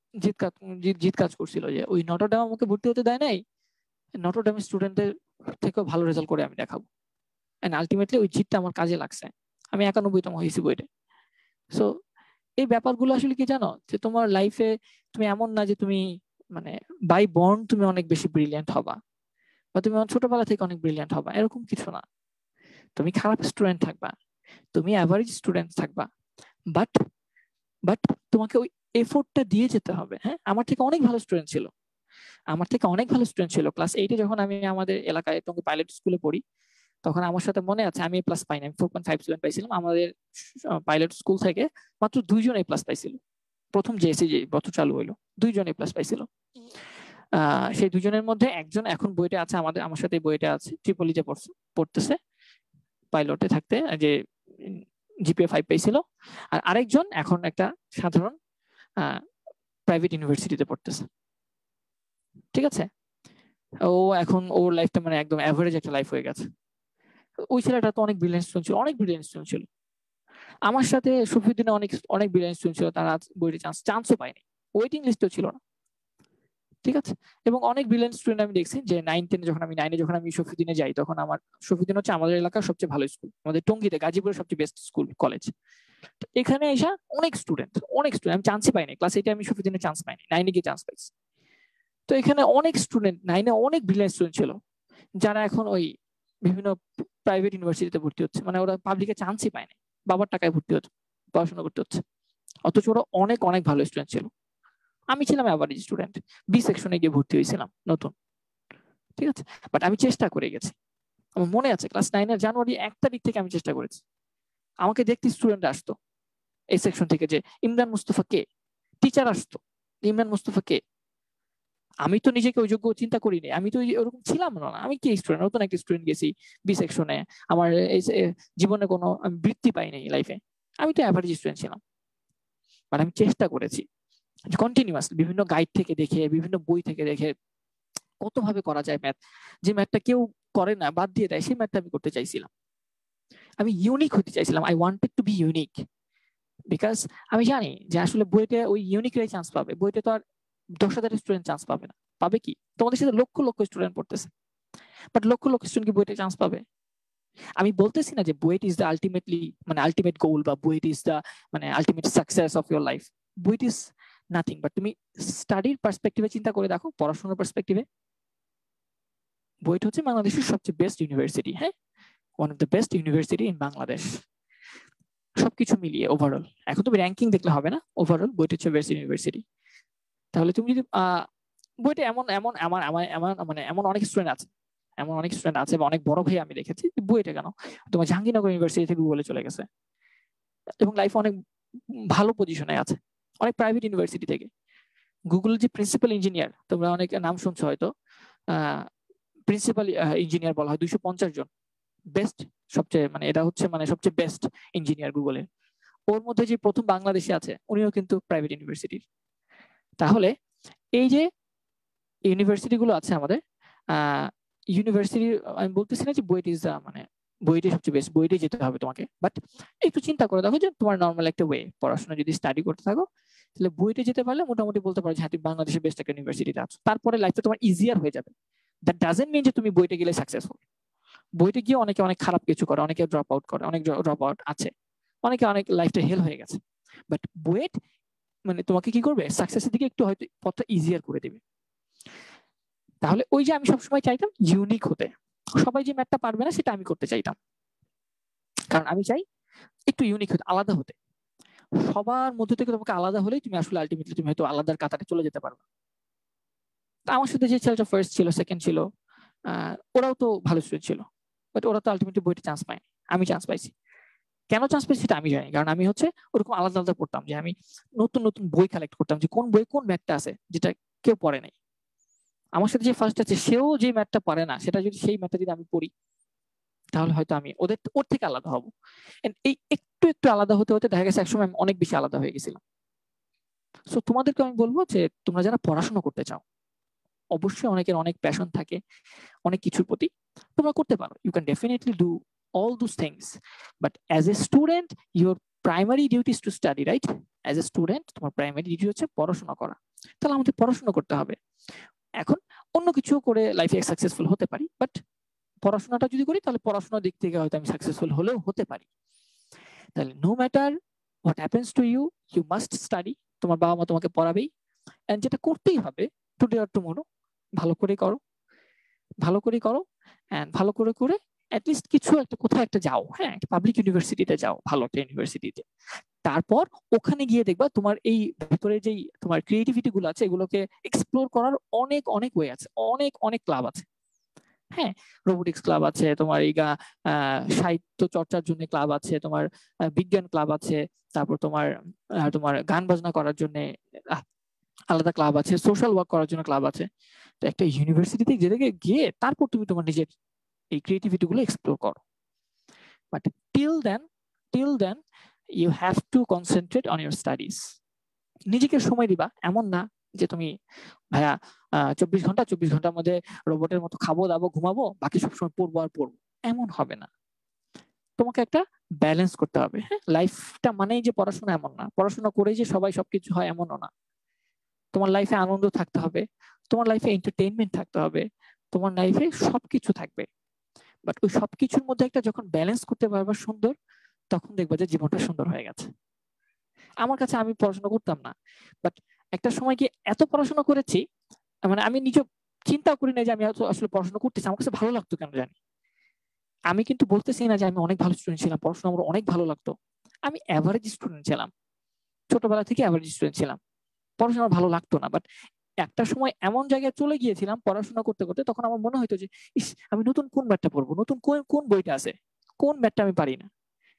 S1: জিত কাজ করছিল যে ওই নটরডেম আমাকে ভর্তি হতে দেয় নাই, নটরডেম স্টুডেন্টদের থেকেও ভালো রেজাল্ট করে আমি দেখাবো। এন্ড আলটিমেটলি ওই জিতটা আমার কাজে লাগছে, আমি 91তম হয়েছি বইটা। সো এই ব্যাপারগুলো আসলে কি জানো, যে তোমার লাইফে তুমি এমন না যে তুমি মানে বাই বর্ন তুমি অনেক বেশি ব্রিলিয়ান্ট হবা, বা তুমি ছোটবেলা থেকে অনেক ব্রিলিয়ান্ট হবা, এরকম কিছু না। তুমি খারাপ স্টুডেন্ট থাকবা, তুমি অ্যাভারেজ স্টুডেন্ট থাকবা, বাট বাট তোমাকে ওই এফোর্টটা দিয়ে যেতে হবে। হ্যাঁ, আমার থেকে অনেক ভালো স্টুডেন্ট ছিল, আমার থেকে অনেক ভালো স্টুডেন্ট ছিল। ক্লাস 8-এ যখন আমি আমাদের এলাকায় টঙ্গী পাইলট স্কুলে পড়ি, তখন আমার সাথে মনে আছে আমি এ প্লাস পাইনি, আমি 4.57 পাইছিলাম। আমাদের পাইলট স্কুল থেকে মাত্র 2 জন এ প্লাস পাইছিল, প্রথম জেএসসি যে বছর চালু হইলো, 2 জন এ প্লাস পাইছিল। সেই 2 জনের মধ্যে একজন এখন বইটা আছে, আমার সাথে বইটা আছে, ট্রিপলিতে পড়তেছে, পাইলটে থাকতে, যে জিপিএ 5 পাইছিল। আর আরেকজন এখন একটা সাধারণ প্রাইভেট ইউনিভার্সিটিতে পড়তেছে, ঠিক আছে? ও এখন ওর লাইফটা মানে একদম অ্যাভারেজ একটা লাইফ হয়ে গেছে। ওই ছেলেটা তো অনেক ব্রিলিয়েন্ট স্টুডেন্ট ছিল, অনেক ব্রিলিয়েন্ট স্টুডেন্ট ছিল। আমার সাথে শফিউদ্দিনে অনেক অনেক ব্রিলিয়েন্ট স্টুডেন্ট ছিল, তারা বইতে চান্সও পায়নি, ওয়েটিং লিস্টেও ছিল না, ঠিক আছে? এবং অনেক ব্রিলিয়েন্ট স্টুডেন্ট আমি দেখছি যে 9-10 যখন আমি 9-এ যখন আমি শফিউদ্দিনে যাই, তখন আমার শফিউদ্দিন হচ্ছে আমাদের এলাকার সবচেয়ে ভালো স্কুল, আমাদের টঙ্গীতে গাজীপুরের সবচেয়ে বেস্ট স্কুল কলেজ। এখানে এসে অনেক স্টুডেন্ট আমি চান্সই পাইনি, ক্লাস 8-এ আমি শফিউদ্দিনে চান্স পাইনি, 9-এ গিয়ে চান্স পাইছি। তো এখানে অনেক স্টুডেন্ট, 9-এ অনেক ব্রিলিয়েন্ট স্টুডেন্ট ছিল, যারা এখন ওই বিভিন্ন প্রাইভেট ইউনিভার্সিটিতে ভর্তি হচ্ছে, মানে ওরা পাবলিকে চান্সই পায়নি, বাবার টাকায় ভর্তি হচ্ছে, পড়াশোনা করতে হচ্ছে, অথচ ওরা অনেক অনেক ভালো স্টুডেন্ট ছিল। আমি ছিলাম অ্যাভারেজ স্টুডেন্ট, বি সেকশনে গিয়ে ভর্তি হয়েছিলাম নতুন, ঠিক আছে? বাট আমি চেষ্টা করে গেছি। আমার মনে আছে ক্লাস 9-এর জানুয়ারি 1 তারিখ থেকে আমি চেষ্টা করেছি। আমাকে দেখতে স্টুডেন্ট আসতো এই সেকশন থেকে, যে ইমরান মুস্তফা কে, টিচার আসতো, ইমরান মুস্তফা কে। আমি তো নিজেকে ওই যোগ্য চিন্তা করিনি, আমি তো ওরকম ছিলাম না, আমি কি স্টুডেন্ট, নতুন একটা স্টুডেন্ট গেছি বি সেকশনে, আমার জীবনে কোনো বৃত্তি পাইনি লাইফে, আমি তো অ্যাভারেজ স্টুডেন্ট ছিলাম। বাট আমি চেষ্টা করেছি কন্টিনিউয়াস, বিভিন্ন গাইড থেকে দেখে, বিভিন্ন বই থেকে দেখে কত ভাবে করা যায় ম্যাথ, যে ম্যাথটা কেউ করে না, বাদ দিয়ে দেয়, সেই ম্যাথটা আমি করতে চাইছিলাম। আমি ইউনিক হতে চাইছিলাম, I wanted to be unique, because আমি জানি যে আসলে বইতে ওই ইউনিকরাই চান্স পাবে, বইতে তো আর 10,000 স্টুডেন্ট চান্স পাবে না। পাবে কি? তোমাদের সাথে লক্ষ লক্ষ স্টুডেন্ট পড়তেছে, বাট লক্ষ লক্ষ স্টুডেন্ট কি বইতে চান্স পাবে? আমি বলতেছি না যে বুয়েট ইজ দ্য আলটিমেটলি মানে আলটিমেট গোল, বা বুয়েট ইজ দ্য মানে ultimate success of your life. BUET is nothing, but তুমি স্টাডির পার্সপেক্টিভে চিন্তা করে দেখো, পড়াশোনার পার্সপেক্টিভে বুয়েট হচ্ছে বাংলাদেশের সবচেয়ে বেস্ট ইউনিভার্সিটি। হ্যাঁ, one of the best university in Bangladesh, সবকিছু মিলিয়ে ওভারঅল। এখন তুমি র্যাঙ্কিং দেখলে হবে না, ওভারঅল বুয়েট হচ্ছে বেস্ট ইউনিভার্সিটি। তাহলে তুমি যদি বুয়েটে এমন এমন আমার আমার এমন মানে এমন অনেক স্টুডেন্ট আছে, এমন অনেক স্টুডেন্ট আছে বা অনেক বড় ভাই আমি দেখেছি বুয়েটে কেন, তোমার জাহাঙ্গীরনগর ইউনিভার্সিটি থেকে গুগলে চলে গেছে এবং লাইফে অনেক ভালো পজিশনে আছে, অনেক প্রাইভেট ইউনিভার্সিটি থেকে। গুগল যে প্রিন্সিপাল ইঞ্জিনিয়ার, তোমরা অনেক নাম শুনছো হয়তো, প্রিন্সিপাল ইঞ্জিনিয়ার বলা হয় 250 জন, বেস্ট, সবচেয়ে মানে এটা হচ্ছে মানে সবচেয়ে বেস্ট ইঞ্জিনিয়ার গুগলের। ওর মধ্যে যে প্রথম বাংলাদেশি আছে উনিও কিন্তু প্রাইভেট ইউনিভার্সিটির। তাহলে এই যে ইউনিভার্সিটি গুলো আছে আমাদের, ইউনিভার্সিটি, আমি বলতেছি না যে বুয়েট ইজ মানে বইটাই সবচেয়ে বেস্ট, বইটাই যেতে হবে তোমাকে, বাট একটু চিন্তা করে দেখো যে তোমার নর্মাল একটা ওয়ে পড়াশোনা যদি স্টাডি করতে থাকো, তাহলে বইটা যেতে পারলে মোটামুটি বলতে পারো যে হ্যাঁ তুমি বাংলাদেশের বেস্ট একটা ইউনিভার্সিটিতে আছো, তারপরে লাইফটা তোমার ইজিয়ার হয়ে যাবে। দ্যাট ডাজেন্ট মিন যে তুমি বইটা গেলে সাকসেসফুল। বইতে গিয়ে অনেকে অনেক খারাপ কিছু করে, অনেকে ড্রপ আউট করে, অনেক ড্রপ আউট আছে, অনেকে অনেক লাইফটা হেল হয়ে গেছে, বাট বুয়েট মানে তোমাকে কি করবে, সাকসেসের দিকে একটু হয়তো পথটা ইজিয়ার করে দেবে। তাহলে ওই যে আমি সবসময় চাইতাম ইউনিক হতে, সবাই যে ম্যাথটা পারবে না সেটা আমি করতে চাইতাম, কারণ আমি চাই একটু ইউনিক হতে, আলাদা হতে। সবার মধ্যে থেকে তোমাকে আলাদা হলেই তুমি আসলে আলটিমেটলি তুমি হয়তো আলাদার কাতারে চলে যেতে পারবে। আমার সাথে যে ছেলেটা ফার্স্ট ছিল, সেকেন্ড ছিল, ওরাও তো ভালো স্টুডেন্ট ছিল, বাট ওরা তো আলটিমেটলি বইতে চান্স পায়নি, আমি চান্স পাইছি। কেন চান্স পাইছি সেটা আমি জানি, কারণ আমি হচ্ছে ওরকম আলাদা আলাদা পড়তাম, যে আমি নতুন নতুন বই কালেক্ট করতাম, যে কোন বই কোন ম্যাথটা আছে যেটা কেউ পড়ে নাই। আমার সাথে যে ফার্স্ট আছে সেও যে ম্যাথটা পারে না, সেটা যদি সেই ম্যাথটা যদি আমি পড়ি, তাহলে হয়তো আমি ওর থেকে আলাদা হব। এই একটু একটু আলাদা হতে হতে দেখা গেছে একসময় আমি অনেক বেশি আলাদা হয়ে গেছিলাম। সো তোমাদেরকে আমি বলবো যে তোমরা যারা পড়াশোনা করতে চাও, অবশ্যই অনেকের অনেক প্যাশন থাকে অনেক কিছুর প্রতি, তোমরা করতে পারো, you can definitely do all those things, but as a student your primary duty is to study, right? As a student তোমার প্রাইমারি ডিউটি হচ্ছে পড়াশোনা করা, তাহলে আমাদের পড়াশোনা করতে হবে। এখন অন্য কিছু করে লাইফে সাকসেসফুল হতে পারি, বাট পড়াশোনাটা যদি করি তাহলে পড়াশোনার দিক থেকে হয়তো আমি সাকসেসফুল হলেও হতে পারি। তাহলে no matter what happens to you, you must study. তোমার বাবা মা তোমাকে পড়াবেই, এন্ড যেটা করতেই হবে টুডে অর টুমরো, ভালো করে করো, ভালো করে করো, এন্ড ভালো করে করে অ্যাটলিস্ট কিছু একটা কোথাও একটা যাও, হ্যাঁ একটা পাবলিক ইউনিভার্সিটিতে যাও, ভালো একটা ইউনিভার্সিটিতে। তারপর ওখানে গিয়ে দেখবা তোমার এই ভেতরে যেই তোমার ক্রিয়েটিভিটি গুলো আছে এগুলোকে এক্সপ্লোর করার অনেক অনেক ওয়ে আছে, অনেক অনেক ক্লাব আছে। হ্যাঁ, রোবোটিক্স ক্লাব আছে তোমার, এই সাহিত্য চর্চার জন্য ক্লাব আছে তোমার, বিজ্ঞান ক্লাব আছে, তারপর তোমার তোমার গান বাজনা করার জন্য আলাদা ক্লাব আছে, সোশ্যাল ওয়ার্ক করার জন্য ক্লাব আছে। তো একটা ইউনিভার্সিটিতে যেদিকে গিয়ে তারপর তুমি তোমার নিজের এই ক্রিয়েটিভিটি গুলো এক্সপ্লোর করো। But till then you have to concentrate on your studies. নিজেকে সময় দিবা, এমন না যে তুমি ভাইয়া 24 ঘন্টার মধ্যে রোবটের মতো খাবো দাবো ঘুমাবো, বাকি সবসময় পড়বো আর পড়বো, এমন হবে না। তোমাকে একটা ব্যালেন্স করতে হবে। হ্যাঁ, লাইফটা মানেই যে পড়াশোনা এমন না, পড়াশোনা করেই যে সবাই সবকিছু হয় এমনও না। তোমার লাইফে আনন্দ থাকতে হবে, তোমার লাইফে এন্টারটেইনমেন্ট থাকতে হবে, তোমার লাইফে সবকিছু থাকবে। বাট ওই সবকিছুর মধ্যে একটা যখন ব্যালেন্স করতে পারবা সুন্দর, তখন দেখবা যে জীবনটা সুন্দর হয়ে গেছে। আমার কাছে, আমি পড়াশোনা করতাম না, বাট একটা সময় কি এত পড়াশোনা করেছি, মানে আমি নিজে চিন্তা করি না যে আমি আসলে পড়াশোনা করতেছি, আমার কাছে ভালো লাগতো কেন জানি। আমি কিন্তু বলতেছি না যে আমি অনেক ভালো স্টুডেন্ট ছিলাম, পড়াশোনা আমার অনেক ভালো লাগতো, আমি অ্যাভারেজ স্টুডেন্ট ছিলাম, ছোটবেলা থেকে অ্যাভারেজ স্টুডেন্ট ছিলাম, পড়াশোনা ভালো লাগতো না। বাট একটা সময় এমন জায়গায় চলে গিয়েছিলাম পড়াশোনা করতে করতে, তখন আমার মনে হতো যে ইস, আমি নতুন কোন ম্যাথটা পড়বো, নতুন কোন কোন বইটা আছে, কোন ম্যাথটা আমি পারি না।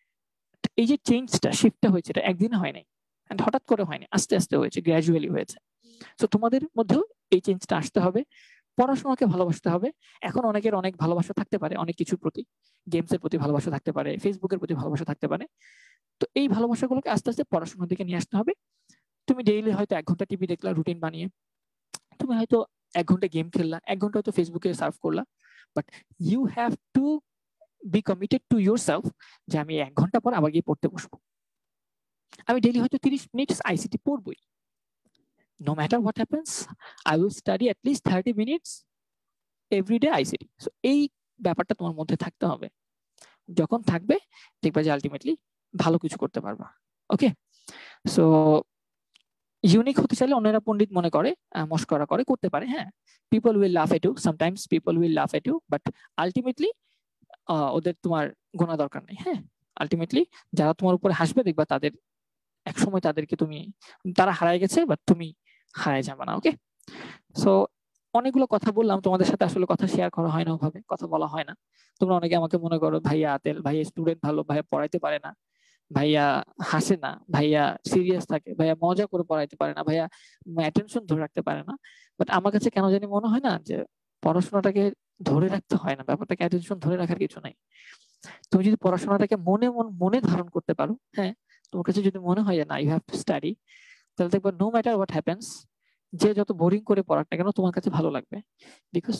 S1: এই যে চেঞ্জটা, শিফটটা হয়েছে, এটা একদিনে হয় নাই, হঠাৎ করে হয়নি, আস্তে আস্তে হয়েছে, গ্র্যাজুয়ালি হয়েছে। তো তোমাদের মধ্যেও এই চেঞ্জটা আসতে হবে। পড়াশোনাকে ভালোবাসতে হবে। এখন অনেকের অনেক ভালোবাসা থাকতে পারে অনেক কিছুর প্রতি, গেমসের প্রতি ভালোবাসা থাকতে পারে, ফেসবুকের প্রতি ভালোবাসা থাকতে পারে। তো এই ভালোবাসাগুলোকে আস্তে আস্তে পড়াশোনার দিকে নিয়ে আসতে হবে। তুমি ডেইলি হয়তো 1 ঘন্টা টিভি দেখলা রুটিন বানিয়ে, তুমি হয়তো 1 ঘন্টা গেম খেললা, 1 ঘন্টা হয়তো ফেসবুকে সার্ফ করলা, but you have to be committed to yourself যে আমি 1 ঘন্টা পর আবার গিয়ে পড়তে বসবো। আমি ডেইলি হয়তো 30 মিনিট আইসিটি পড়বই। No matter what happens, I will study at least 30 minutes everyday ICT. So এই ব্যাপারটা তোমার মধ্যে থাকতে হবে। যখন থাকবে দেখবা যে আলটিমেটলি ভালো কিছু করতে পারবা। ওকে, সো ইউনিক হতে চাইলে অন্যরা পণ্ডিত মনে করে, মস্করা করে, করতে পারে। হ্যাঁ, people will laugh at you, sometimes people will laugh at you, but ultimately ওদের তোমার গোনা দরকার নেই। হ্যাঁ, আলটিমেটলি যারা তোমার উপরে হাসবে দেখবা তাদের একসময় তাদেরকে তারা হারায় গেছে, বাট তুমি হারায় যাবে না। ওকে, সো অনেকগুলো কথা বললাম, তোমাদের সাথে আসলে কথা শেয়ার করা হয় না, ওভাবে কথা বলা হয় না। তোমরা অনেকে আমাকে মনে করো ভাইয়া আতেল, ভাইয়া স্টুডেন্ট ভালো, ভাইয়া পড়াইতে পারে না, ভাইয়া হাসে না, ভাইয়া সিরিয়াস থাকে, ভাইয়া মজা করে পড়াইতে পারে না, ভাইয়া অ্যাটেনশন ধরে রাখতে পারে না। বাট আমার কাছে কেন জানি মনে হয় না যে পড়াশোনাটাকে ধরে রাখতে হয় না, ব্যাপারটাকে অ্যাটেনশন ধরে রাখার কিছু নাই। তুমি যদি পড়াশোনাটাকে মনে ধারণ করতে পারো, হ্যাঁ, তোমার কাছে যদি মনে হয় যে না ইউ হ্যাভ টু স্টাডি, তাহলে দেখবা নো ম্যাটার হোয়াট হ্যাপেন্স, যে যত বোরিং করে পড়াক না কেন তোমার কাছে ভালো লাগবে। বিকজ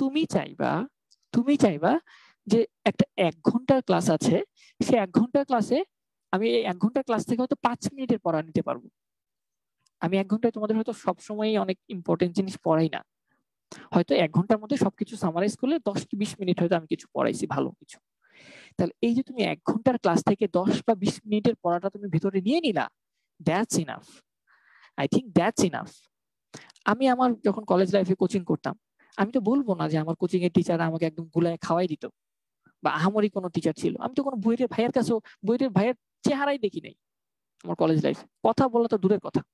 S1: তুমি চাইবা যে একটা 1 ঘন্টার ক্লাস আছে, সে 1 ঘন্টার ক্লাসে আমি এই 1 ঘন্টার ক্লাস থেকে হয়তো 5 মিনিটের পড়া নিতে পারবো। আমি 1 ঘন্টায় তোমাদের হয়তো সবসময় অনেক ইম্পর্টেন্ট জিনিস পড়াই না, হয়তো 1 ঘন্টার মধ্যে সবকিছু সামারাইজ করলে 10 কি 20 মিনিট হয়তো আমি কিছু পড়াইছি ভালো কিছু। তাহলে এই যে তুমি 1 ঘন্টার ক্লাস থেকে 10 বা 20 মিনিটের পড়াটা তুমি ভিতরে নিয়ে নিলা, that's enough. I think that's enough. আমি আমার যখন কলেজ লাইফে কোচিং করতাম, আমি তো বলবো না যে আমার কোচিং এর টিচার আমাকে একদম গুলায় খাওয়াই দিত বা আহামরি কোনো টিচার ছিল। আমি তো কোনো বইয়ের ভাইয়ের কাছেও বইয়ের ভাইয়ের চেহারাই দেখি নাই আমার কলেজ লাইফে, কথা বলা তো দূরের কথা।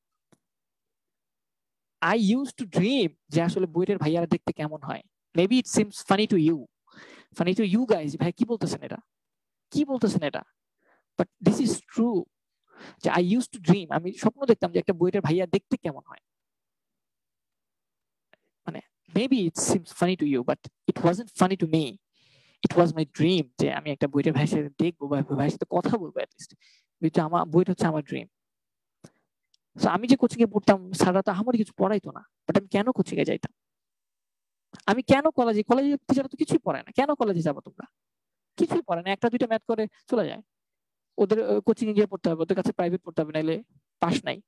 S1: আই ইউজ টু ড্রিম যে আসলে বইয়ের ভাইয়ারা দেখতে কেমন হয়। Maybe it seems funny to you guys, ভাই কি বলতেছেন এটা, বাট দিস ইজ ট্রু। যে আই ইউজ টু ড্রিম, আমি স্বপ্ন দেখতাম যে একটা বইয়ের ভাইয়া দেখতে কেমন হয়। মানে maybe it seems funny to you, but it wasn't funny to me. It was my dream যে আমি একটা বইয়ের ভাইয়ের সাথে দেখবো বা ভাইয়ের সাথে কথা বলবো অ্যাটলিস্ট। আমার বইটা হচ্ছে আমার ড্রিম। আমি যে কোচিং এ পড়তাম, স্যাররা তো আমার কিছু পড়াইতো না, বাট আমি কেন কোচিং এ যাইতাম? আমি কেন কলেজে টিচার তো কিছুই পড়ায় না, কেন কলেজে যাবো? তোমরা কিছুই পড়ায় না, একটা দুইটা ম্যাথ করে চলে যায়। ওদের কোচিং এ গিয়ে পড়তে হবে, ওদের কাছে প্রাইভেট পড়তে হবে, নাইলে পাস নাই।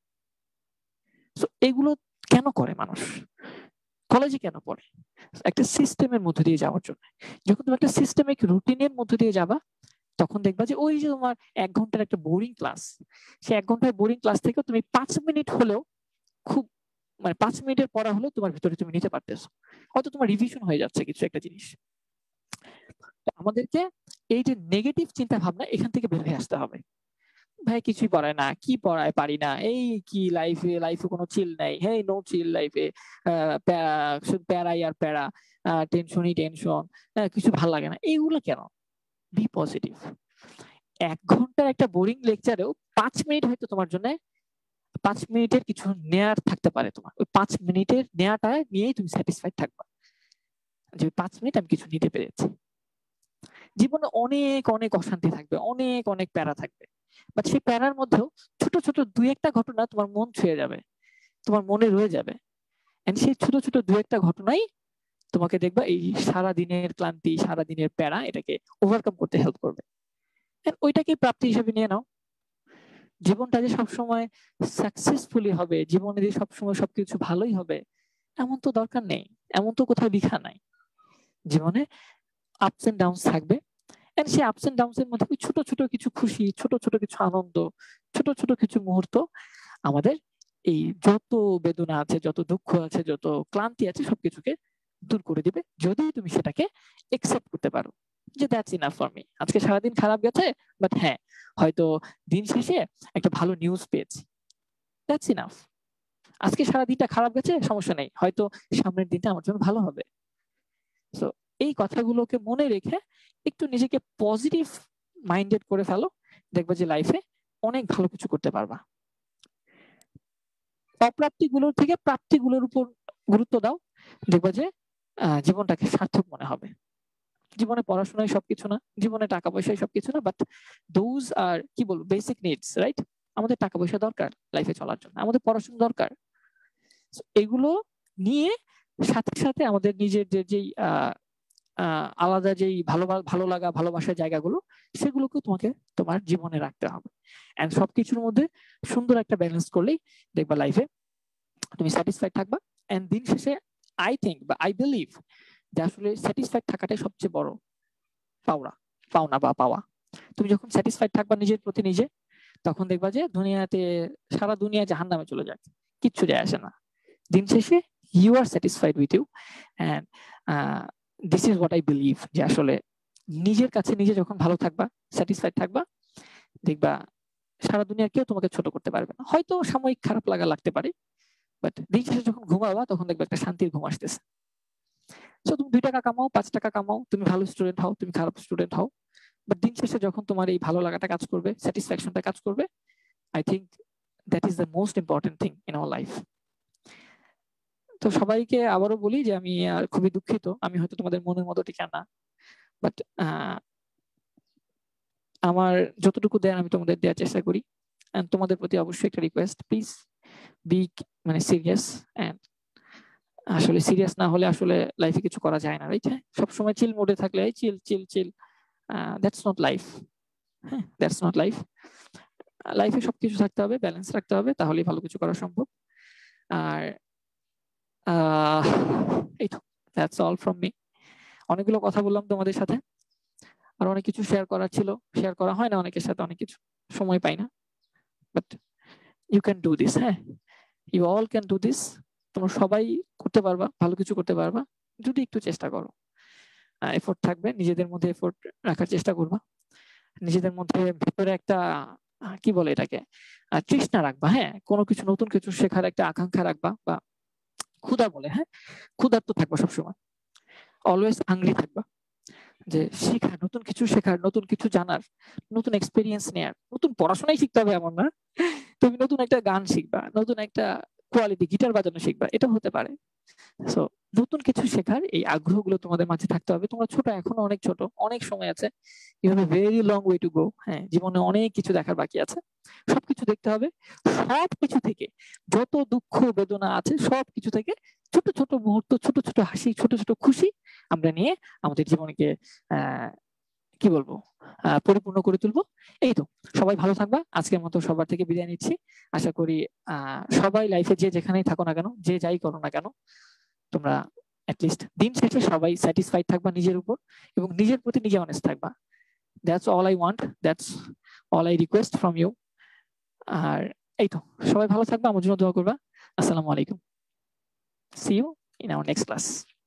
S1: সো এগুলো কেন করে মানুষ? কলেজে কেন পড়ে? একটা সিস্টেমের মধ্যে দিয়ে যাওয়ার জন্য। যখন তুমি একটা সিস্টেমিক রুটিনের মধ্যে দিয়ে যাবা, তখন দেখবা যে ওই যে তোমার 1 ঘন্টার একটা বোরিং ক্লাস, সে 1 ঘন্টার বোরিং ক্লাস থেকে তুমি 5 মিনিট হলেও খুব 5 মিনিটের পড়া হলেও তোমার ভিতরে তুমি নিতে পারতেছো, হয়তো তোমার রিভিশন হয়ে যাচ্ছে কিছু একটা জিনিস। আমাদেরকে এই যে নেগেটিভ চিন্তা ভাবনা, এখান থেকে বের হয়ে আসতে হবে। ভাই কিছুই পড়ায় না, কি পড়ায় পারি না, এই কি লাইফে কোনো চিল নাই, হেই নো চিল লাইফে, প্যারাই আর প্যারা, টেনশনই টেনশন, কিছু ভালো লাগে না, এইগুলো কেন? B positive. 1 ঘন্টার একটা বোরিং লেকচারেও 5 মিনিট হয়তো তোমার জন্য 5 মিনিটের কিছু নেয়ার থাকতে পারে। তোমার ওই 5 মিনিটের নেয়াটা নিয়েই তুমি স্যাটিসফাইড থাকবা যে 5 মিনিট আমি কিছু নিতে পেরেছি। জীবনে অনেক অনেক অশান্তি থাকবে, অনেক অনেক প্যারা থাকবে, বাট সেই প্যারার মধ্যেও ছোট ছোট 2-1টা ঘটনা তোমার মন ছুঁয়ে যাবে, তোমার মনে রয়ে যাবে। এন্ড সেই ছোট ছোট 2-1টা ঘটনাই তোমাকে দেখবা এই সারা দিনের ক্লান্তি, সারা দিনের প্যারা, এটাকে ওভারকাম করতে হেল্প করবে। ওইটাকে প্রাপ্তি হিসেবে নিয়ে নাও। জীবনটা যে সবসময় সাকসেসফুলি হবে, জীবনে যে সবসময় সবকিছু ভালোই হবে, এমন তো দরকার নেই, এমন তো কোথাও লেখা নাই। জীবনে আপস এন্ড ডাউনস থাকবে, এন্ড সেই আপস এন্ড ডাউনস এর মধ্যে ছোট ছোট কিছু খুশি, ছোট ছোট কিছু আনন্দ, ছোট ছোট কিছু মুহূর্ত আমাদের এই যত বেদনা আছে, যত দুঃখ আছে, যত ক্লান্তি আছে, সবকিছুকে দূর করে দিবে, যদি তুমি সেটাকে একসেপ্ট করতে পারো যে দ্যাটস ইনাফ ফর মি। আজকে সারাদিন খারাপ গেছে, বাট হ্যাঁ, হয়তো দিন শেষে একটা ভালো নিউজ পেয়েছি, দ্যাটস ইনাফ। আজকে সারাদিনটা খারাপ গেছে, সমস্যা নেই, হয়তো সামনের দিনটা আমার জন্য ভালো হবে। সো এই কথাগুলোকে মনে রেখে একটু নিজেকে পজিটিভ মাইন্ডেড করে ফেলো, দেখবে যে লাইফে অনেক ভালো কিছু করতে পারবা। অপ্রাপ্তিগুলোর থেকে প্রাপ্তিগুলোর উপর গুরুত্ব দাও, দেখবা যে জীবনটাকে সার্থক মনে হবে। জীবনে পড়াশোনায় সবকিছু না, জীবনে টাকা পয়সায় সবকিছু না, বাট দোজ আর কি বলবো বেসিক নিডস, রাইট? আমাদের টাকা পয়সা দরকার লাইফে চলার জন্য, আমাদের পড়াশোনা দরকার। এগুলো নিয়ে সাথে সাথে আমাদের নিজের যেই আলাদা যেই ভালো লাগা ভালোবাসার জায়গাগুলো, সেগুলোকেও তোমাকে তোমার জীবনে রাখতে হবে। এন্ড সবকিছুর মধ্যে সুন্দর একটা ব্যালেন্স করলেই দেখবা লাইফে তুমি স্যাটিসফাইড থাকবা। এন্ড দিন শেষে আই থিঙ্ক বা আই বিলিভ যে আসলে স্যাটিসফাইড থাকাটাই সবচেয়ে বড় পাওনা বা পাওয়া। তুমি যখন স্যাটিসফাইড থাকবা নিজের প্রতি নিজে, তখন দেখবা যে সারা দুনিয়া জাহান্নামে চলে যায়, কিচ্ছু যায় আসে না। দিন শেষে you are satisfied with you. And this is what I believe, যে আসলে নিজের কাছে নিজে যখন ভালো থাকবা, স্যাটিসফাইড থাকবা, দেখবা সারা দুনিয়ার কেউ তোমাকে ছোট করতে পারবে না। হয়তো সাময়িক খারাপ লাগতে পারে, বাট দিন শেষে যখন ঘুমাবা তখন দেখবে একটা শান্তির ঘুম আসতেছে। সো তুমি 2 টাকা কামাও, 5 টাকা কামাও, তুমি ভালো স্টুডেন্ট হও, তুমি খারাপ স্টুডেন্ট হও, বাট দিন শেষে যখন তোমার এই ভালো লাগাটা কাজ করবে, স্যাটিসফ্যাকশনটা কাজ করবে, I think that is the most important thing in our life. তো সবাইকে আবারও বলি যে আমি খুবই দুঃখিত, আমি হয়তো তোমাদের মনের মতো টিকা না, বাট আমার যতটুকু দেয় আমি তোমাদের দেওয়ার চেষ্টা করি। এন্ড তোমাদের প্রতি অবশ্যই একটা রিকোয়েস্ট, প্লিজ বি মানে সিরিয়াস। এন্ড আসলে সিরিয়াস না হলে আসলে লাইফে কিছু করা যায় না, রাইট? সবসময় চিল মোডে থাকলে chill chill chill, that's not life. হ্যাঁ, দ্যাটস নট লাইফ। লাইফে সবকিছু থাকতে হবে, ব্যালেন্স রাখতে হবে, তাহলেই ভালো কিছু করা সম্ভব। আর এই তো, দ্যাটস অল ফ্রম মি। অনেকগুলো কথা বললাম তোমাদের সাথে, আর অনেক কিছু শেয়ার করার ছিল, শেয়ার করা হয় না অনেকের সাথে, অনেক কিছু সময় পাই না, but you can do this. হ্যাঁ, you all can do this. তোমরা সবাই করতে পারবা, ভালো কিছু করতে পারবা যদি একটু চেষ্টা করো। এফোর্ট থাকবে, নিজেদের মধ্যে এফোর্ট রাখার চেষ্টা করবা, নিজেদের মধ্যে ভেতরে একটা কি বলে এটাকে তৃষ্ণা রাখবা। হ্যাঁ, কোনো কিছু নতুন কিছু শেখার একটা আকাঙ্ক্ষা রাখবা, বা ক্ষুধা বলে, হ্যাঁ, ক্ষুধার্ত থাকবা সবসময়, অলওয়েজ হাংরি থাকবা, যে নতুন কিছু শেখার, নতুন কিছু জানার, নতুন এক্সপেরিয়েন্স নেয়ার। নতুন পড়াশোনাই শিখতে হবে এমন না, তুমি নতুন একটা গান শিখবা, নতুন একটা কোয়ালিটি গিটার বাজানো শিখবা, এটা হতে পারে। সো নতুন কিছু শেখার এই আগ্রহগুলো তোমাদের মাঝে থাকতে হবে। তোমরা ছোট, এখনো অনেক ছোট, অনেক সময় আছে, you have a very long way to go. হ্যাঁ, জীবনে অনেক কিছু দেখার বাকি আছে, সবকিছু দেখতে হবে। সবকিছু থেকে যত দুঃখ বেদনা আছে, সবকিছু থেকে ছোট ছোট মুহূর্ত, ছোট ছোট হাসি, ছোট ছোট খুশি আমরা নিয়ে আমাদের জীবনকে কি বলবো পরিপূর্ণ করে তুলবো। এই তো, সবাই ভালো থাকবা। আজকের মতো সবার থেকে বিদায় নিচ্ছি। আশা করি সবাই লাইফে যে যেখানেই থাকো না কেন, যে যাই করো না কেন, তোমরা অ্যাটলিস্ট দিন শেষে সবাই স্যাটিসফাইড থাকবা নিজের উপর, এবং নিজের প্রতি নিজে অনেস্ট থাকবা। That's all I want, that's all I request from you. আর এই তো, সবাই ভালো থাকবা, আমার জন্য দোয়া করবা। আসসালামু আলাইকুম। See you in our next class.